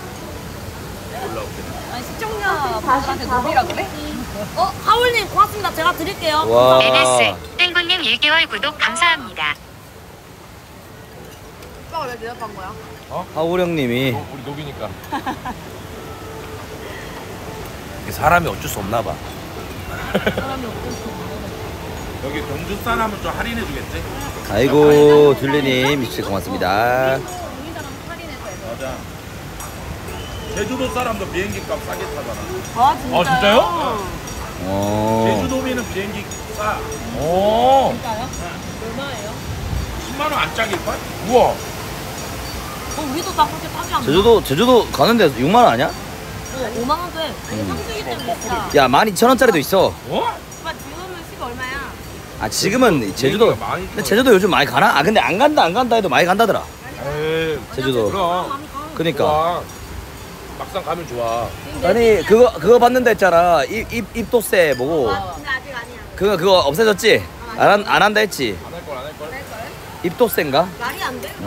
다시 노비라 그래? 하울님 고맙습니다. 제가 드릴게요. 와. NS 땡군님 1개월 구독 감사합니다. 오빠가 왜 대답한 거야? 하우령님이. 우리 녹이니까. 사람이 어쩔 수 없나 봐. 여기 경주 사람은 좀 할인해 주겠지? 아이고 둘리님 미치 고맙습니다. 맞아. 제주도 사람도 비행기 값 싸게 타잖아. 진짜요? 제주도민은 비행기 싸. 진짜요? 얼마예요? 10만 원 안 짜길걸? 우와. 우리도 다 그렇게 타지 않나? 제주도 가는데 6만 원 아니야? 5만 원 돼. 상승이 때문에 진짜. 야 12,000원짜리도 있어. 어? 오빠 지금은 10 얼마야? 아 지금은 제주도 근데 제주도 요즘 많이 가나? 아 근데 안 간다 해도 많이 간다더라. 에이, 제주도. 그럼. 그니까. 좋아. 막상 가면 좋아. 아니 그거 봤는데 있잖아. 입도세 뭐고. 그거 없애졌지? 안 한다 했지? 안 할 걸. 입도세인가? 말이 안 돼.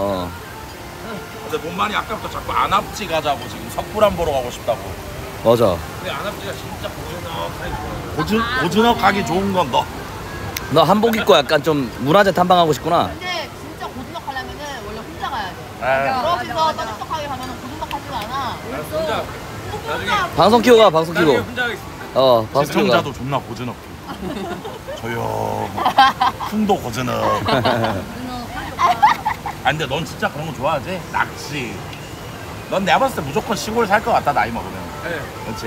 근데 몸만이 아까부터 자꾸 안압지 가자고 지금 석굴암 보러 가고 싶다고. 맞아. 근데 안압지가 진짜 고즈넉하게 좋아. 고즈넉하기 좋은 건 너. 너 한복 입고 약간 좀 문화재 탐방하고 싶구나. 근데 진짜 고즈넉 하려면은 원래 혼자 가야 돼. 아. 그러면서 떠들떡하게 가면은 고즈넉하지가 않아. 혼자 나중에 방송 키고 가 방송 키고. 혼자 하겠습니다. 방송 키고 가. 시청자도 존나 고즈넉해. 조용. 풍도 고즈넉. 아 근데 넌 진짜 그런 거 좋아하지? 낚시. 넌 내가 봤을 때 무조건 시골 살 것 같다 나이 먹으면. 네. 그렇지.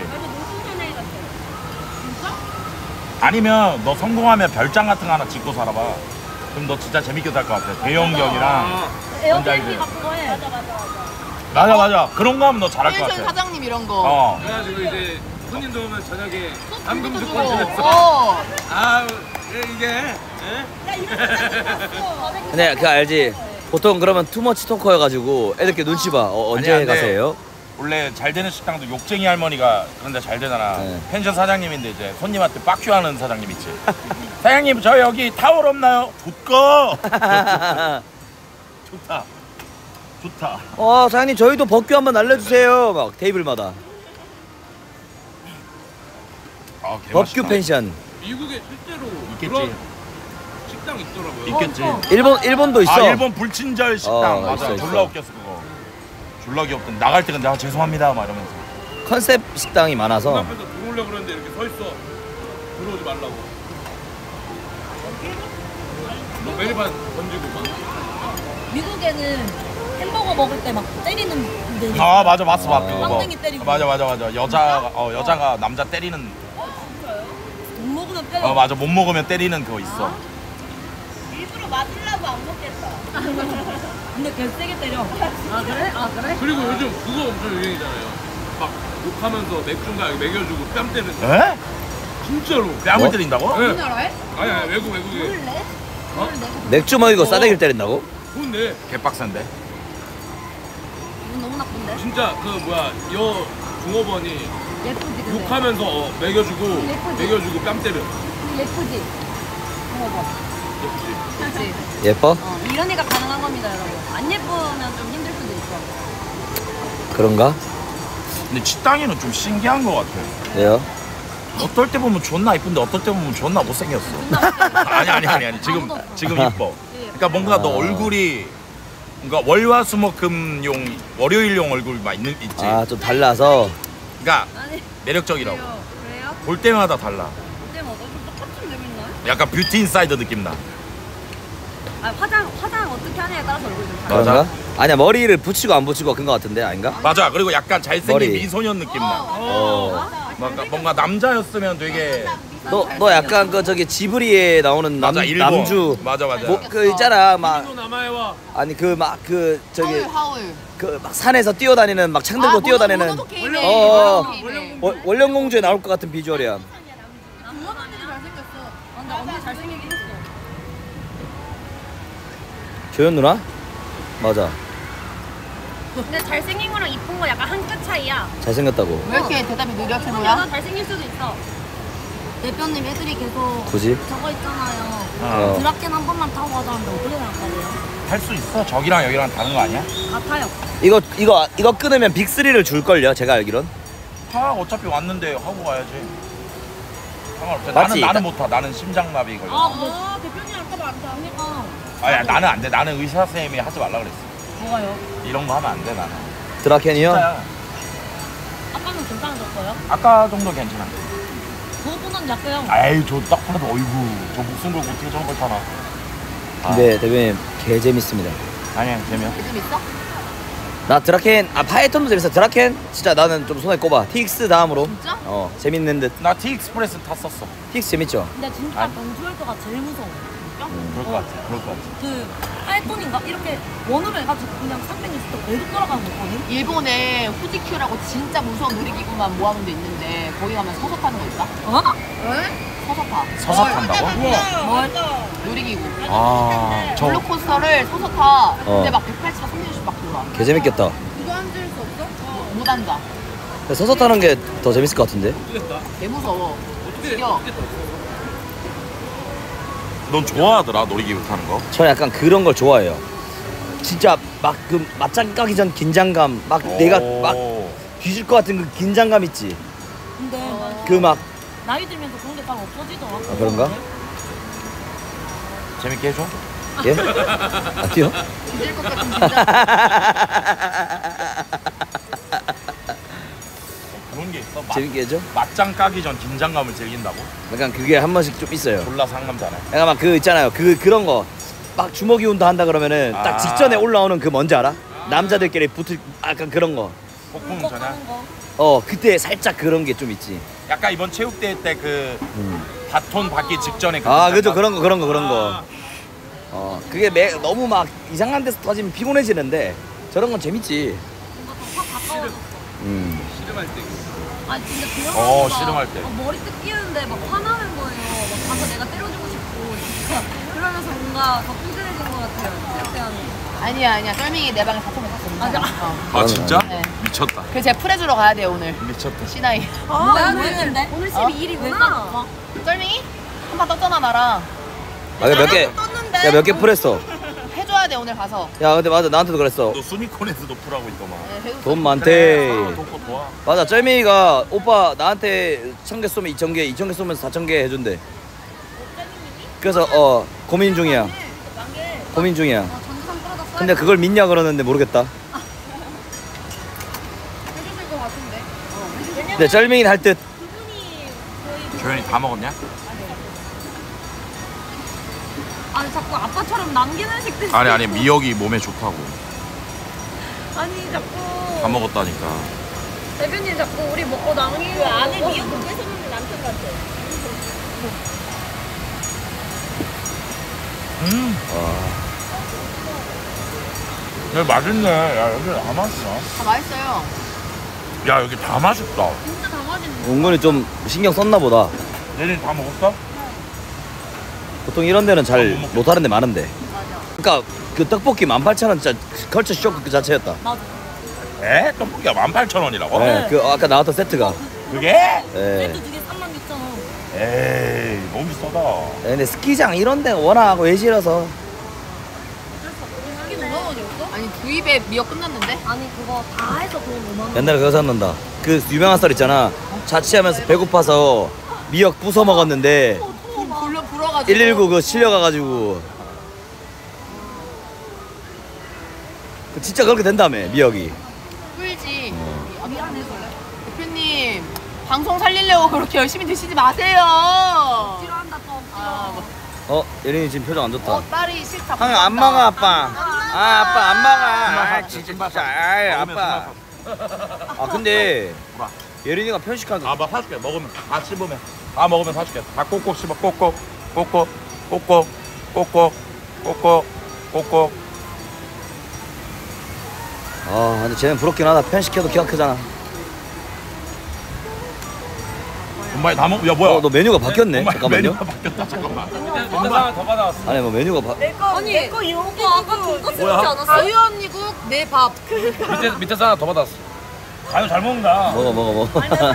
아니면 너 성공하면 별장 같은 거 하나 짓고 살아봐. 그럼 너 진짜 재밌게 살 것 같아. 대형견이랑 에어비앤비 같은 거 해. 맞아. 그런 거 하면 너 잘할 것 펜션 같아. 사장님 이런 거. 그래가지고 이제 손님도 오면 저녁에 담금 주고. 주권 주면서 아 이게 근데 그 알지? 보통 그러면 투머치 토커여가지고 애들끼리 눈치 봐. 언제 아니야, 근데 가세요? 원래 잘 되는 식당도 욕쟁이 할머니가 그런데 잘 되잖아. 네. 펜션 사장님인데 이제 손님한테 빡큐하는 사장님 있지. 사장님 저 여기 타월 없나요? 좋고. 좋다. 사장님 저희도 법규 한번 알려주세요. 막 테이블마다. 아, 법규 펜션. 미국에 실제로 있겠지. 그런 식당 있더라고요. 있겠지. 일본도 있어. 아 일본 불친절 식당 맞아. 있어. 졸라 웃겼어 그거. 졸라 귀엽던. 나갈 때 근데 죄송합니다 막 이러면서. 컨셉 식당이 많아서. 문 앞에서 들어오려고 그러는데 이렇게 서 있어. 들어오지 말라고. 너 메리반 던지고 막. 미국에는 햄버거 먹을 때 막 때리는 데. 아 맞아 봤어 그거. 빵댕이 때리고. 맞아. 여자가 남자 때리는. 못 먹으면 때려. 맞아 못 먹으면 때리는 그거 있어. 일부러 맞으려고 안 먹겠다. 근데 개 세게 때려. 아 그래? 그리고 요즘 그거 엄청 유행이잖아요. 막 욕하면서 맥주인가 먹여주고 뺨 때리는 거. 에? 진짜로. 뺨을 때린다고? 네. 우리나라에? 아니 외국에. 맥주 먹이고 싸대기를 때린다고? 근데 개빡센데. 이건 너무 나쁜데. 진짜 그 뭐야 여 종업원이 예쁘지 근데. 욕하면서 먹여주고 뺨 때려. 예쁘지. 예쁘지. 그렇지. 예뻐? 이런 애가 가능한 겁니다 여러분. 안 예쁘면 좀 힘들 수도 있어. 그런가? 근데 식당에는 좀 신기한 것 같아. 왜요? 어떨 때 보면 존나 이쁜데 어떨 때 보면 존나 못생겼어. 아니 지금 이뻐. 그러니까 뭔가 너 얼굴이 그러니까 월화수목금용 월요일용 얼굴 막 있지. 좀 달라서. 그러니까 매력적이라고. 그래요? 볼 때마다 달라. 근데 뭐 똑같은 재밌나요? 약간 뷰티 인사이더 느낌 나. 아 화장 어떻게 하냐에 따라서 얼굴 좀 그런가? 아니야 머리를 붙이고 안 붙이고 그런 거 같은데 아닌가? 맞아. 그리고 약간 잘생긴 머리. 미소년 느낌 나. 뭔가 남자였으면 되게 너 약간 그 저기 지브리에 나오는 맞아, 일본. 남주 맞아. 뭐, 그 있잖아 막 남아해와. 아니 그 막 그 저기 하울. 그 막 산에서 뛰어다니는 막 창 들고 뛰어다니는 원령공주에 나올 것 같은 비주얼이야. 나 언니 잘생기긴 했어. 조연 누나? 맞아. 근데 잘생긴 거랑 이쁜 거 약간 한 끗 차이야. 잘생겼다고. 왜 이렇게 대답이 느려 이쁜 최고야? 여자 잘생길 수도 있어. 대표님 애들이 계속 굳이? 저거 있잖아요. 드라켄 한 번만 타고 가자는데 어떻게 생각하세요? 할 수 있어. 저기랑 여기랑 다른 거 아니야? 같아요. 이거 끊으면 빅3를 줄걸요 제가 알기론. 어차피 왔는데 하고 가야지. 상관없어. 맞지? 나는 못 타. 나는 심장마비 걸려. 대표님 아까 말안 하니까. 아야 나는 안 돼. 나는 의사 선생님이 하지 말라 그랬어. 뭐가요? 이런 거 하면 안 돼 나는. 드라켄이요? 진짜야. 아까는 괜찮아졌어요? 아까 정도 괜찮아. 그것보다는 약해요. 아이 저 딱 봐도 어이구 저 목숨 걸고 어떻게 저런 걸 타나. 근데 대표님 개 재밌습니다. 아니야 재미없어. 재밌어? 나 드라켄 파이톤도 재밌어. 드라켄 진짜 나는 좀 손에 꼽아. TX 다음으로. 진짜? 재밌는 듯. 나 티익스프레스 탔었어. TX 재밌죠? 근데 진짜 경주열도가 제일 무서워. 느껴? 그럴 것 같아. 그럴 것 같아. 그 파이톤인가 이렇게 원으로 해가지고 그냥 360도 계속 돌아가는 거거든. 일본에 후지큐라고 진짜 무서운 놀이기구만 모아놓은 데 있는데 거기 가면 서서 타는 거 있다. 어? 응? 서서 타. 서서 탄다고? 뭘? 놀이기구. 아, 저 롤러코스터를 서서 타. 근데 막 180도 360 막 돌아. 개 재밌겠다. 그거 앉을 수 없어? 못 앉아. 서서 타는 게 더 재밌을 것 같은데. 개 무서워. 죽여. 넌 좋아하더라 놀이기구 타는 거? 저 약간 그런 걸 좋아해요. 진짜 막 그 맞짱 까기 전 긴장감, 막 내가 막 뒤질 것 같은 그 긴장감 있지. 근데 그 막 나이 들면서 그런 게 잘 없어지더라. 아, 그런가? 재밌게 해줘? 예? 아 뛰어? 뒤질 것 같은 긴장. 그런 게 있어? 재밌게 해줘? 맞짱 까기 전 긴장감을 즐긴다고? 약간 그게 한 번씩 좀 있어요. 졸라 상남자네. 약간 막 그 있잖아요. 그런 거 막 주먹이 운다 한다 그러면은 딱 직전에 올라오는 그 뭔지 알아? 남자들끼리 붙을 약간 그런 거. 폭풍 전야? 그때 살짝 그런 게 좀 있지. 약간 이번 체육대회 때 그 바톤 받기 직전에 그 아 그죠 그런 거. 그게 너무 막 이상한 데서 터지면 피곤해지는데 저런 건 재밌지. 씨름할 때. 아 진짜 그런 거. 씨름할 때. 머리 뜯기는데 막 화나는 거예요. 막 가서 내가 때려주고 싶고 진짜 그러면서 뭔가 더 끈끈해진 것 같아요. 체육대회는. 아니야. 썰밍이 내 방에 다통을 샀어. 아 진짜? 네. 미쳤다. 그래서 제가 풀해주러 가야 돼요 오늘. 미쳤다. 시나이. 뭐야 했는데? 오늘 12일이구나. 썰밍이? 한 판 떴잖아 나랑. 몇 개 풀했어. 해줘야 돼 오늘 가서. 야 근데 맞아 나한테도 그랬어. 너 수미콘에서도 풀하고 있더만. 돈 많대. 돈거 좋아. 맞아 쩔미가 오빠 나한테 1000개 쏘면 2000개 2000개 쏘면 4000개 해준대. 그래서 고민 중이야. 근데 그걸 믿냐 그러는데 모르겠다. 해주실 것 같은데. 근데 쩔미는 할 듯. 조연이 다 먹었냐? 아니 자꾸 아빠처럼 남기는 식들. 아니 미역이 몸에 좋다고. 아니 자꾸 다 먹었다니까. 대표님 자꾸 우리 먹고 남기고 그 안에 미역국 뺏어먹는 남편 같아. 여기 맛있네. 야 여기 다 맛있어. 다 맛있어요. 야 여기 다 맛있다. 진짜 다 맛있네. 은근히 좀 신경 썼나 보다. 얘는 다 먹었어? 보통 이런 데는 잘 못하는 데 많은데. 그러니까 그 떡볶이 18,000원 진짜 컬처 쇼크 그 자체였다. 맞아. 에? 떡볶이가 18,000원이라고? 네, 그 아까 나왔던 세트가. 그게? 네. 세트 2개 36,000원. 에이 너무 비싸다. 네, 근데 스키장 이런 데는 워낙 외지라서. 아니 두 입에 미역 끝났는데? 아니 그거 다 해서 돈 5만 원. 옛날에 그거 샀는다. 그 유명한 썰 있잖아. 자취하면서 배고파서 미역 부숴 먹었는데 불러 불어가지고 119 그거 실려가가지고 그 진짜 그렇게 된다며 미역이. 꿀지. 아, 미안해서. 대표님 방송 살리려고 그렇게 열심히 드시지 마세요. 싫어한다 또. 예린이 지금 표정 안 좋다. 딸이 싫다. 형안 먹어 아빠. 아빠 안 먹어. 진짜. 아빠. 근데 예린이가 편식하게. 막 사줄게. 먹으면 다 씹으면 다 먹으면 사줄게. 다 꼭꼭 씹어. 꼭꼭. 근데 쟤는 부럽긴 하다. 편식해도 키가 크잖아. 엄마이 다 먹. 야 뭐야? 너 메뉴가 바뀌었네. 엄마이, 잠깐만요. 메뉴가 바뀌었다. 잠깐만. 돈 하나 더 받아왔어. 아니 뭐 메뉴가 내거 이거 아까 돈까스 뭐야? 먹지 않았어? 아유 언니국 내 밥. 밑에서 하나 더 받아왔어. 가요 잘 먹는다. 먹어.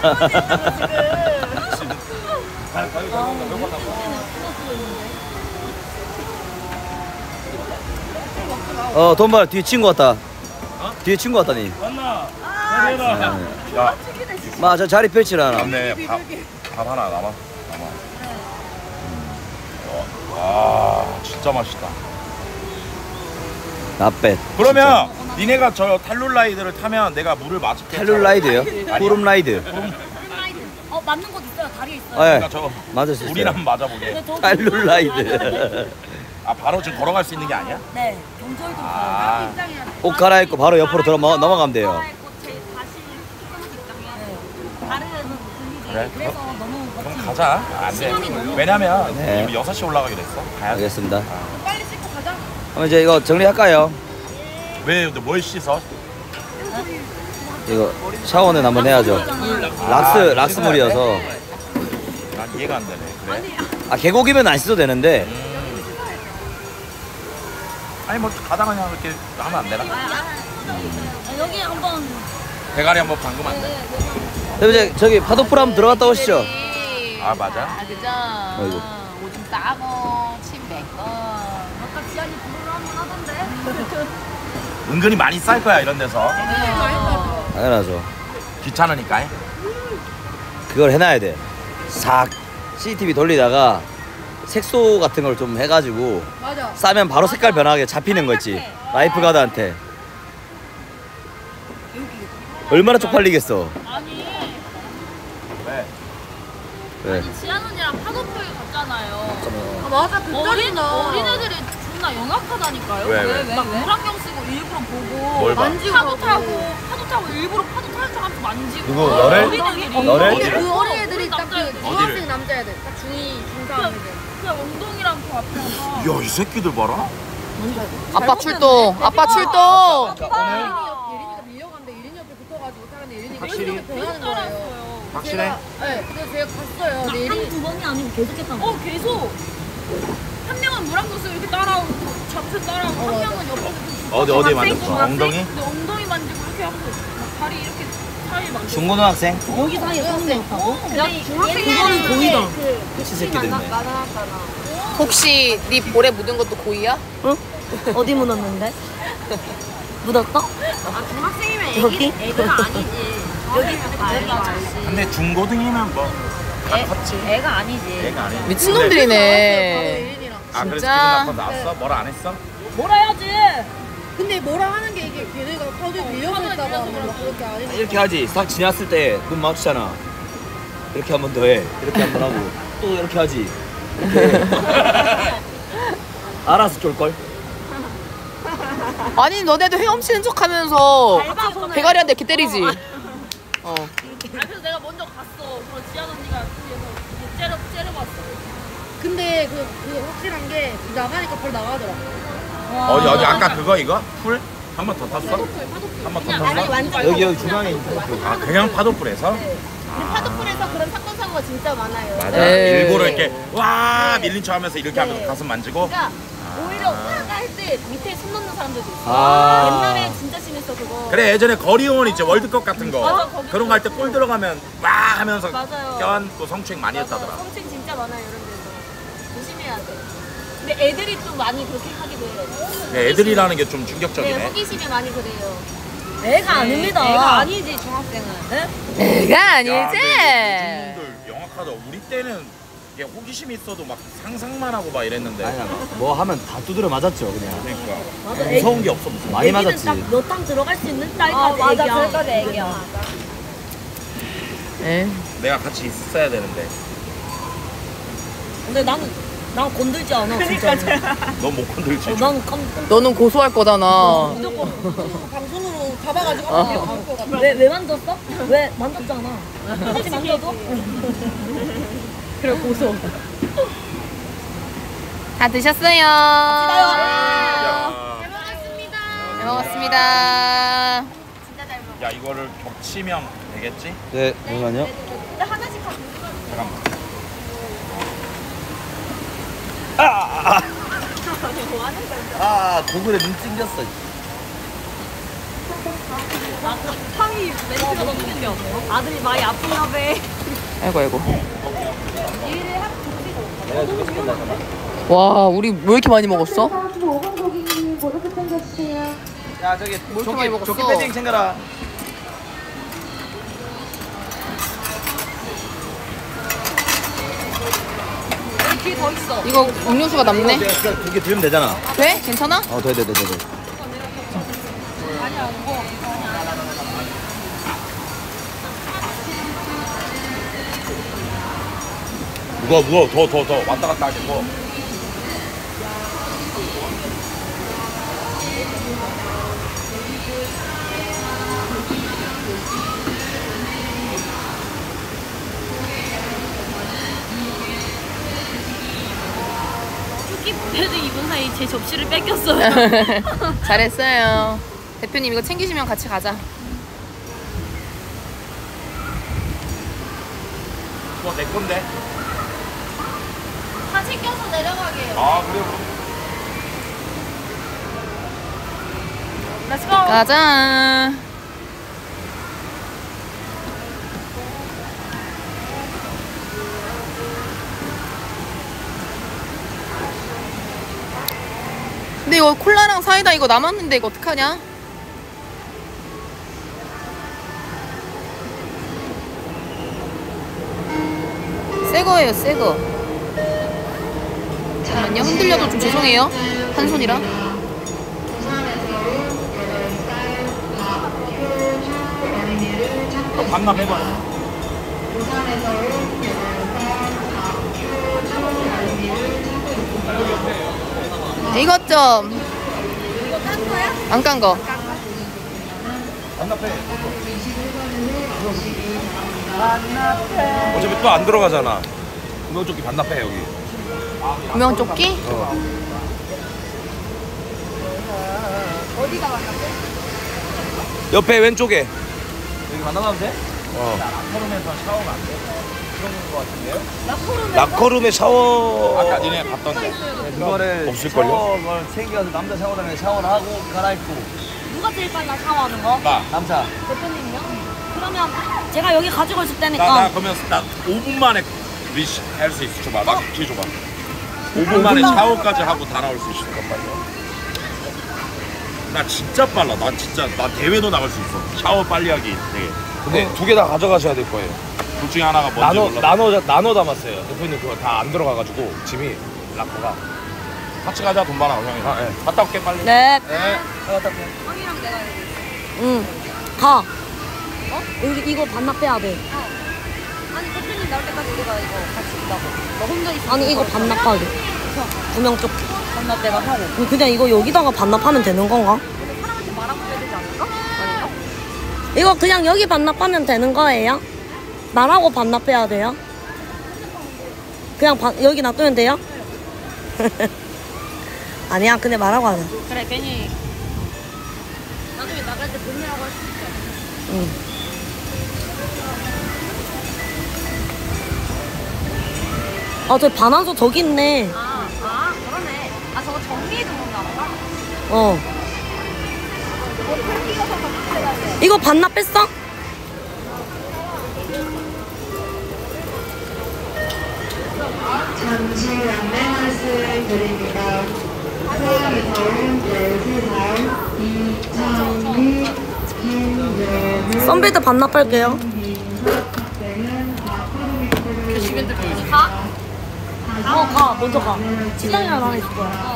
돈발 뒤에 친구 왔다. 뒤에 친구 왔다니. 맞나? 야, 저 자리 펼치라. 맞네. 밥 하나 남았. 와, 진짜 맛있다. 나빼. 그러면 니네가 저 탈룰라이드를 타면 내가 물을 맞을게. 탈룰라이드요? 구름라이드. 맞는 곳 있어요. 다리에 있어요. 그러니까 저거 맞을 수 있어요. 우리랑 한번 맞아보게. 탈룰라이드. 바로 지금 걸어갈 수 있는 게 아니야? 네. 경찰도 아. 옷 갈아입고 바로 옆으로 넘어가면 돼요. 다시 입장해야 돼요. 다른 분위기 그래? 그래서 너무 그럼 가자. 안 돼. 왜냐면 네. 우리 6시 올라가기로 했어. 가야 돼. 알겠습니다. 빨리 씻고 가자. 그럼 이제 이거 정리할까요? 왜 근데 뭘 씻어? 이거 샤워는 한번 해야죠. 락스물이어서. 난 이해가 안 되네. 그래? 아 계곡이면 안 씻어도 되는데. 아니 뭐 가다가 그냥 이렇게 하면 안 되나? 여기 한번 대가리 한번 방금 안 돼? 그럼 이제 저기 파도풀 한번 들어갔다 오시죠. 아 맞아? 아 그죠? 어이구. 오줌 싸고 침 뱉고. 아까 지안이 부르러 한번 하던데. 은근히 많이 쌀 거야 이런 데서. 당연하죠. 귀찮으니까. 그걸 해놔야 돼. 싹 CCTV 돌리다가 색소 같은 걸 좀 해가지고 맞아. 싸면 바로 색깔 변하게 잡히는 거 있지. 라이프가드한테. 얼마나 쪽팔리겠어. 아니 왜? 왜? 지한 언니랑 파도풀 갔잖아요. 아 맞아 그 짤이나. 어린애들이 존나 영악하다니까요. 왜? 막 물안경 쓰고 일부러 보고 뭘 봐? 만지고 파도 가고. 타고 일부러 파도 탈 줄 알고 만지고. 누구, 너를? 어린애들이. 너를? 근데 그 어디를? 어린애들이 딱 그 남자애들. 중학생 남자애들 딱 중2 중3 애들. 그냥 엉덩이랑 그 앞에서. 야 이 새끼들 봐라. 아빠 출동. 아빠 출동. 오늘 예린이가 밀려간데 예린이 옆에 붙어가지고 사는데 예린이가 확실히? 이렇게 변하는 거예요. 확실해? 네. 그래서 제가 갔어요. 근데 예린이 한두 번이 아니고 계속 했다고. 계속. 한 명은 물안경 쓰고 이렇게 따라오고 잡채 따라오고 한 명은 옆에서 어디 만졌어? 엉덩이? 근데 엉덩이 만지고 이렇게 하고 막 다리 이렇게 사이 만지고. 중고등학생? 여기 사이에 서는 거였다고? 그거는 고의다. 미친 새끼들네. 혹시 네 볼에 묻은 것도 고의야? 응? 어디 묻었는데? 묻었어? 아 중학생이면 여기? 애가 아니지. 여기면 근데 중고등이면 뭐 다 컸지. 애가 아니지. 애가 아니야. 미친놈들이네. 아 그래서 기분 진짜. 나빠서 나왔어? 뭐라 안 했어? 뭐라 해야지. 근데 뭐라 하는 게 이게 걔네가 파도에 밀려서 있다가 막 그렇게 안 해. 이렇게 하지. 싹 지났을 때 눈 마주치잖아. 이렇게 한 번 더 해. 이렇게 한 번 하고 또 이렇게 하지. 이렇게 해. 알아서 쫄걸. 아니 너네도 헤엄치는 척하면서 대가리한테 이렇게 때리지. 어. 그래서 내가 먼저 갔어. 그럼 지한 언니가 뒤에서 째려봤어. 근데 그 확실한 게 나가니까 바로 나가더라. 어디 아까 그거 이거? 풀? 한 번 더 탔어? 한 번 더 탔어? 여기 중앙에 있는 거. 아 그냥 파도풀에서? 파도풀에서 그런 사건 사고가 진짜 많아요. 맞아. 에이. 일부러 이렇게 와 밀린 척 하면서 이렇게 하면서 가슴 만지고. 그러니까 오히려 화가 할 때 밑에 손 넣는 사람들도 있어. 아. 옛날에 진짜 심했어 그거. 그래 예전에 거리응원 있지 월드컵 같은 거. 맞아, 거기 그런 거 할 때 골 들어가면 와 하면서 맞아요. 껴안고 성추행 많이 했다더라. 성추행 진짜 많아요 이런 데서. 조심해야 돼. 근데 애들이 좀 많이 그렇게 하기도 해요. 네, 애들이라는 게 좀 네, 충격적이네. 호기심이 많이 그래요. 애가 아닙니다. 애가 아니지 중학생은. 애가 아니지. 요즘들 영악하다. 우리 때는 이게 호기심이 있어도 막 상상만 하고 막 이랬는데. 아니야. 뭐 하면 다 두드려 맞았죠 그냥. 그러니까 맞아, 무서운 게 없어 무슨. 많이 맞았지. 딱몇탕 들어갈 수 있는 딸까지 맞아, 애기야. 그럴까지 애기야. 내가 같이 있어야 되는데. 근데 난 건들지 않아 진짜. 넌 못 건들지. 난 너는 고소할 거잖아. 방송으로 잡아가지고 왜 만졌어? 왜 만졌잖아. 같이 만져도? 그래 고소. 다 드셨어요. 야, 잘 먹었습니다. 야 이거를 겹치면 되겠지? 네, 잠깐만요. 하나씩 갖고. 잠깐만. 아, 고글에 눈 찡겼어. 팡이 멘트가 너무 웃겨. 아들이 많이 아픈가 봐. 아이고. 와 우리 왜 이렇게 많이 먹었어? 야, 저기 뭘 이렇게 많이 먹었어? 조끼 패딩 챙겨라. 뒤에 더 있어. 이거 음료수가 남네. 두 개 들으면 되잖아. 돼? 괜찮아? 돼. 무거워 더 왔다 갔다 하시고. 카키 패드 입은 사이 제 접시를 뺏겼어요. 잘했어요. 대표님 이거 챙기시면 같이 가자. 뭐 내 건데? 다 챙겨서 내려가게요. 아 그래요? 렛츠고. 가자. 근데 이거 콜라랑 사이다 이거 남았는데 이거 어떡하냐? 새 거예요, 새 거. 잠깐만요. 흔들려도 좀 죄송해요. 한 손이라. 반납해봐요. 이것 좀. 안 깐 거. 반납해. 어차피 또 안 들어가잖아. 구명조끼 반납해 여기. 구명조끼? 어디가 만났대? 옆에 왼쪽에. 여기 만나면 돼? 라커룸에서 샤워가 안 돼? 그런 거 같은데요? 라커룸에 샤워. 아까 니네 봤던데. 그거를 없을걸요? 샤워를 챙겨서 남자 샤워장에 샤워를 하고 갈아입고 누가 제일 빨라 샤워하는 거? 나. 남자. 대표님이요? 그러면 제가 여기 가지고 있을 때니까. 나 그러면 나 5분 만에 리시 할 수 있어. 줘봐. 나 뒤에 줘봐. 5분 만에 샤워까지 하고 다 나올 수 있을 것 같아요. 나 진짜 빨라. 나 진짜 나 대회도 나갈 수 있어. 샤워 빨리 하기 되게. 근데 두 개 다 가져가셔야 될 거예요. 둘 중에 하나가 뭔지 나눠 담았어요. 대표님 그거 다 안 들어가가지고 짐이 라커가. 같이 가자. 돈 많아 형이. 아, 예. 갔다 올게 빨리. 네. 네. 형이랑 내가 여기. 응. 가. 어? 이거 반납해야 돼. 아니 대표님 나올 때까지 우리가 이거 같이 있다고. 너 혼자 있어. 아니 이거 반납하게. 구명조끼. 반납 내가 하고. 그냥 이거 여기다가 반납하면 되는 건가? 사람한테 말하고 해야 되지 않을까? 아닌가? 이거 그냥 여기 반납하면 되는 거예요? 말하고 반납해야 돼요? 그냥 여기 놔두면 돼요? 아니야, 근데 말하고 하자. 그래 괜히 나중에 나갈 때 본인이라고 할 수 있어. 응. 아, 저 반환소 저기 있네. 아 그러네. 아 저거 정리해 두는가 봐. 어. 이거 반납했어? 잠시 안내 말씀 드립니다. 포항에서는 13살 이창희 김여은 선배도 반납할게요. 가? 가. 먼저 가. 시장이랑 나랑 있을 거야.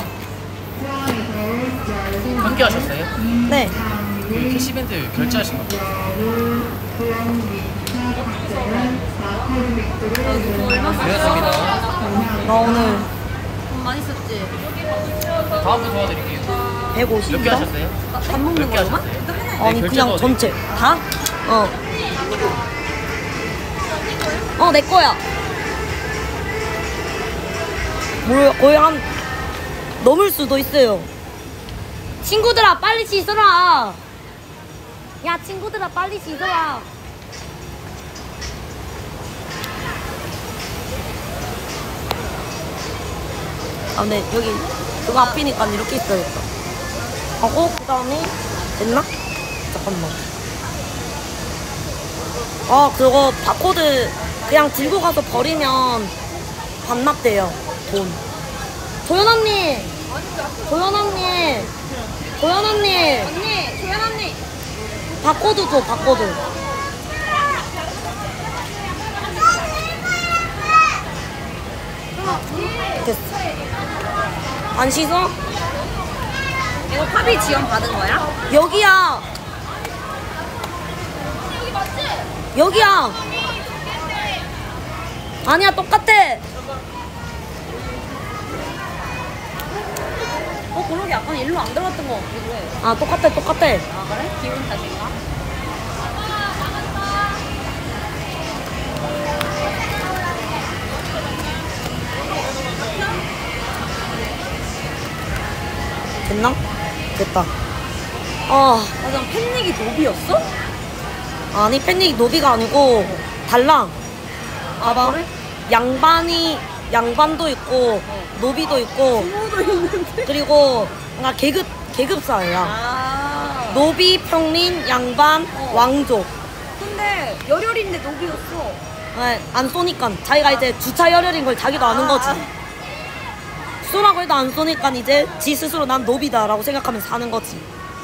연기하셨어요? 네. 캐시밴드 결제하신 거 되었습니다. 나 오늘 많이 썼지? 다음부터 도와드릴게요. 150. 몇 개 하셨어요? 밥 먹는 몇 개 거야? 하셨어요? 아니 네, 그냥 결제도 전체 다? 내 거야. 뭐야, 거의 한 넘을 수도 있어요. 친구들아 빨리 씻어라. 야 친구들아 빨리 씻어라. 아 근데 여기 그거 앞이니까 이렇게 있어야겠다. 하고 그 다음에 됐나? 잠깐만. 그거 바코드 그냥 들고 가서 버리면 반납돼요. 돈. 조연 언니. 언니 조연 언니. 바코드 줘, 바코드. 됐어. 안 씻어? 이거 팝이 지원 받은 거야? 여기야. 여기 맞지? 여기야. 아니야, 똑같아. 그러게 약간 일로 안 들어갔던 거 같기도 해. 아, 똑같아. 아 그래? 기분 탓인가? 됐나? 됐다. 아 맞아, 팬닉이 노비였어? 아니 팬닉이 노비가 아니고 달라. 봐봐. 그래? 양반도 있고 노비도 있고 부모도 있는데? 그리고 뭔가 계급사야. 아. 노비, 평민, 양반, 왕족. 근데 열혈인데 노비였어. 네, 안 쏘니까 자기가 이제 주차 열혈인 걸 자기도 아는 거지. 쏘라고 해도 안 쏘니까 이제 지 스스로 난 노비다라고 생각하면서 사는 거지.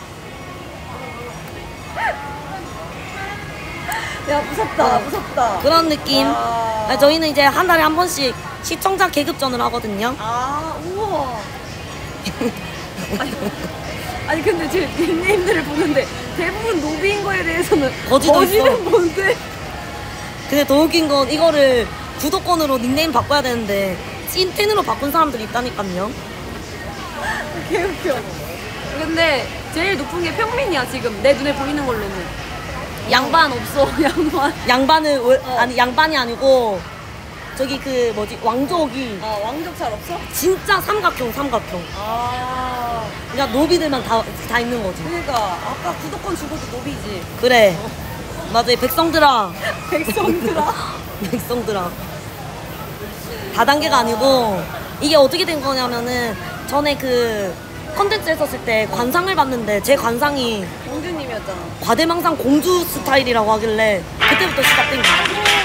야 무섭다 무섭다. 그런 느낌. 저희는 이제 한 달에 한 번씩 시청자 계급전을 하거든요. 아 우와. 아니 근데 제 닉네임들을 보는데 대부분 노비인 거에 대해서는 거지도 있어. 뭔데? 근데 더 웃긴 건 이거를 구독권으로 닉네임 바꿔야 되는데 찐텐으로 바꾼 사람들이 있다니까요. 개웃겨. 근데 제일 높은 게 평민이야 지금 내 눈에 보이는 걸로는. 양반 없어. 양반은 아니 양반이 아니고 저기 그 뭐지 왕족이. 왕족 잘 없어? 진짜 삼각형. 아. 그러니까 노비들만 다 있는 거지. 그러니까 아까 구독권 주고도 노비지. 그래. 맞아. 백성들아. 백성들아. 다단계가 아니고 이게 어떻게 된 거냐면은 전에 그 컨텐츠 했었을 때 관상을 봤는데 제 관상이 공주님이었잖아. 과대망상 공주 스타일이라고 하길래 그때부터 시작된 거야.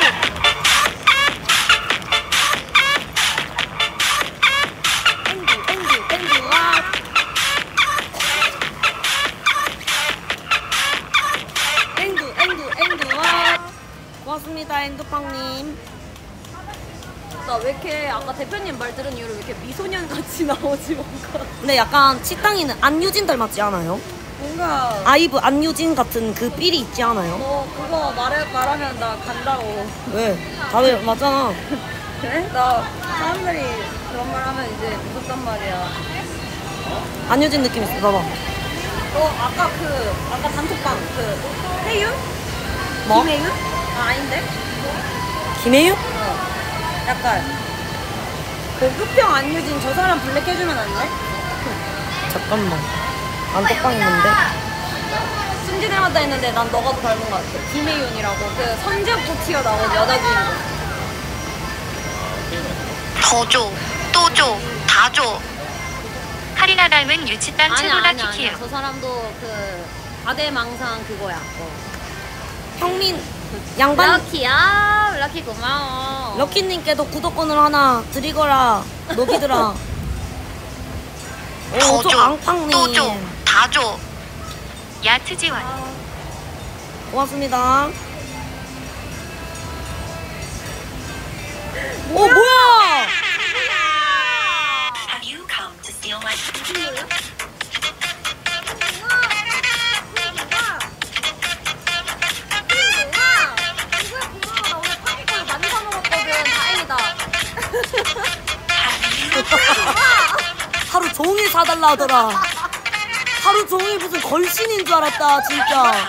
고맙습니다 엔두팡님. 나 왜 이렇게 아까 대표님 말 들은 이후로 왜 이렇게 미소년 같이 나오지 뭔가. 근데 약간 치땅이는 안유진 닮았지 않아요? 뭔가 아이브 안유진 같은 그 삘이 있지 않아요? 너 그거 말하면 나 간다고. 왜? 다들 맞잖아. 그래? 나 사람들이 그런 말 하면 이제 무섭단 말이야. 안유진 느낌 있어. 봐봐. 너 아까 단톡방 그 혜윤? 뭐? 김혜윤? 아닌데? 김혜유? 약간 고급형 안유진 저 사람 블랙 해주면 안 돼? 잠깐만. 단톡방 있는데? 순지 닮았다 했는데 난 너가 더 닮은 것 같아. 김혜윤이라고 그 선지엽도 튀어나온 여자 주인공. 더 줘, 또 줘, 다 줘. 카리나 닮은 유치땅 최고다 키키요. 저 사람도 그 과대망상 그거야. 형민 양반 럭키야. 럭키 고마워. 럭키님께도 구독권을 하나 드리거라 노비들아. 더 줘, 앙팡님 또 줘, 다 줘. 야 트지원. 고맙습니다. 뭐야? Have you come to steal my? 하루 종일 사달라 하더라. 하루 종일 무슨 걸신인 줄 알았다 진짜.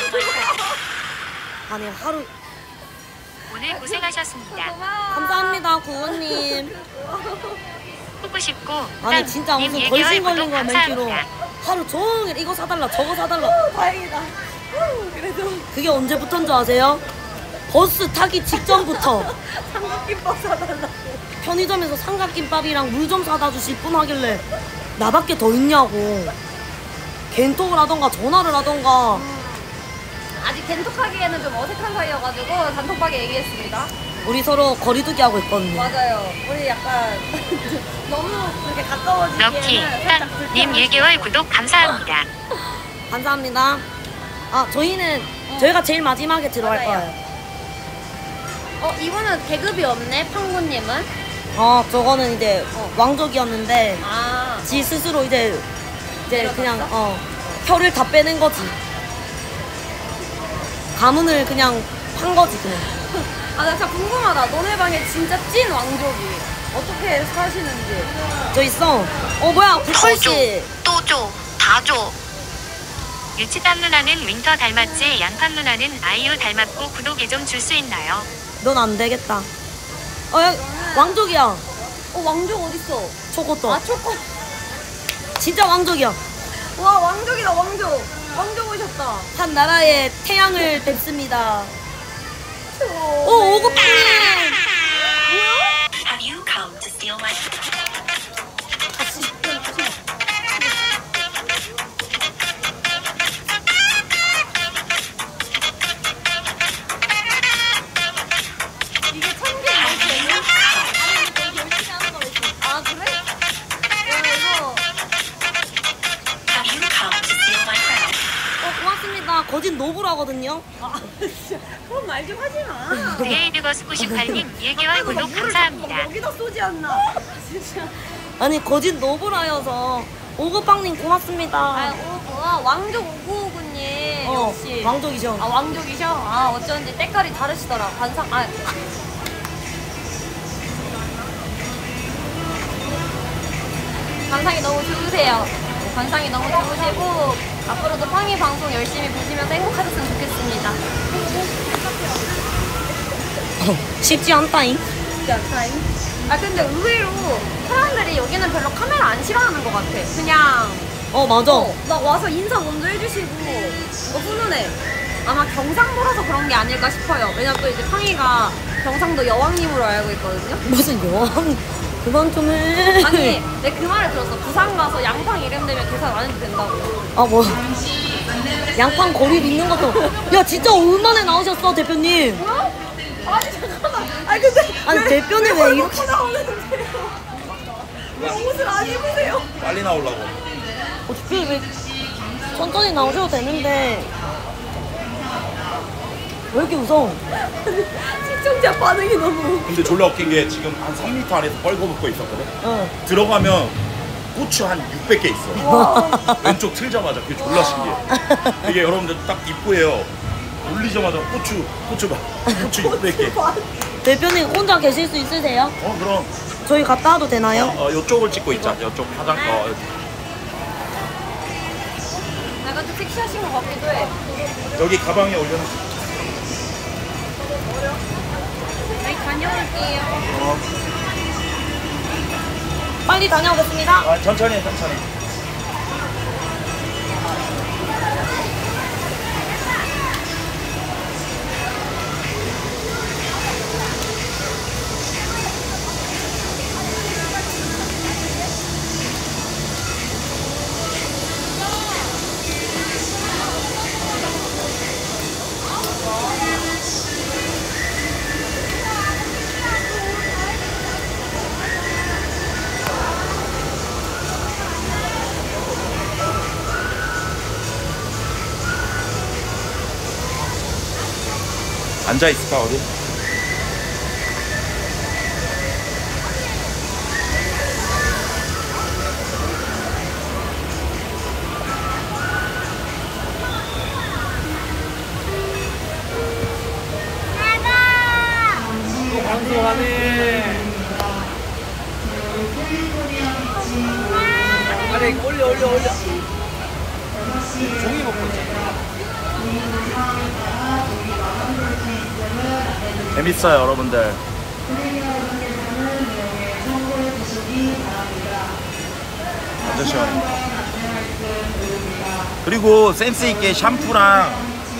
아니 하루. 오늘 고생하셨습니다. 감사합니다 구호님. 보고 싶고. 아니 진짜 무슨 걸신 걸린 거야 멘티로. 하루 종일 이거 사달라 저거 사달라. 다행이다. 그래도 그게 언제부터인 줄 아세요? 버스 타기 직전부터. 삼각김밥 사달라고. 편의점에서 삼각김밥이랑 물 좀 사다 주실 분 하길래 나밖에 더 있냐고. 겐톡을 하던가 전화를 하던가. 아직 겐톡하기에는 좀 어색한 사이여가지고 단톡방에 얘기했습니다. 우리 서로 거리두기 하고 있거든요. 맞아요. 우리 약간 너무 그렇게 가까워지기에는 럭키 살짝 님 1개월 구독 감사합니다. 감사합니다. 아 저희는 저희가 제일 마지막에 들어갈 거예요. 이분은 계급이 없네. 팡구님은? 저거는 이제 왕족이었는데 아. 지 스스로 이제 그냥 혀를 다 빼낸 거지. 가문을 그냥 판 거지 그냥. 아, 나 진짜 궁금하다. 너네 방에 진짜 찐 왕족이 어떻게 사시는지. 저 있어. 뭐야 불펄씨. 또 줘, 다 줘. 유치땀 누나는 윈터 닮았지. 양판 누나는 아이유 닮았고 구독에 좀 줄 수 있나요? 넌 안 되겠다. 여기 왕족이야. 왕족 어딨어? 초코떡. 아 초코. 진짜 왕족이야. 와 왕족이다 왕족. 왕족 오셨다. 한 나라의 태양을 뵙습니다. 오 오고빵님. Have you come to steal my 아 그래? 야 이거 Have you come to steal my crown? 고맙습니다. 거진 노브라거든요. 그런 말 좀 하지 마. 데이드버스 98님 1개월 구독 감사합니다. 여기다 쏘지 않나? 아니 거진 노브라여서 오고빵님 고맙습니다. 아 왕족 5959님 역시 왕족이죠. 아 왕족이셔? 아 어쩐지 때깔이 다르시더라. 관상 관상이 너무 좋으세요. 관상이 너무 좋으시고 앞으로도 팡이 방송 열심히 보시면서 행복하셨으면 좋겠습니다. 쉽지 않다잉. 쉽지 않다잉. 아 근데 의외로 사람들이 여기는 별로 카메라 안 싫어하는 것 같아. 그냥 맞아. 막 와서 인사 먼저 해주시고 훈훈해. 아마 경상도라서 그런 게 아닐까 싶어요. 왜냐면 또 이제 팡이가 경상도 여왕님으로 알고 있거든요. 무슨 여왕? 그만 좀 해. 아니, 내가 그 말을 들었어. 부산 가서 양팡 이름 되면 계산 안 해도 된다고. 아 뭐? 양팡 거리 있는 것도. 야 진짜 오랜만에 나오셨어 대표님. 뭐야? 아니 잠깐만. 아니 근데 아니 대표님 왜 이렇게 나오는데요? 왜 옷을 안 입으세요? 빨리 나오려고. 대표님 왜 천천히 나오셔도 되는데 왜 이렇게 웃어? 시청자 반응이 너무. 근데 졸라 웃긴 게 지금 한 3m 안에서 뻘거벗고 있었거든. 들어가면 고추 한 600개 있어. 왼쪽 틀자마자 그게 졸라 신기해. 이게 여러분들 딱 입구에요. 올리자마자 고추 봐. 고추 600개. 대표님 혼자 계실 수 있으세요? 그럼. 저희 갔다 와도 되나요? 요쪽을 찍고 있자. 요쪽 화장터. 약간 좀 섹시하신 것 같기도 해. 여기 가방에 올려놓으세요. 저희 다녀올게요. 빨리 다녀오겠습니다. 천천히. 앉아 있을까 어디? 또 방송하네. 아니 올려. 종이 먹고 있잖아. 재밌어요 여러분들. 완전 시원해. 그리고 센스있게 샴푸랑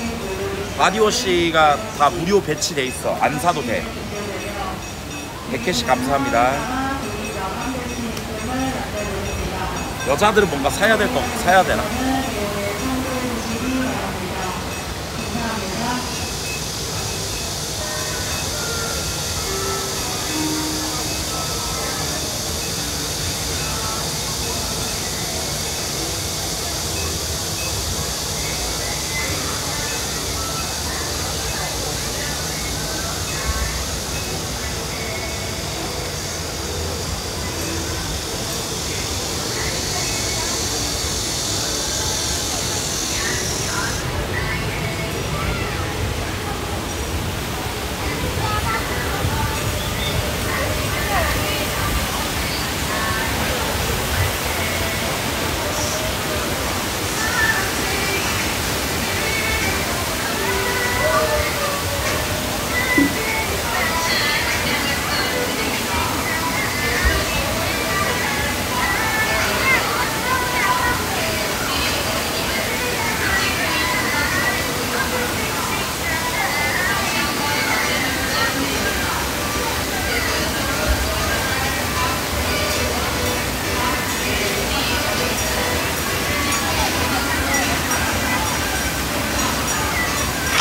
바디워시가 다 무료 배치돼 있어. 안 사도 돼. 100개씩 감사합니다. 여자들은 뭔가 사야 될 거 사야 되나?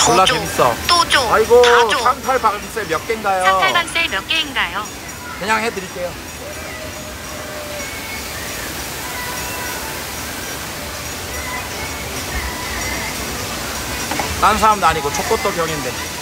졸라 재밌어. 또 줘. 아이고 다 줘. 상탈 방세 몇 개인가요? 상탈 반셀 몇 개인가요? 그냥 해드릴게요. 딴 사람도 아니고 초코떡 형인데.